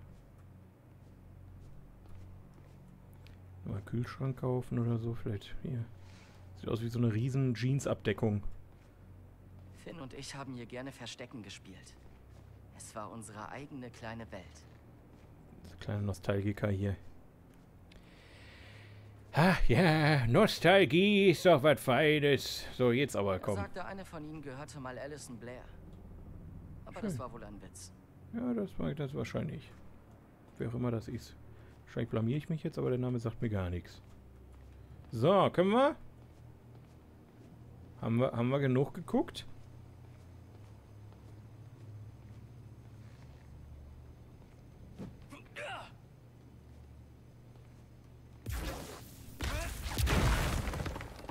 [SPEAKER 1] aber... Mal einen Kühlschrank kaufen oder so, vielleicht hier. Sieht aus wie so eine riesen Jeans-Abdeckung.
[SPEAKER 17] Finn und ich haben hier gerne Verstecken gespielt. Es war unsere eigene kleine Welt.
[SPEAKER 1] Das kleine Nostalgiker hier. Ach ja, Nostalgie ist doch was Feines. So, jetzt aber komm.
[SPEAKER 17] Er sagte, eine von ihnen gehörte mal Alison Blair. Aber
[SPEAKER 1] Schön.
[SPEAKER 17] das war wohl ein Witz.
[SPEAKER 1] Ja, das war das wahrscheinlich. Wer auch immer das ist. Wahrscheinlich blamier ich mich jetzt, aber der Name sagt mir gar nichts. So, können wir? Haben wir genug geguckt?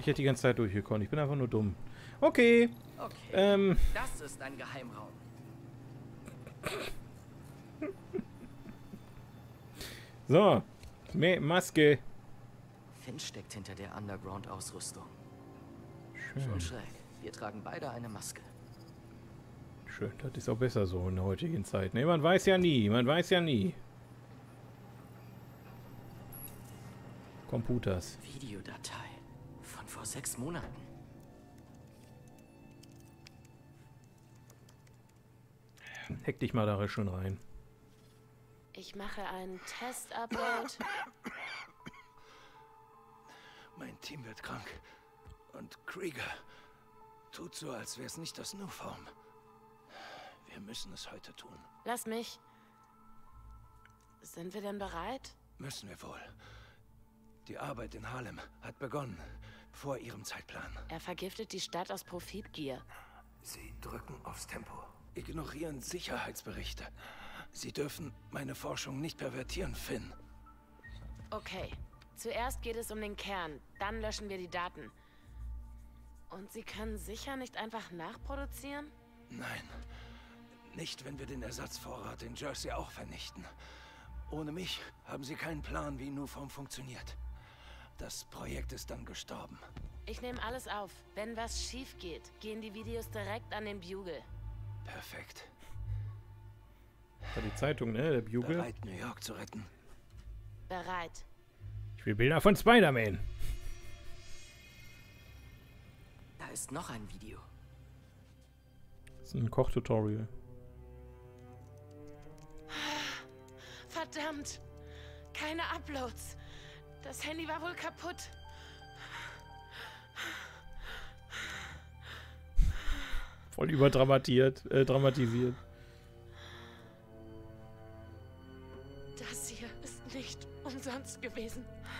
[SPEAKER 1] Ich hätte die ganze Zeit durchgekommen. Ich bin einfach nur dumm. Okay.
[SPEAKER 17] Okay. Das ist ein Geheimraum.
[SPEAKER 1] So. Maske.
[SPEAKER 17] Finn steckt hinter der Underground-Ausrüstung.
[SPEAKER 1] Schön.
[SPEAKER 17] Schon schräg. Wir tragen beide eine Maske.
[SPEAKER 1] Schön, das ist auch besser so in der heutigen Zeit. Ne, man weiß ja nie. Man weiß ja nie. Computers.
[SPEAKER 17] Videodatei. Von vor 6 Monaten.
[SPEAKER 1] Hack dich mal da schön rein.
[SPEAKER 13] Ich mache einen Test-Upload.
[SPEAKER 11] Mein Team wird krank. Und Krieger tut so, als wäre es nicht das Nuform. Wir müssen es heute tun.
[SPEAKER 13] Lass mich. Sind wir denn bereit?
[SPEAKER 11] Müssen wir wohl. Die Arbeit in Harlem hat begonnen. Vor ihrem Zeitplan.
[SPEAKER 13] Er vergiftet die Stadt aus Profitgier.
[SPEAKER 11] Sie drücken aufs Tempo. Ignorieren Sicherheitsberichte. Sie dürfen meine Forschung nicht pervertieren, Finn.
[SPEAKER 13] Okay. Zuerst geht es um den Kern. Dann löschen wir die Daten. Und Sie können sicher nicht einfach nachproduzieren?
[SPEAKER 11] Nein. Nicht, wenn wir den Ersatzvorrat in Jersey auch vernichten. Ohne mich haben Sie keinen Plan, wie Nuform funktioniert. Das Projekt ist dann gestorben.
[SPEAKER 13] Ich nehme alles auf. Wenn was schief geht, gehen die Videos direkt an den Bugle.
[SPEAKER 11] Perfekt.
[SPEAKER 1] Das war die Zeitung, ne? Der Bugle.
[SPEAKER 11] Bereit, New York zu retten?
[SPEAKER 13] Bereit.
[SPEAKER 1] Ich will Bilder von Spider-Man.
[SPEAKER 17] Da ist noch ein Video.
[SPEAKER 1] Das ist ein Kochtutorial.
[SPEAKER 13] Verdammt! Keine Uploads. Das Handy war wohl kaputt.
[SPEAKER 1] Voll überdramatisiert. Dramatisiert.
[SPEAKER 13] Das hier ist nicht umsonst gewesen.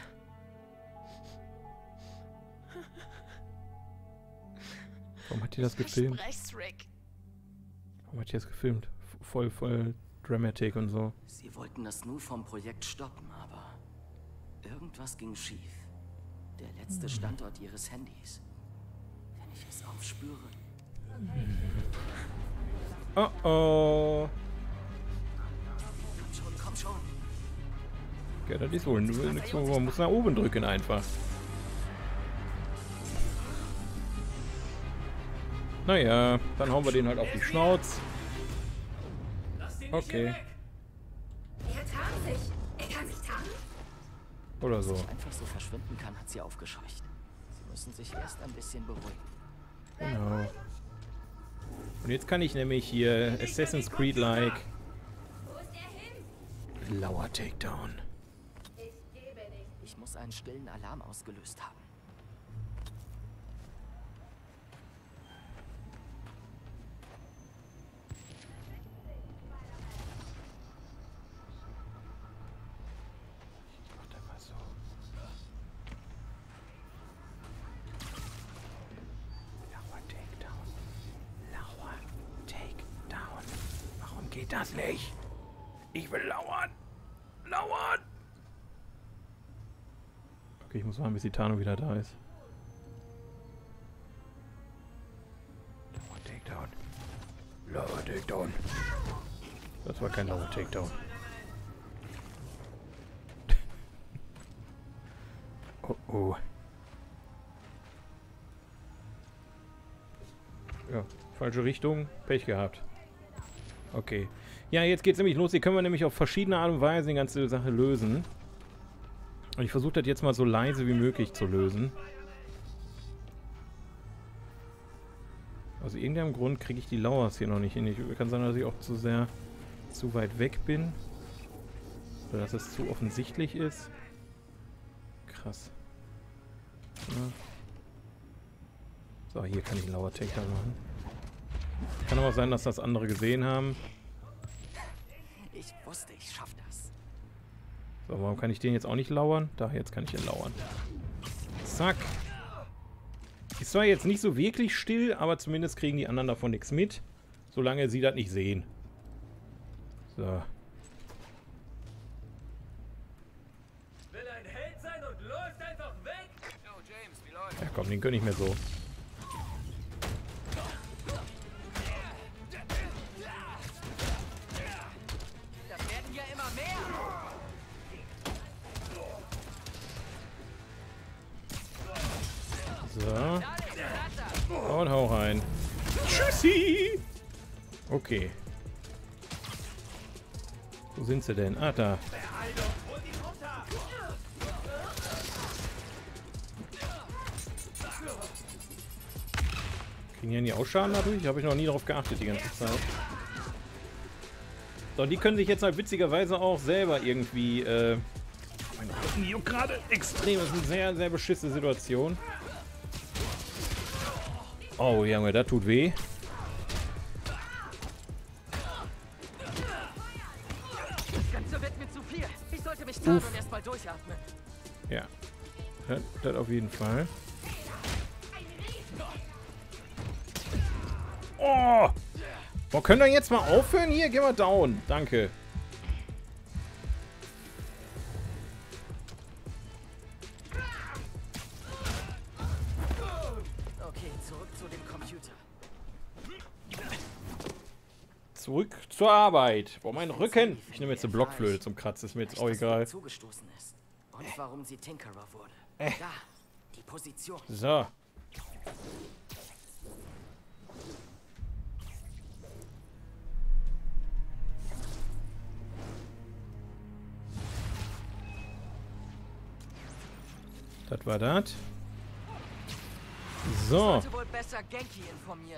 [SPEAKER 1] Warum hat die das gefilmt?
[SPEAKER 13] Rick.
[SPEAKER 1] Warum hat die das gefilmt? Voll Dramatic und so.
[SPEAKER 17] Sie wollten das Nuform-Projekt stoppen, aber irgendwas ging schief. Der letzte Standort ihres Handys. Wenn ich es aufspüre.
[SPEAKER 1] Oh oh.
[SPEAKER 17] Komm schon.
[SPEAKER 1] Ja, das ist wohl nichts, man muss nach oben drücken einfach. Naja, dann hauen wir den halt auf die Schnauze. Okay.
[SPEAKER 5] Er tarnt sich. Er kann sich tarnen?
[SPEAKER 1] Oder so.
[SPEAKER 17] Dass ich einfach so verschwinden kann, hat sie aufgescheucht. Sie müssen sich erst ein bisschen beruhigen.
[SPEAKER 1] Genau. Und jetzt kann ich nämlich hier Assassin's Creed-like Lauer Takedown.
[SPEAKER 17] Ich muss einen stillen Alarm ausgelöst haben.
[SPEAKER 1] Geht das nicht? Ich will lauern. Lauern! Okay, ich muss warten, bis die Tarnung wieder da ist. Lauer Takedown. Lauer Takedown. Das war kein Lauer Takedown. Oh oh. Ja, falsche Richtung. Pech gehabt. Okay. Ja, jetzt geht's nämlich los. Hier können wir nämlich auf verschiedene Art und Weise die ganze Sache lösen. Und ich versuche das jetzt mal so leise wie möglich zu lösen. Aus irgendeinem Grund kriege ich die Lauers hier noch nicht hin. Kann sein, dass ich auch zu weit weg bin. Oder dass es zu offensichtlich ist. Krass. Ja. So, hier kann ich einen Lauer Takedown machen. Kann aber auch sein, dass das andere gesehen haben.
[SPEAKER 17] Ich wusste, ich schaff das.
[SPEAKER 1] So, warum kann ich den jetzt auch nicht lauern? Da, jetzt kann ich ihn lauern. Zack. Ist zwar jetzt nicht so wirklich still, aber zumindest kriegen die anderen davon nichts mit. Solange sie das nicht sehen. So.
[SPEAKER 7] Will ein Held sein und läuft einfach weg?
[SPEAKER 1] Ja komm, den gönn ich mir so.
[SPEAKER 17] Das werden ja immer mehr.
[SPEAKER 1] So. Und hau rein. Tschüssi! Okay. Wo sind sie denn? Ah, da. Kriegen die auch Schaden dadurch? Habe ich noch nie darauf geachtet die ganze Zeit. So, und die können sich jetzt halt witzigerweise auch selber irgendwie, mein Rücken juckt gerade extrem. Das ist eine sehr, sehr beschissene Situation. Oh, Junge, das tut weh.
[SPEAKER 17] Das Ganze wird mir zu viel. Ich sollte mich tarnen und erstmal durchatmen.
[SPEAKER 1] Ja. Das auf jeden Fall. Oh! Boah, könnt ihr jetzt mal aufhören? Hier, geh mal down. Danke.
[SPEAKER 17] Okay, zurück zu dem Computer.
[SPEAKER 1] Zurück zur Arbeit. Boah, mein Rücken. Ich nehme jetzt eine Blockflöte zum Kratzen. Ist mir jetzt auch egal.
[SPEAKER 17] Zugestoßen ist. Und warum sie Tinkerer wurde. Da, die Position.
[SPEAKER 1] So. Das war das.
[SPEAKER 17] Ich
[SPEAKER 1] So.
[SPEAKER 17] sollte wohl besser Genki informieren.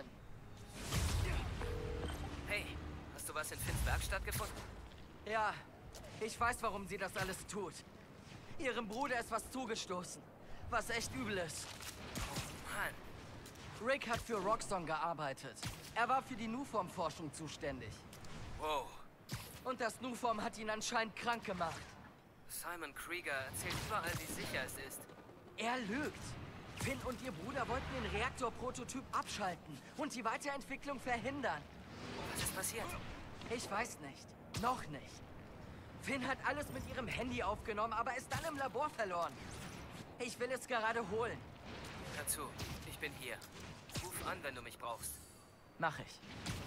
[SPEAKER 3] Hey, hast du was in Finns Werkstatt gefunden?
[SPEAKER 17] Ja, ich weiß, warum sie das alles tut. Ihrem Bruder ist was zugestoßen, was echt übel ist.
[SPEAKER 3] Mann.
[SPEAKER 17] Rick hat für Roxxon gearbeitet. Er war für die Nuform-Forschung zuständig.
[SPEAKER 3] Wow.
[SPEAKER 17] Und das Nuform hat ihn anscheinend krank gemacht.
[SPEAKER 3] Simon Krieger erzählt überall, wie sicher es ist.
[SPEAKER 17] Er lügt. Finn und ihr Bruder wollten den Reaktor-Prototyp abschalten und die Weiterentwicklung verhindern.
[SPEAKER 3] Was ist passiert?
[SPEAKER 17] Ich weiß nicht. Noch nicht. Finn hat alles mit ihrem Handy aufgenommen, aber ist dann im Labor verloren. Ich will es gerade holen.
[SPEAKER 3] Hör zu, ich bin hier. Ruf an, wenn du mich brauchst.
[SPEAKER 17] Mach ich.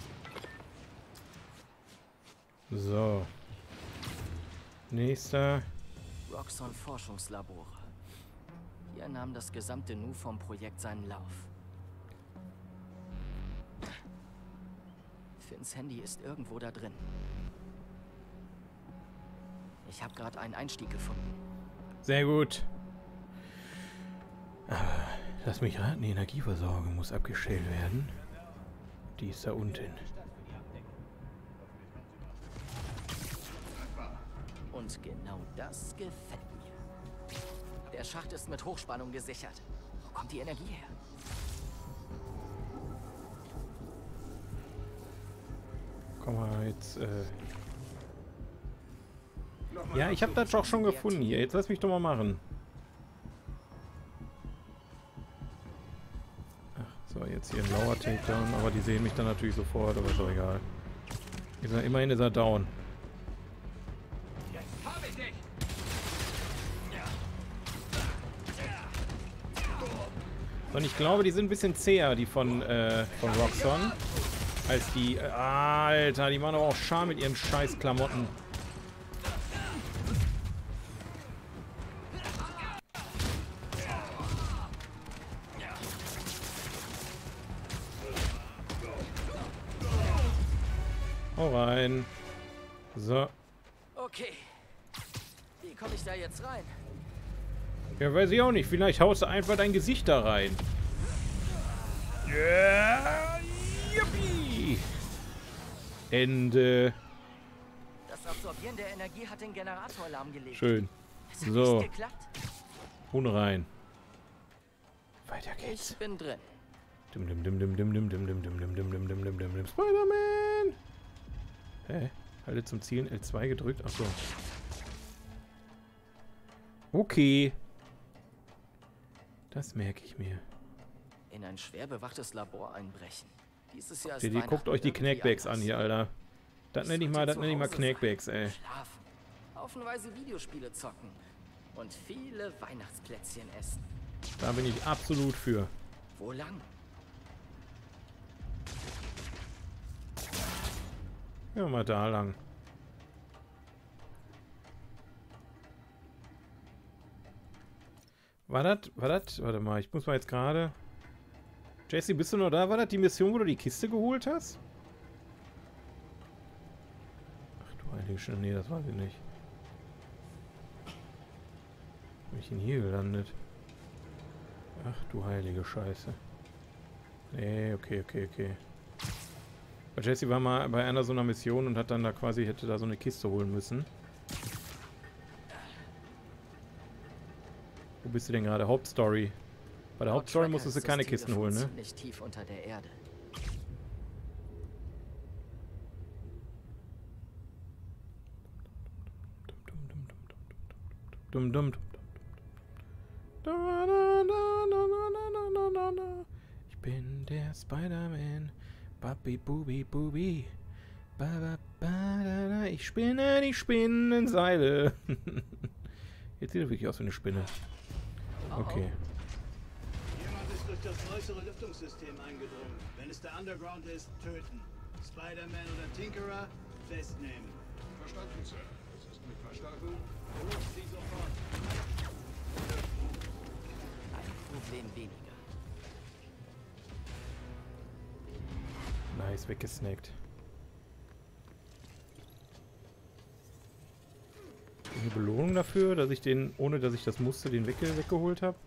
[SPEAKER 1] So. Nächster.
[SPEAKER 17] Roxxon Forschungslabore. Hier nahm das gesamte Nuform-Projekt seinen Lauf. Finns Handy ist irgendwo da drin. Ich habe gerade einen Einstieg gefunden.
[SPEAKER 1] Sehr gut. Aber lass mich raten, die Energieversorgung muss abgestellt werden. Die ist da unten.
[SPEAKER 17] Und genau das gefällt mir. Der Schacht ist mit Hochspannung gesichert. Wo kommt die Energie her?
[SPEAKER 1] Komm mal jetzt, ja, ich habe das doch schon gefunden hier. Jetzt lass mich doch mal machen. Ach, so, jetzt hier ein lauer Takedown. Aber die sehen mich dann natürlich sofort, aber ist doch egal. Immerhin ist er down. Und ich glaube, die sind ein bisschen zäher, die von Roxxon, als die... Alter, die machen aber auch Charme mit ihren scheiß Klamotten. Hau rein. So.
[SPEAKER 17] Okay. Wie komme ich da jetzt rein?
[SPEAKER 1] Ja, weiß ich auch nicht. Vielleicht haust du einfach dein Gesicht da rein. Yeah! Yuppie! Ende.
[SPEAKER 17] Das Absorbieren der Energie hat den Generator lahmgelegt.
[SPEAKER 1] Schön.
[SPEAKER 17] Es hat
[SPEAKER 1] So.
[SPEAKER 17] nicht geklappt.
[SPEAKER 1] Huhn rein. Weiter geht's.
[SPEAKER 17] Ich bin drin.
[SPEAKER 1] Dim dim dim dim dim dim dim dim dim dim dim dim dim dim dim dim Spider-Man! Hä? Halte zum Zielen L2 gedrückt. Achso. Okay. Das merke ich mir.
[SPEAKER 17] In ein schwer bewachtes Labor einbrechen. Dieses Jahr ist
[SPEAKER 1] Die guckt euch die Knackbacks an hier, Alter. Das nenne ich mal Knackbacks, ey.
[SPEAKER 17] Schlafen, haufenweise Videospiele zocken und viele Weihnachtsplätzchen essen.
[SPEAKER 1] Da bin ich absolut für.
[SPEAKER 17] Wo lang?
[SPEAKER 1] Ja, mal da lang. War das? Warte mal, ich muss mal jetzt gerade... Jesse, bist du noch da? War das die Mission, wo du die Kiste geholt hast? Ach du heilige Scheiße, nee, das war sie nicht. Wo bin ich denn hier gelandet? Ach du heilige Scheiße. Nee, okay. Weil Jesse war mal bei einer so einer Mission und hat dann da quasi, hätte da so eine Kiste holen müssen. Wo bist du denn gerade? Hauptstory. Bei der Hauptstory musstest du keine Kisten holen, ne?
[SPEAKER 17] Nicht tief unter der Erde.
[SPEAKER 1] Ich bin der Spider-Man. Babi, bubi, bubi. Ich spinne die Spinnenseile. Jetzt sieht er wirklich aus wie eine Spinne. Okay.
[SPEAKER 2] Jemand ist durch das äußere Lüftungssystem eingedrungen. Wenn es der Underground ist, töten. Spider-Man oder Tinkerer festnehmen.
[SPEAKER 18] Verstanden, Sir. Es ist mit verstanden. Los, sie sofort.
[SPEAKER 17] Ein Problem weniger.
[SPEAKER 1] Nice, weggesnackt. Eine Belohnung dafür, dass ich den, ohne dass ich das musste, den weggeholt habe.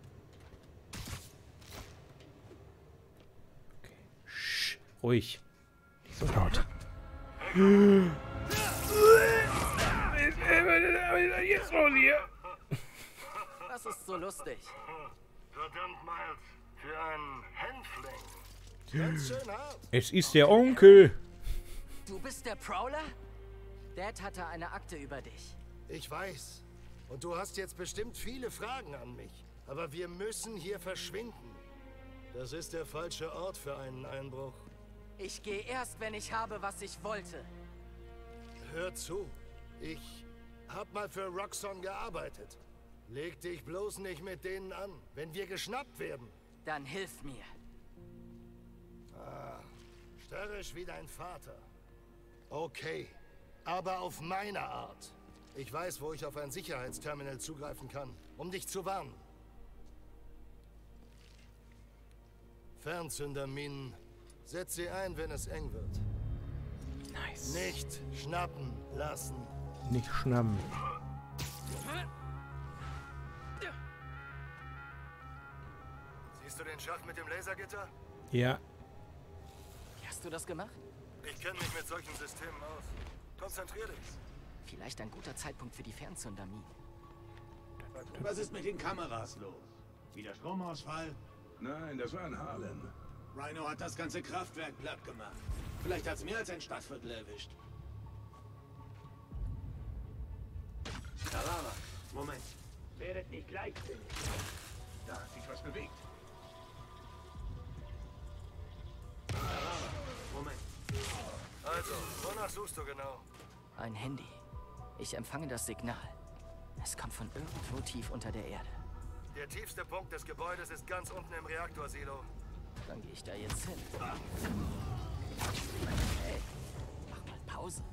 [SPEAKER 1] Okay. Shh, ruhig. Nicht so laut. Jetzt los hier.
[SPEAKER 17] Was ist so lustig?
[SPEAKER 6] Verdammt, Miles. Für einen Hänfling. Ganz schön hart.
[SPEAKER 1] Es ist der Onkel.
[SPEAKER 17] Du bist der Prowler? Dad hatte eine Akte über dich.
[SPEAKER 6] Ich weiß. Und du hast jetzt bestimmt viele Fragen an mich. Aber wir müssen hier verschwinden. Das ist der falsche Ort für einen Einbruch.
[SPEAKER 17] Ich gehe erst, wenn ich habe, was ich wollte.
[SPEAKER 6] Hör zu. Ich hab mal für Roxxon gearbeitet. Leg dich bloß nicht mit denen an, wenn wir geschnappt werden.
[SPEAKER 17] Dann hilf mir.
[SPEAKER 6] Ah, störrisch wie dein Vater. Okay, aber auf meine Art. Ich weiß, wo ich auf ein Sicherheitsterminal zugreifen kann, um dich zu warnen. Fernzünderminen. Setz sie ein, wenn es eng wird.
[SPEAKER 1] Nice.
[SPEAKER 6] Nicht schnappen lassen.
[SPEAKER 1] Nicht schnappen.
[SPEAKER 6] Siehst du den Schacht mit dem Lasergitter?
[SPEAKER 1] Ja.
[SPEAKER 17] Wie hast du das gemacht?
[SPEAKER 6] Ich kenne mich mit solchen Systemen aus. Konzentrier dich.
[SPEAKER 17] Vielleicht ein guter Zeitpunkt für die Fernzünderminen.
[SPEAKER 2] Was ist mit den Kameras los? Wieder Stromausfall?
[SPEAKER 18] Nein, das war in Harlem.
[SPEAKER 2] Rhino hat das ganze Kraftwerk platt gemacht. Vielleicht hat es mehr als ein Stadtviertel erwischt. Carava, Moment. Werdet nicht leichtsinnig.
[SPEAKER 18] Da hat sich was bewegt.
[SPEAKER 2] Carava, Moment.
[SPEAKER 6] Also, wonach suchst du genau?
[SPEAKER 17] Ein Handy. Ich empfange das Signal. Es kommt von irgendwo tief unter der Erde.
[SPEAKER 6] Der tiefste Punkt des Gebäudes ist ganz unten im Reaktorsilo.
[SPEAKER 17] Dann gehe ich da jetzt hin. Hey, mach mal Pause.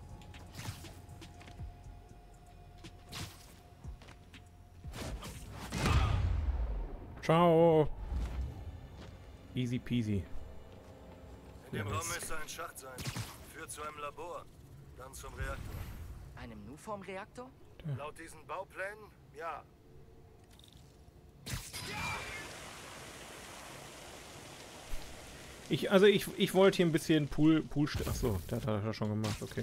[SPEAKER 1] Ciao. Easy peasy.
[SPEAKER 6] In dem Raum müsste ein Schacht sein. Führt zu einem Labor. Dann zum Reaktor.
[SPEAKER 17] Einem Nuform-Reaktor?
[SPEAKER 6] Laut diesen Bauplänen, ja.
[SPEAKER 1] Ich wollte hier ein bisschen Pool achso, das hat er schon gemacht, okay.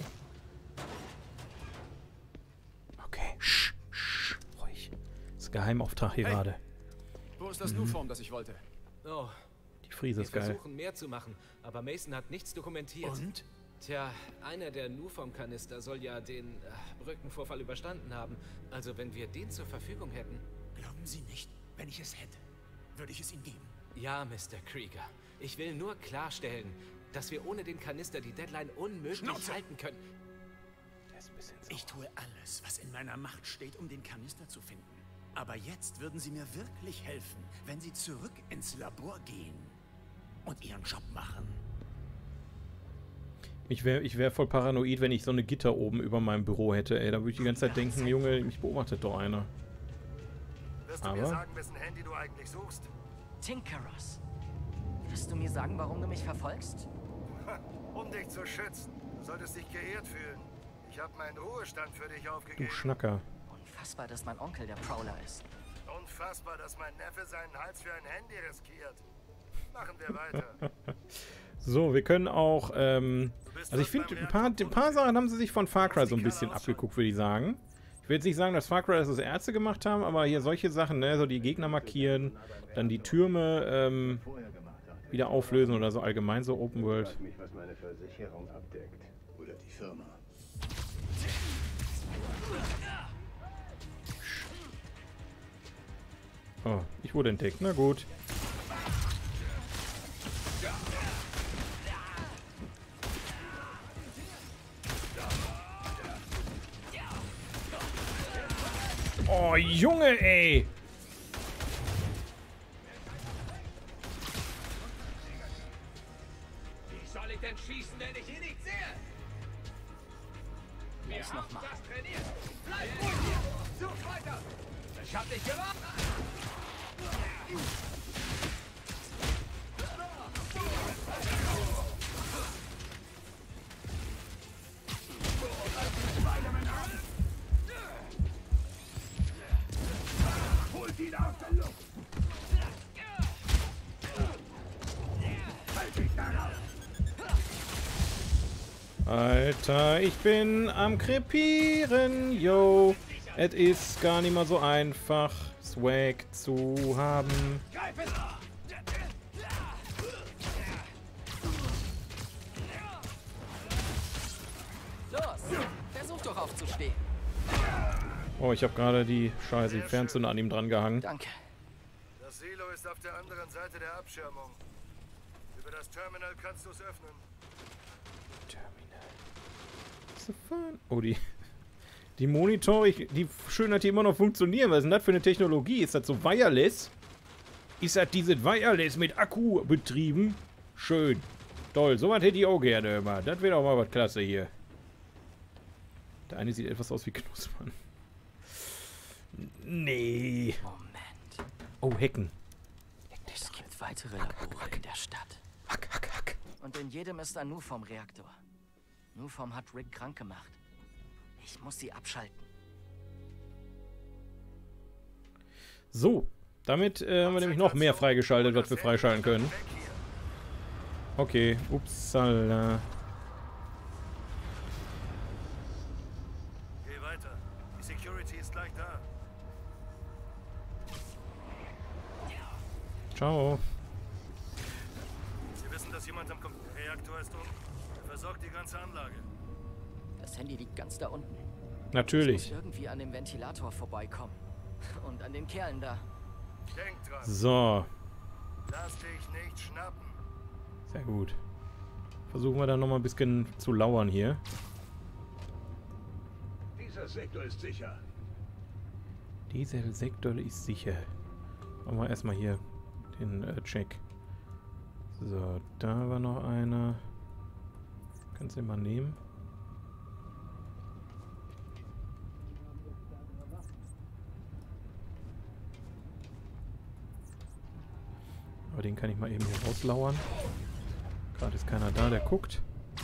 [SPEAKER 1] Okay, ruhig. Das ist Geheimauftrag hier gerade.
[SPEAKER 19] Wo ist das Nuform, das ich wollte?
[SPEAKER 20] Oh.
[SPEAKER 1] Die Friese ist geil.
[SPEAKER 20] Wir versuchen mehr zu machen, aber Mason hat nichts dokumentiert.
[SPEAKER 19] Und?
[SPEAKER 20] Tja, einer der Nuform-Kanister soll ja den Brückenvorfall überstanden haben. Also wenn wir den zur Verfügung hätten...
[SPEAKER 19] Glauben Sie nicht, wenn ich es hätte, würde ich es Ihnen geben?
[SPEAKER 20] Ja, Mr. Krieger. Ich will nur klarstellen, dass wir ohne den Kanister die Deadline unmöglich halten können.
[SPEAKER 19] Ich tue alles, was in meiner Macht steht, um den Kanister zu finden. Aber jetzt würden Sie mir wirklich helfen, wenn Sie zurück ins Labor gehen und Ihren Job machen.
[SPEAKER 1] Ich wär voll paranoid, wenn ich so eine Gitter oben über meinem Büro hätte, ey. Da würde ich die ganze Zeit denken, Junge, mich beobachtet doch einer.
[SPEAKER 21] Wirst du mir sagen, wessen Handy du eigentlich suchst?
[SPEAKER 17] Tinkerers. Wirst du mir sagen, warum du mich verfolgst?
[SPEAKER 21] Um dich zu schützen. Du solltest dich geehrt fühlen. Ich habe meinen Ruhestand für dich aufgegeben.
[SPEAKER 1] Du Schnacker.
[SPEAKER 17] Unfassbar, dass mein Onkel der Prowler ist.
[SPEAKER 21] Unfassbar, dass mein Neffe seinen Hals für ein Handy riskiert. Machen wir weiter.
[SPEAKER 1] So, wir können auch, also ich finde, ein paar Sachen haben sie sich von Far Cry so ein bisschen abgeguckt, würde ich sagen. Ich will jetzt nicht sagen, dass Far Cry das Ärzte gemacht haben, aber hier solche Sachen, ne, so die Gegner markieren, dann die Türme, wieder auflösen oder so allgemein, so Open World.
[SPEAKER 22] Ich frag mich, was meine Versicherung abdeckt. Oder die Firma.
[SPEAKER 1] Oh, ich wurde entdeckt. Na gut. Oh, Junge, ey!
[SPEAKER 10] Wie soll ich denn schießen, wenn ich ihn nicht sehe?
[SPEAKER 17] Los nochmal.
[SPEAKER 10] Das trainiert. Bleib ruhig hier. Such weiter. Ich hab dich gemacht.
[SPEAKER 21] Holt ihn aus der Luft. Halt dich da raus.
[SPEAKER 1] Alter, ich bin am krepieren, yo. Es ist gar nicht mal so einfach, Swag zu haben.
[SPEAKER 17] Los, versuch doch aufzustehen.
[SPEAKER 1] Oh, ich habe gerade die Scheiße, die Fernzünder an ihm dran gehangen.
[SPEAKER 17] Danke.
[SPEAKER 21] Das Silo ist auf der anderen Seite der Abschirmung. Über das Terminal kannst du es öffnen.
[SPEAKER 1] Oh, die Monitore, die schön, dass die immer noch funktionieren. Was ist denn das für eine Technologie? Ist das so wireless? Ist das dieses Wireless mit Akku betrieben? Schön. Toll, sowas hätte ich auch gerne immer. Das wäre doch mal was klasse hier. Der eine sieht etwas aus wie Knuspern. Nee.
[SPEAKER 17] Moment.
[SPEAKER 1] Oh, Hecken.
[SPEAKER 17] Es gibt weitere Labore in der Stadt.
[SPEAKER 1] Hack, hack, hack.
[SPEAKER 17] Und in jedem ist ein Nuform-Reaktor. Nuform hat Rick krank gemacht. Ich muss sie abschalten.
[SPEAKER 1] So, damit haben wir nämlich noch mehr freigeschaltet, was wir freischalten können. Okay, upsala.
[SPEAKER 21] Geh weiter. Die Security ist gleich da.
[SPEAKER 1] Ciao.
[SPEAKER 21] Sie wissen, dass jemand am Reaktor ist unten. Er versorgt die ganze Anlage.
[SPEAKER 17] Das Handy liegt ganz da unten.
[SPEAKER 1] Natürlich.
[SPEAKER 17] Ich muss irgendwie an dem Ventilator vorbeikommen. Und an den Kerlen da.
[SPEAKER 21] Denk dran.
[SPEAKER 1] So.
[SPEAKER 21] Lass dich nicht schnappen.
[SPEAKER 1] Sehr gut. Versuchen wir dann noch mal ein bisschen zu lauern hier.
[SPEAKER 22] Dieser Sektor ist sicher.
[SPEAKER 1] Dieser Sektor ist sicher. Machen wir erstmal hier den Check. So, da war noch einer. Kannst du den mal nehmen? Aber den kann ich mal eben hier rauslauern. Gerade ist keiner da, der guckt.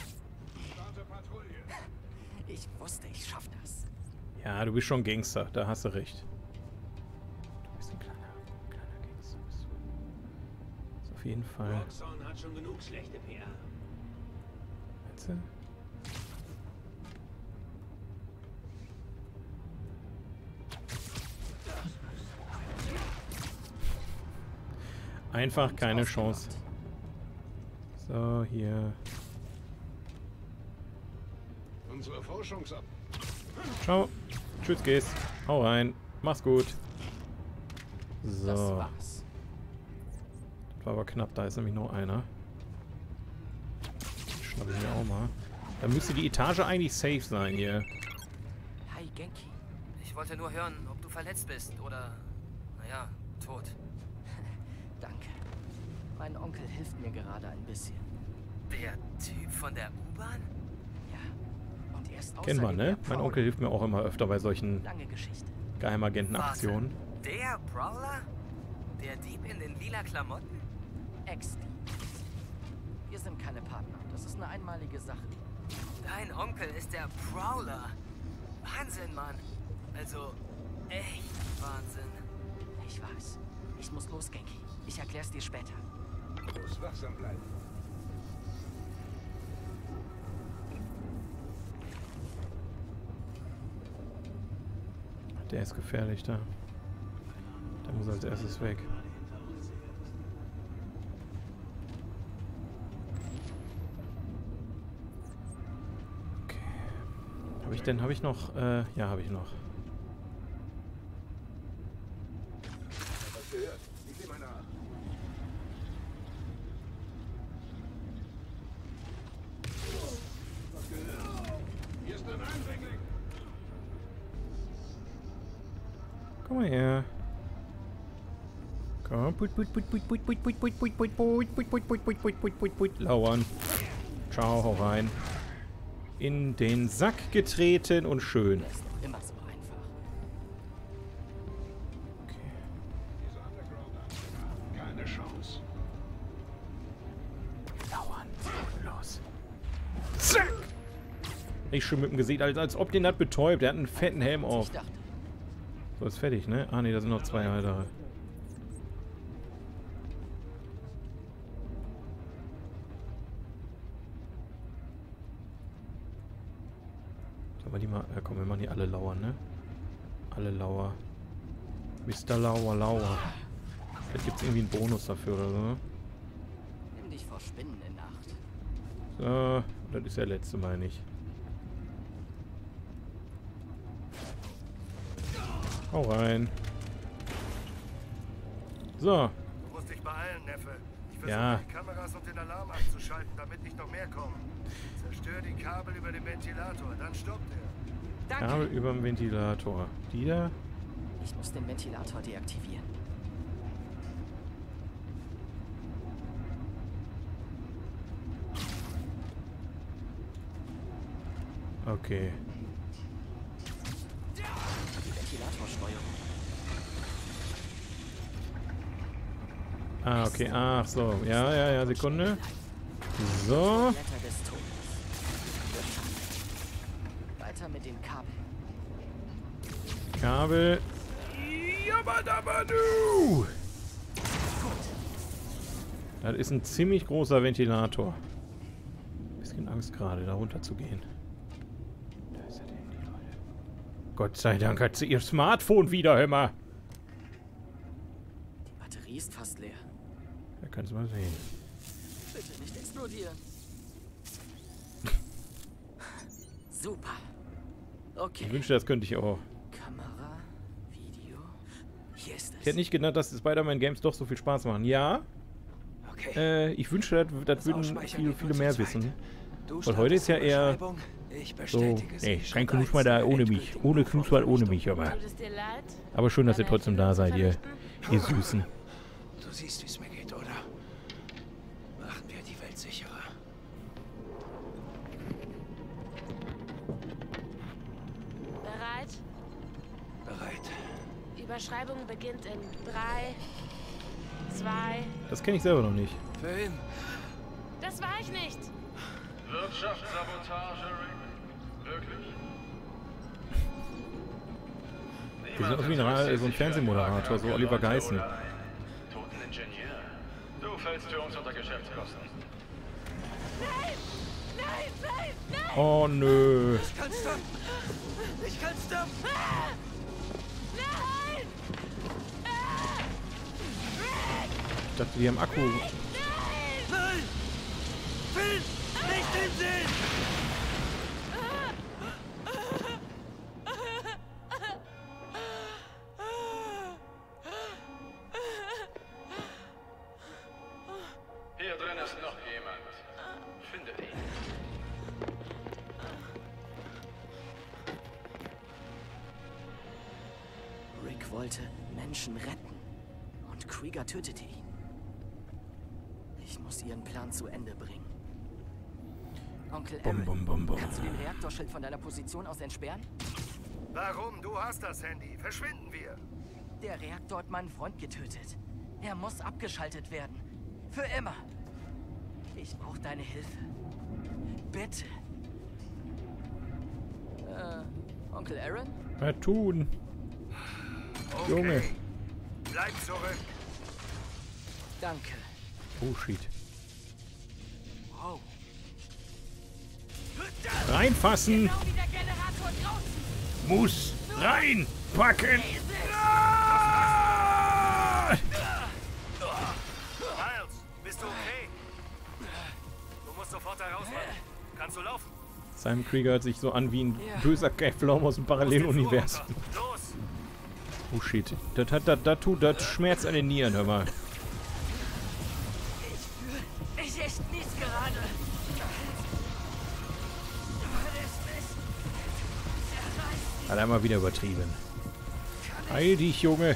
[SPEAKER 17] Ich wusste, ich schaff das.
[SPEAKER 1] Ja, du bist schon Gangster, da hast du recht. Du bist ein kleiner Gangster. Das ist auf jeden Fall.
[SPEAKER 10] Roxxon hat schon genug schlechte PR.
[SPEAKER 1] Meinst du? Einfach keine Chance. So, hier.
[SPEAKER 22] Unsere Forschungsab.
[SPEAKER 1] Ciao. Tschüss, gehst. Hau rein. Mach's gut. So.
[SPEAKER 17] Das war's.
[SPEAKER 1] Das war aber knapp. Da ist nämlich noch einer. Schnappe ich mir auch mal. Da müsste die Etage eigentlich safe sein hier.
[SPEAKER 17] Hi, Genki. Ich Ich wollte nur hören, ob du verletzt bist oder, naja, tot. Danke. Mein Onkel hilft mir gerade ein bisschen. Der Typ von der U-Bahn? Ja. Und er ist
[SPEAKER 1] Kennt man, ne? Mein Onkel hilft mir auch immer öfter bei solchen Geheimagentenaktionen.
[SPEAKER 17] Der Prowler? Der Dieb in den lila Klamotten? Ex-Dieb. Wir sind keine Partner. Das ist eine einmalige Sache. Dein Onkel ist der Prowler. Wahnsinn, Mann. Also, echt Wahnsinn. Ich weiß. Ich muss los, Genki. Ich erklär's dir später.
[SPEAKER 22] Du musst wachsam bleiben.
[SPEAKER 1] Der ist gefährlich da. Der muss als erstes weg. Okay. Habe ich noch? Ja, habe ich noch.
[SPEAKER 22] Was gehört? Ich sehe mal nach. Was gehört? Hier ist ein Eindringling.
[SPEAKER 1] Komm mal her. Komm, lauern. Ciao, hau rein. In den Sack getreten und schön.
[SPEAKER 17] Das ist doch immer so einfach.
[SPEAKER 1] Okay.
[SPEAKER 22] Keine Chance.
[SPEAKER 1] Lauern. Los. Zack! Ich schön mit dem Gesicht, als ob den das betäubt. Der hat einen fetten Helm auf. So, ist fertig, ne? Ah, ne, da sind noch zwei weitere. Sollen wir die mal... Ja, komm, wir machen die alle lauern, ne? Alle lauer. Mr. Lauer. Vielleicht gibt es irgendwie einen Bonus dafür oder so.
[SPEAKER 17] Nimm dich vor Spinnen in Acht.
[SPEAKER 1] So, das ist der letzte, meine ich. Hau rein. So.
[SPEAKER 21] Du musst dich beeilen, Neffe. Ich
[SPEAKER 1] Ja.
[SPEAKER 21] versuche die Kameras und den Alarm abzuschalten, damit nicht noch mehr kommen. Zerstör die Kabel über dem Ventilator, dann stoppt er.
[SPEAKER 1] Kabel über dem Ventilator. Die da?
[SPEAKER 17] Ich muss den Ventilator deaktivieren.
[SPEAKER 1] Okay.
[SPEAKER 17] Die Ventilatorsteuerung.
[SPEAKER 1] Ah, okay. Ach so. Ja, Sekunde. So.
[SPEAKER 17] Blätter des Todes. Weiter mit den Kabeln.
[SPEAKER 1] Kabel. Yabadabadu! Das ist ein ziemlich großer Ventilator. Bisschen Angst gerade, da runter zu gehen. Da ist er denn, die Leute. Gott sei Dank hat sie ihr Smartphone wieder, hör mal.
[SPEAKER 17] Die Batterie ist fast leer.
[SPEAKER 1] Da kannst du mal sehen.
[SPEAKER 17] Bitte nicht explodieren. Super. Okay.
[SPEAKER 1] Ich wünschte, das könnte ich auch.
[SPEAKER 17] Kamera, Video. Hier ist
[SPEAKER 1] Ich hätte nicht gedacht, dass die Spider-Man-Games doch so viel Spaß machen. Ja. Okay. Ich wünschte, das würden viele mehr wissen. Weil heute ist ja eher so, ey, kein Knusper da ohne mich. Ohne Knusper, ohne mich, aber schön, dass ihr trotzdem da seid, ihr Süßen.
[SPEAKER 11] Du siehst, wie es mir geht, oder? Machen wir die Welt sicherer.
[SPEAKER 13] Bereit?
[SPEAKER 11] Bereit.
[SPEAKER 13] Überschreibung beginnt in 3, 2...
[SPEAKER 1] Das kenne ich selber noch nicht.
[SPEAKER 11] Film.
[SPEAKER 13] Das war ich nicht.
[SPEAKER 18] Wirtschaftssabotage, Rick? Wirklich?
[SPEAKER 1] Wir sind irgendwie so ein Fernsehmoderator, so Oliver Geißen.
[SPEAKER 18] Toten Ingenieur. Du fällst für uns unter Geschäftskosten.
[SPEAKER 13] Nein! Nein, nein, nein!
[SPEAKER 1] Oh nö.
[SPEAKER 11] Ich kann stoppen! Ich kann stoppen!
[SPEAKER 13] Nein!
[SPEAKER 1] Ich dachte, die haben Akku.
[SPEAKER 11] Nein! Film! Nicht hinsehen!
[SPEAKER 18] Hier drin ist noch jemand. Findet ihn.
[SPEAKER 17] wollte Menschen retten. Und Krieger tötete ihn. Ich muss ihren Plan zu Ende bringen. Onkel Aaron, kannst du den Reaktorschild von deiner Position aus entsperren?
[SPEAKER 21] Warum? Du hast das Handy. Verschwinden wir.
[SPEAKER 17] Der Reaktor hat meinen Freund getötet. Er muss abgeschaltet werden. Für immer. Ich brauche deine Hilfe. Bitte. Onkel Aaron?
[SPEAKER 1] Was tun?
[SPEAKER 21] Okay.
[SPEAKER 1] Junge.
[SPEAKER 21] Bleib zurück.
[SPEAKER 17] Danke.
[SPEAKER 1] Oh, shit.
[SPEAKER 17] Wow.
[SPEAKER 1] Reinfassen!
[SPEAKER 17] Genau wie der Generator draußen.
[SPEAKER 1] Muss reinpacken!
[SPEAKER 21] Miles, bist du okay? Du musst sofort da raus, Mann. Kannst du laufen?
[SPEAKER 1] Simon Krieger hört sich so an wie ein böser Kevlar aus dem Paralleluniversum.
[SPEAKER 21] Los!
[SPEAKER 1] Oh shit. Das schmerzt an den Nieren, hör mal.
[SPEAKER 17] Ich echt nichts gerade.
[SPEAKER 1] Hat einmal wieder übertrieben. Heil dich, Junge.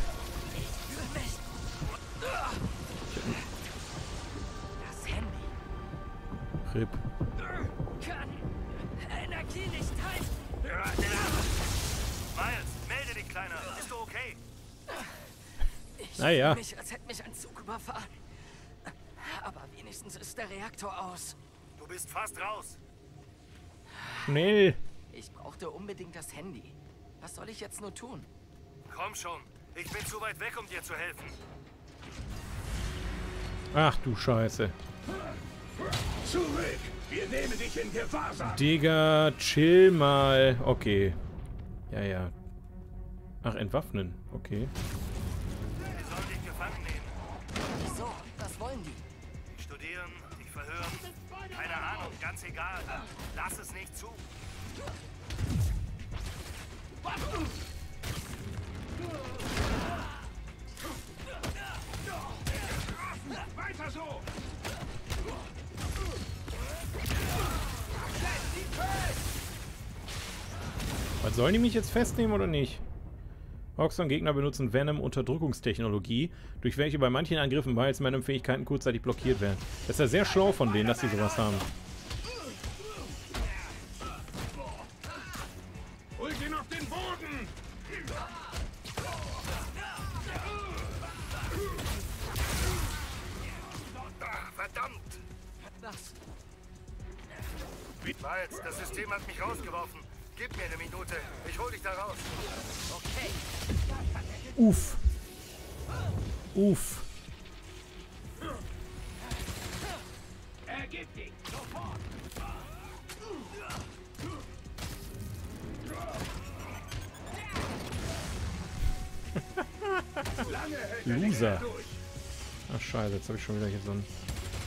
[SPEAKER 17] Das Handy.
[SPEAKER 1] RIP.
[SPEAKER 17] Kann Energie nicht halten.
[SPEAKER 21] Miles, melde dich, Kleiner. Bist du okay?
[SPEAKER 17] Ich
[SPEAKER 1] Naja.
[SPEAKER 17] fühle mich, als hätte mich ein Zug überfahren. Aber wenigstens ist der Reaktor aus.
[SPEAKER 21] Du bist fast raus.
[SPEAKER 1] Schnell.
[SPEAKER 17] Ich brauchte unbedingt das Handy. Was soll ich jetzt nur tun?
[SPEAKER 21] Komm schon. Ich bin zu weit weg, um dir zu helfen.
[SPEAKER 1] Ach du Scheiße.
[SPEAKER 22] Zurück! Wir nehmen dich in Gewahrsam!
[SPEAKER 1] Digga, chill mal. Okay. Ja, ja. Ach, entwaffnen. Okay.
[SPEAKER 21] Wir sollen dich gefangen nehmen.
[SPEAKER 17] Wieso? Was wollen die?
[SPEAKER 21] Dich studieren, dich verhören. Keine Ahnung, ganz egal. Lass es nicht zu.
[SPEAKER 22] Weiter so!
[SPEAKER 1] Was sollen die mich jetzt festnehmen oder nicht? Roxxon-Gegner benutzen Venom-Unterdrückungstechnologie, durch welche bei manchen Angriffen Miles Venom-Fähigkeiten kurzzeitig blockiert werden. Das ist ja sehr schlau von denen, dass sie sowas haben.
[SPEAKER 22] Holt ihn auf den Boden!
[SPEAKER 21] Ach, verdammt!
[SPEAKER 17] Was?
[SPEAKER 21] Miles, das System hat mich rausgeworfen. Gib mir eine Minute. Ich hol dich da raus.
[SPEAKER 17] Okay.
[SPEAKER 1] Uff. Uff.
[SPEAKER 22] Ergib dich! Sofort!
[SPEAKER 1] Loser. Ach scheiße, jetzt habe ich schon wieder hier so ein...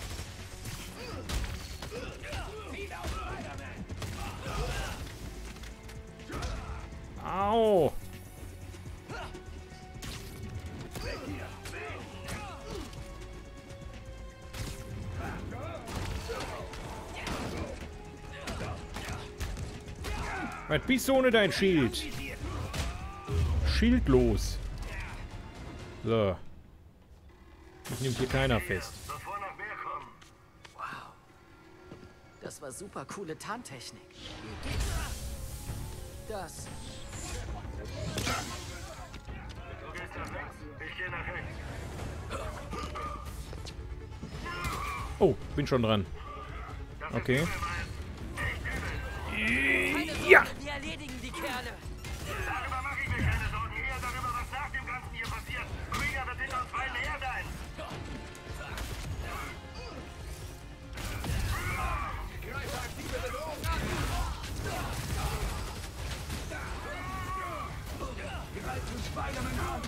[SPEAKER 1] Au! Was bist du ohne dein Schild? Schildlos. So. Mich nimmt hier keiner fest.
[SPEAKER 17] Wow. Das war super coole Tarntechnik. Das.
[SPEAKER 21] Du gehst nach links, ich gehe nach rechts.
[SPEAKER 1] Oh, bin schon dran. Okay.
[SPEAKER 17] Ja! Wir erledigen die Kerle.
[SPEAKER 21] Darüber mache ich mir keine Sorgen. Eher darüber, was nach dem Ganzen hier passiert. Krieger wird hinter uns beiden her sein.
[SPEAKER 22] Greife aktive Bedrohung an! Greifen Spider-Man an!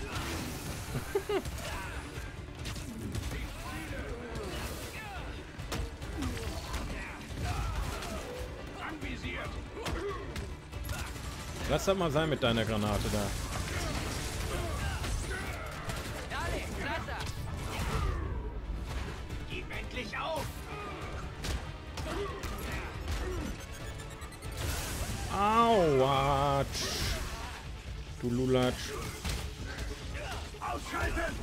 [SPEAKER 22] Anvisiert!
[SPEAKER 1] Lass das mal sein mit deiner Granate da.
[SPEAKER 22] Gib endlich auf!
[SPEAKER 1] Aua! Du Lulatsch.
[SPEAKER 22] Ausschalten!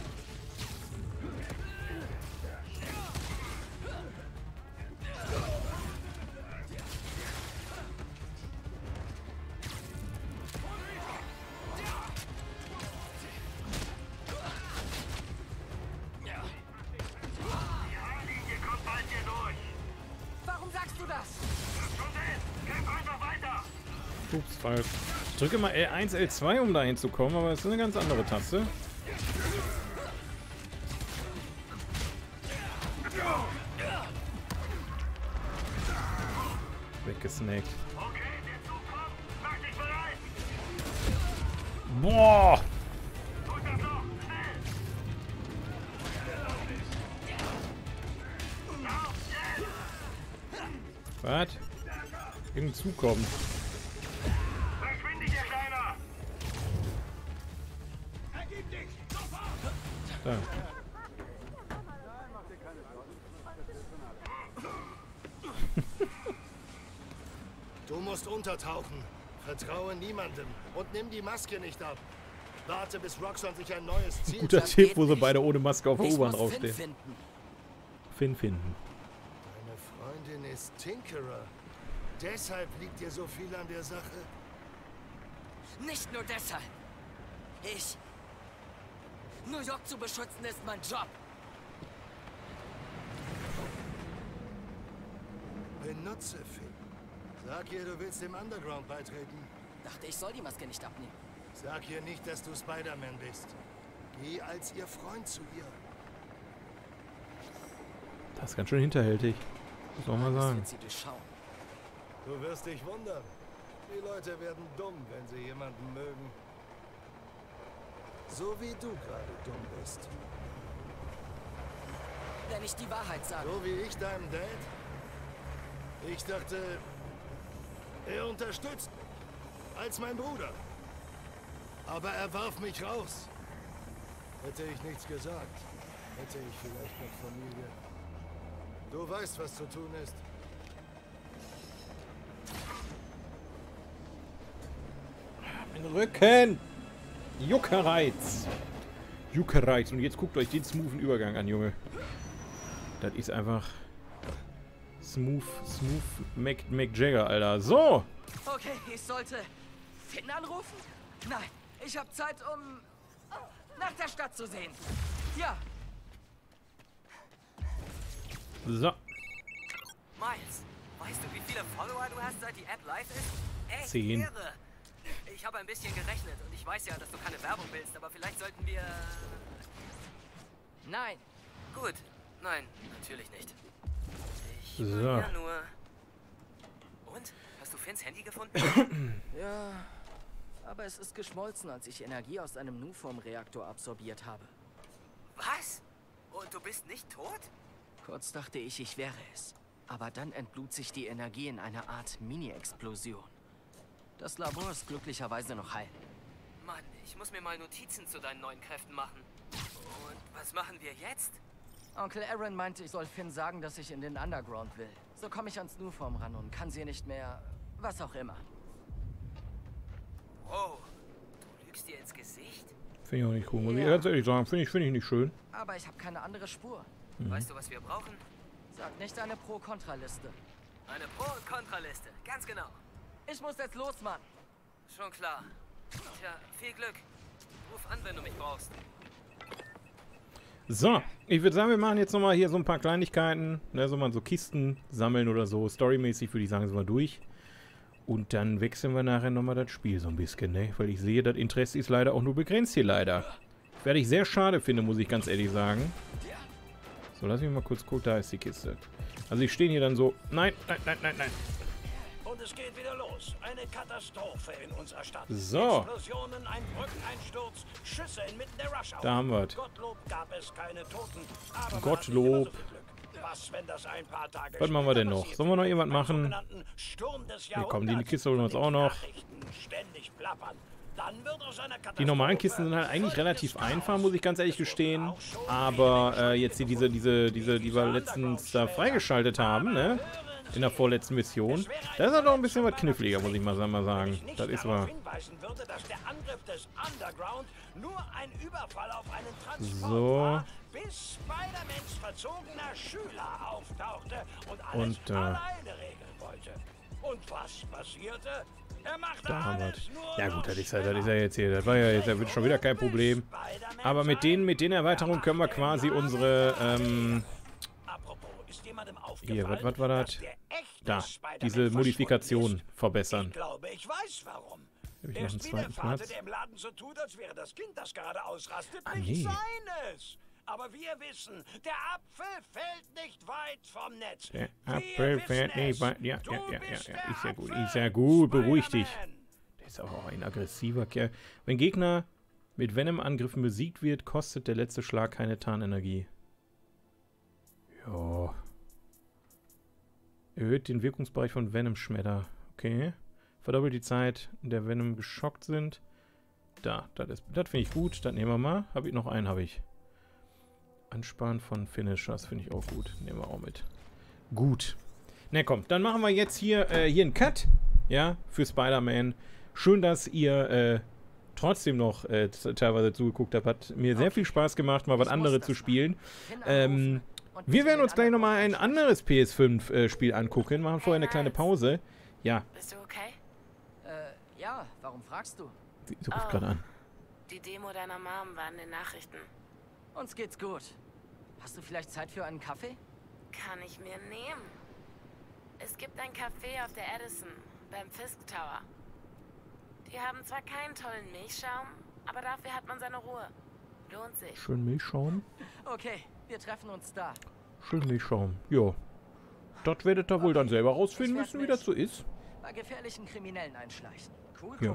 [SPEAKER 17] Warum sagst du das?
[SPEAKER 22] Kämpf einfach weiter!
[SPEAKER 1] Ups, falsch. Ich drücke mal L1, L2, um da hinzukommen, aber es ist eine ganz andere Taste. Weggesnackt. Boah! Was? Irgendein Zug kommt. Da.
[SPEAKER 21] Du musst untertauchen. Vertraue niemandem und nimm die Maske nicht ab. Warte, bis Roxxon sich ein neues Ziel...
[SPEAKER 1] Guter Tipp, wo sie beide ohne Maske auf der U-Bahn draufstehen. Finn finden.
[SPEAKER 21] Deine Freundin ist Tinkerer. Deshalb liegt dir so viel an der Sache?
[SPEAKER 17] Nicht nur deshalb. New York zu beschützen ist mein Job.
[SPEAKER 21] Benutze Finn. Sag ihr, du willst dem Underground beitreten.
[SPEAKER 17] Dachte, ich soll die Maske nicht abnehmen.
[SPEAKER 21] Sag ihr nicht, dass du Spider-Man bist. Geh als ihr Freund zu ihr.
[SPEAKER 1] Das ist ganz schön hinterhältig. Muss man mal sagen.
[SPEAKER 21] Du wirst dich wundern. Die Leute werden dumm, wenn sie jemanden mögen. So wie du gerade dumm bist.
[SPEAKER 17] Wenn ich die Wahrheit sage.
[SPEAKER 21] So wie ich deinem Dad? Ich dachte, er unterstützt mich. Als mein Bruder. Aber er warf mich raus. Hätte ich nichts gesagt, hätte ich vielleicht noch Familie. Du weißt, was zu tun ist.
[SPEAKER 1] Mein Rücken! Juckereiz! Juckereiz. Und jetzt guckt euch den smoothen Übergang an, Junge. Das ist einfach... Smooth Mick Jagger, Alter. So!
[SPEAKER 17] Okay, ich sollte Finn anrufen? Nein, ich habe Zeit, um nach der Stadt zu sehen. Ja.
[SPEAKER 1] So.
[SPEAKER 8] Miles, weißt du, wie viele Follower du hast, seit die App live ist? Echt
[SPEAKER 1] 10.
[SPEAKER 8] irre. Ich habe ein bisschen gerechnet und ich weiß ja, dass du keine Werbung willst, aber vielleicht sollten wir...
[SPEAKER 17] Nein.
[SPEAKER 8] Gut. Nein, natürlich nicht. Ich
[SPEAKER 1] So.
[SPEAKER 8] ja nur... Und? Hast du Finns Handy gefunden?
[SPEAKER 17] Ja, aber es ist geschmolzen, als ich Energie aus einem Nuform-Reaktor absorbiert habe.
[SPEAKER 8] Was? Und du bist nicht tot?
[SPEAKER 17] Kurz dachte ich wäre es. Aber dann entblut sich die Energie in einer Art Mini-Explosion. Das Labor ist glücklicherweise noch heil.
[SPEAKER 8] Mann, ich muss mir mal Notizen zu deinen neuen Kräften machen. Und was machen wir jetzt?
[SPEAKER 17] Onkel Aaron meinte, ich soll Finn sagen, dass ich in den Underground will. So komme ich ans Nuform ran und kann sie nicht mehr... was auch immer.
[SPEAKER 8] Wow, du lügst dir ins Gesicht?
[SPEAKER 1] Finde ich auch nicht cool, muss ich ganz ehrlich sagen. Finde ich nicht schön.
[SPEAKER 17] Aber ich habe keine andere Spur.
[SPEAKER 8] Weißt du, was wir brauchen?
[SPEAKER 17] Sag nicht eine Pro-Kontra-Liste.
[SPEAKER 8] Eine Pro- und Kontraliste, ganz genau.
[SPEAKER 17] Ich muss jetzt los, Mann.
[SPEAKER 8] Schon klar. Tja, viel Glück. Ruf an, wenn du mich brauchst.
[SPEAKER 1] So, ich würde sagen, wir machen jetzt nochmal hier so ein paar Kleinigkeiten. Ne, so mal so Kisten sammeln oder so. Storymäßig würde ich sagen, sind wir durch. Und dann wechseln wir nachher nochmal das Spiel so ein bisschen, ne? Weil ich sehe, das Interesse ist leider auch nur begrenzt hier leider. Werde ich sehr schade finde, muss ich ganz ehrlich sagen. So, lass mich mal kurz gucken, da ist die Kiste. Also ich stehe hier dann so, nein.
[SPEAKER 6] Und es geht wieder los. Eine Katastrophe in unserer Stadt.
[SPEAKER 1] So.
[SPEAKER 6] Explosionen, ein Brückeneinsturz, Schüsse inmitten der Rush-Hour.
[SPEAKER 1] Da haben wir es.
[SPEAKER 6] Gottlob gab es keine Toten. Aber
[SPEAKER 1] Gottlob.
[SPEAKER 6] Was, wenn das ein paar Tage
[SPEAKER 1] Was machen wir denn noch? Sollen wir noch irgendwas machen? Hier kommen die Kiste holen wir uns auch noch. Die normalen Kisten sind halt eigentlich relativ einfach, muss ich ganz ehrlich gestehen. Aber jetzt hier diese, die wir letztens da freigeschaltet haben, ne? in der vorletzten Mission. Das ist halt auch ein bisschen was kniffliger, muss ich mal sagen. Das ist wahr.
[SPEAKER 6] Würde, dass der Angriff des Underground nur ein Überfall auf einen Transport
[SPEAKER 1] so.
[SPEAKER 6] War, bis Spider-Mans verzogener Schüler auftauchte und alles alleine regeln wollte. Und was passierte? Er machte
[SPEAKER 1] da haben wir
[SPEAKER 6] alles
[SPEAKER 1] es.
[SPEAKER 6] nur
[SPEAKER 1] Ja gut, das ist ja jetzt hier. Das war ja jetzt schon wieder kein Problem. Aber mit den Erweiterungen können wir quasi unsere, hier, was war das? Da, diese Modifikation verbessern.
[SPEAKER 6] Ich glaube, ich weiß warum.
[SPEAKER 1] Habe ich noch einen zweiten Platz?
[SPEAKER 6] Der im Laden so tut, als wäre das Kind, das gerade ausrastet,
[SPEAKER 1] Ah,
[SPEAKER 6] nicht
[SPEAKER 1] nee.
[SPEAKER 6] seines. Aber wir wissen, der Apfel fällt nicht weit vom Netz.
[SPEAKER 1] Der Apfel fällt nicht weit. Ja. Ist ja gut. Ist ja gut. Beruhig dich. Der ist aber auch ein aggressiver Kerl. Wenn Gegner mit Venom-Angriffen besiegt wird, kostet der letzte Schlag keine Tarnenergie. Ja. Erhöht den Wirkungsbereich von Venom-Schmetter. Okay. Verdoppelt die Zeit, in der Venom geschockt sind. Das finde ich gut. Das nehmen wir mal. Habe ich noch einen, habe ich. Ansparen von Finishers finde ich auch gut. Nehmen wir auch mit. Gut. Na komm, dann machen wir jetzt hier einen Cut. Ja, für Spider-Man. Schön, dass ihr trotzdem noch teilweise zugeguckt habt. Hat mir sehr viel Spaß gemacht, mal was anderes zu spielen. Wir werden uns gleich nochmal ein anderes PS5-Spiel angucken. Machen vorher eine kleine Pause. Ja.
[SPEAKER 13] Bist du okay?
[SPEAKER 17] Ja, warum fragst du?
[SPEAKER 1] Sie ruft gerade an.
[SPEAKER 13] Die Demo deiner Mom war in den Nachrichten.
[SPEAKER 17] Uns geht's gut. Hast du vielleicht Zeit für einen Kaffee?
[SPEAKER 13] Kann ich mir nehmen. Es gibt ein Café auf der Edison, beim Fisk Tower. Die haben zwar keinen tollen Milchschaum, aber dafür hat man seine Ruhe. Lohnt sich.
[SPEAKER 1] Schön Milchschaum.
[SPEAKER 17] Okay, wir treffen uns da.
[SPEAKER 1] Schön Milchschaum. Ja. Das werdet ihr wohl dann selber rausfinden müssen, wie das so ist.
[SPEAKER 17] Bei gefährlichen Kriminellen einschleichen. Cool.
[SPEAKER 1] Ja.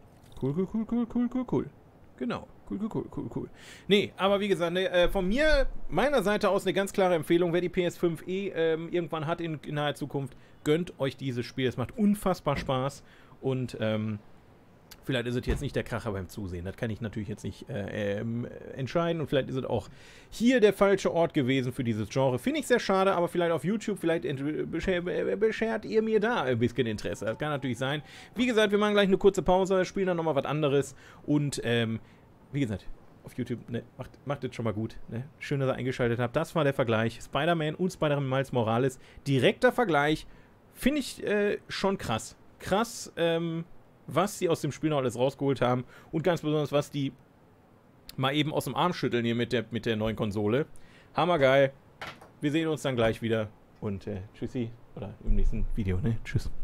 [SPEAKER 1] Cool. Genau. Cool. Nee, aber wie gesagt, von meiner Seite aus eine ganz klare Empfehlung. Wer die PS5 irgendwann hat in naher Zukunft, gönnt euch dieses Spiel. Es macht unfassbar Spaß. Und vielleicht ist es jetzt nicht der Kracher beim Zusehen. Das kann ich natürlich jetzt nicht entscheiden. Und vielleicht ist es auch hier der falsche Ort gewesen für dieses Genre. Finde ich sehr schade, aber vielleicht auf YouTube, vielleicht beschert ihr mir da ein bisschen Interesse. Das kann natürlich sein. Wie gesagt, wir machen gleich eine kurze Pause, spielen dann nochmal was anderes. Und wie gesagt, auf YouTube, ne, macht das schon mal gut. Ne? Schön, dass ihr eingeschaltet habt. Das war der Vergleich. Spider-Man und Spider-Man Miles Morales. Direkter Vergleich. Finde ich schon krass. Krass, was sie aus dem Spiel noch alles rausgeholt haben. Und ganz besonders, was die mal eben aus dem Arm schütteln hier mit der neuen Konsole. Hammergeil. Wir sehen uns dann gleich wieder. Und tschüssi. Oder im nächsten Video, ne? Tschüss.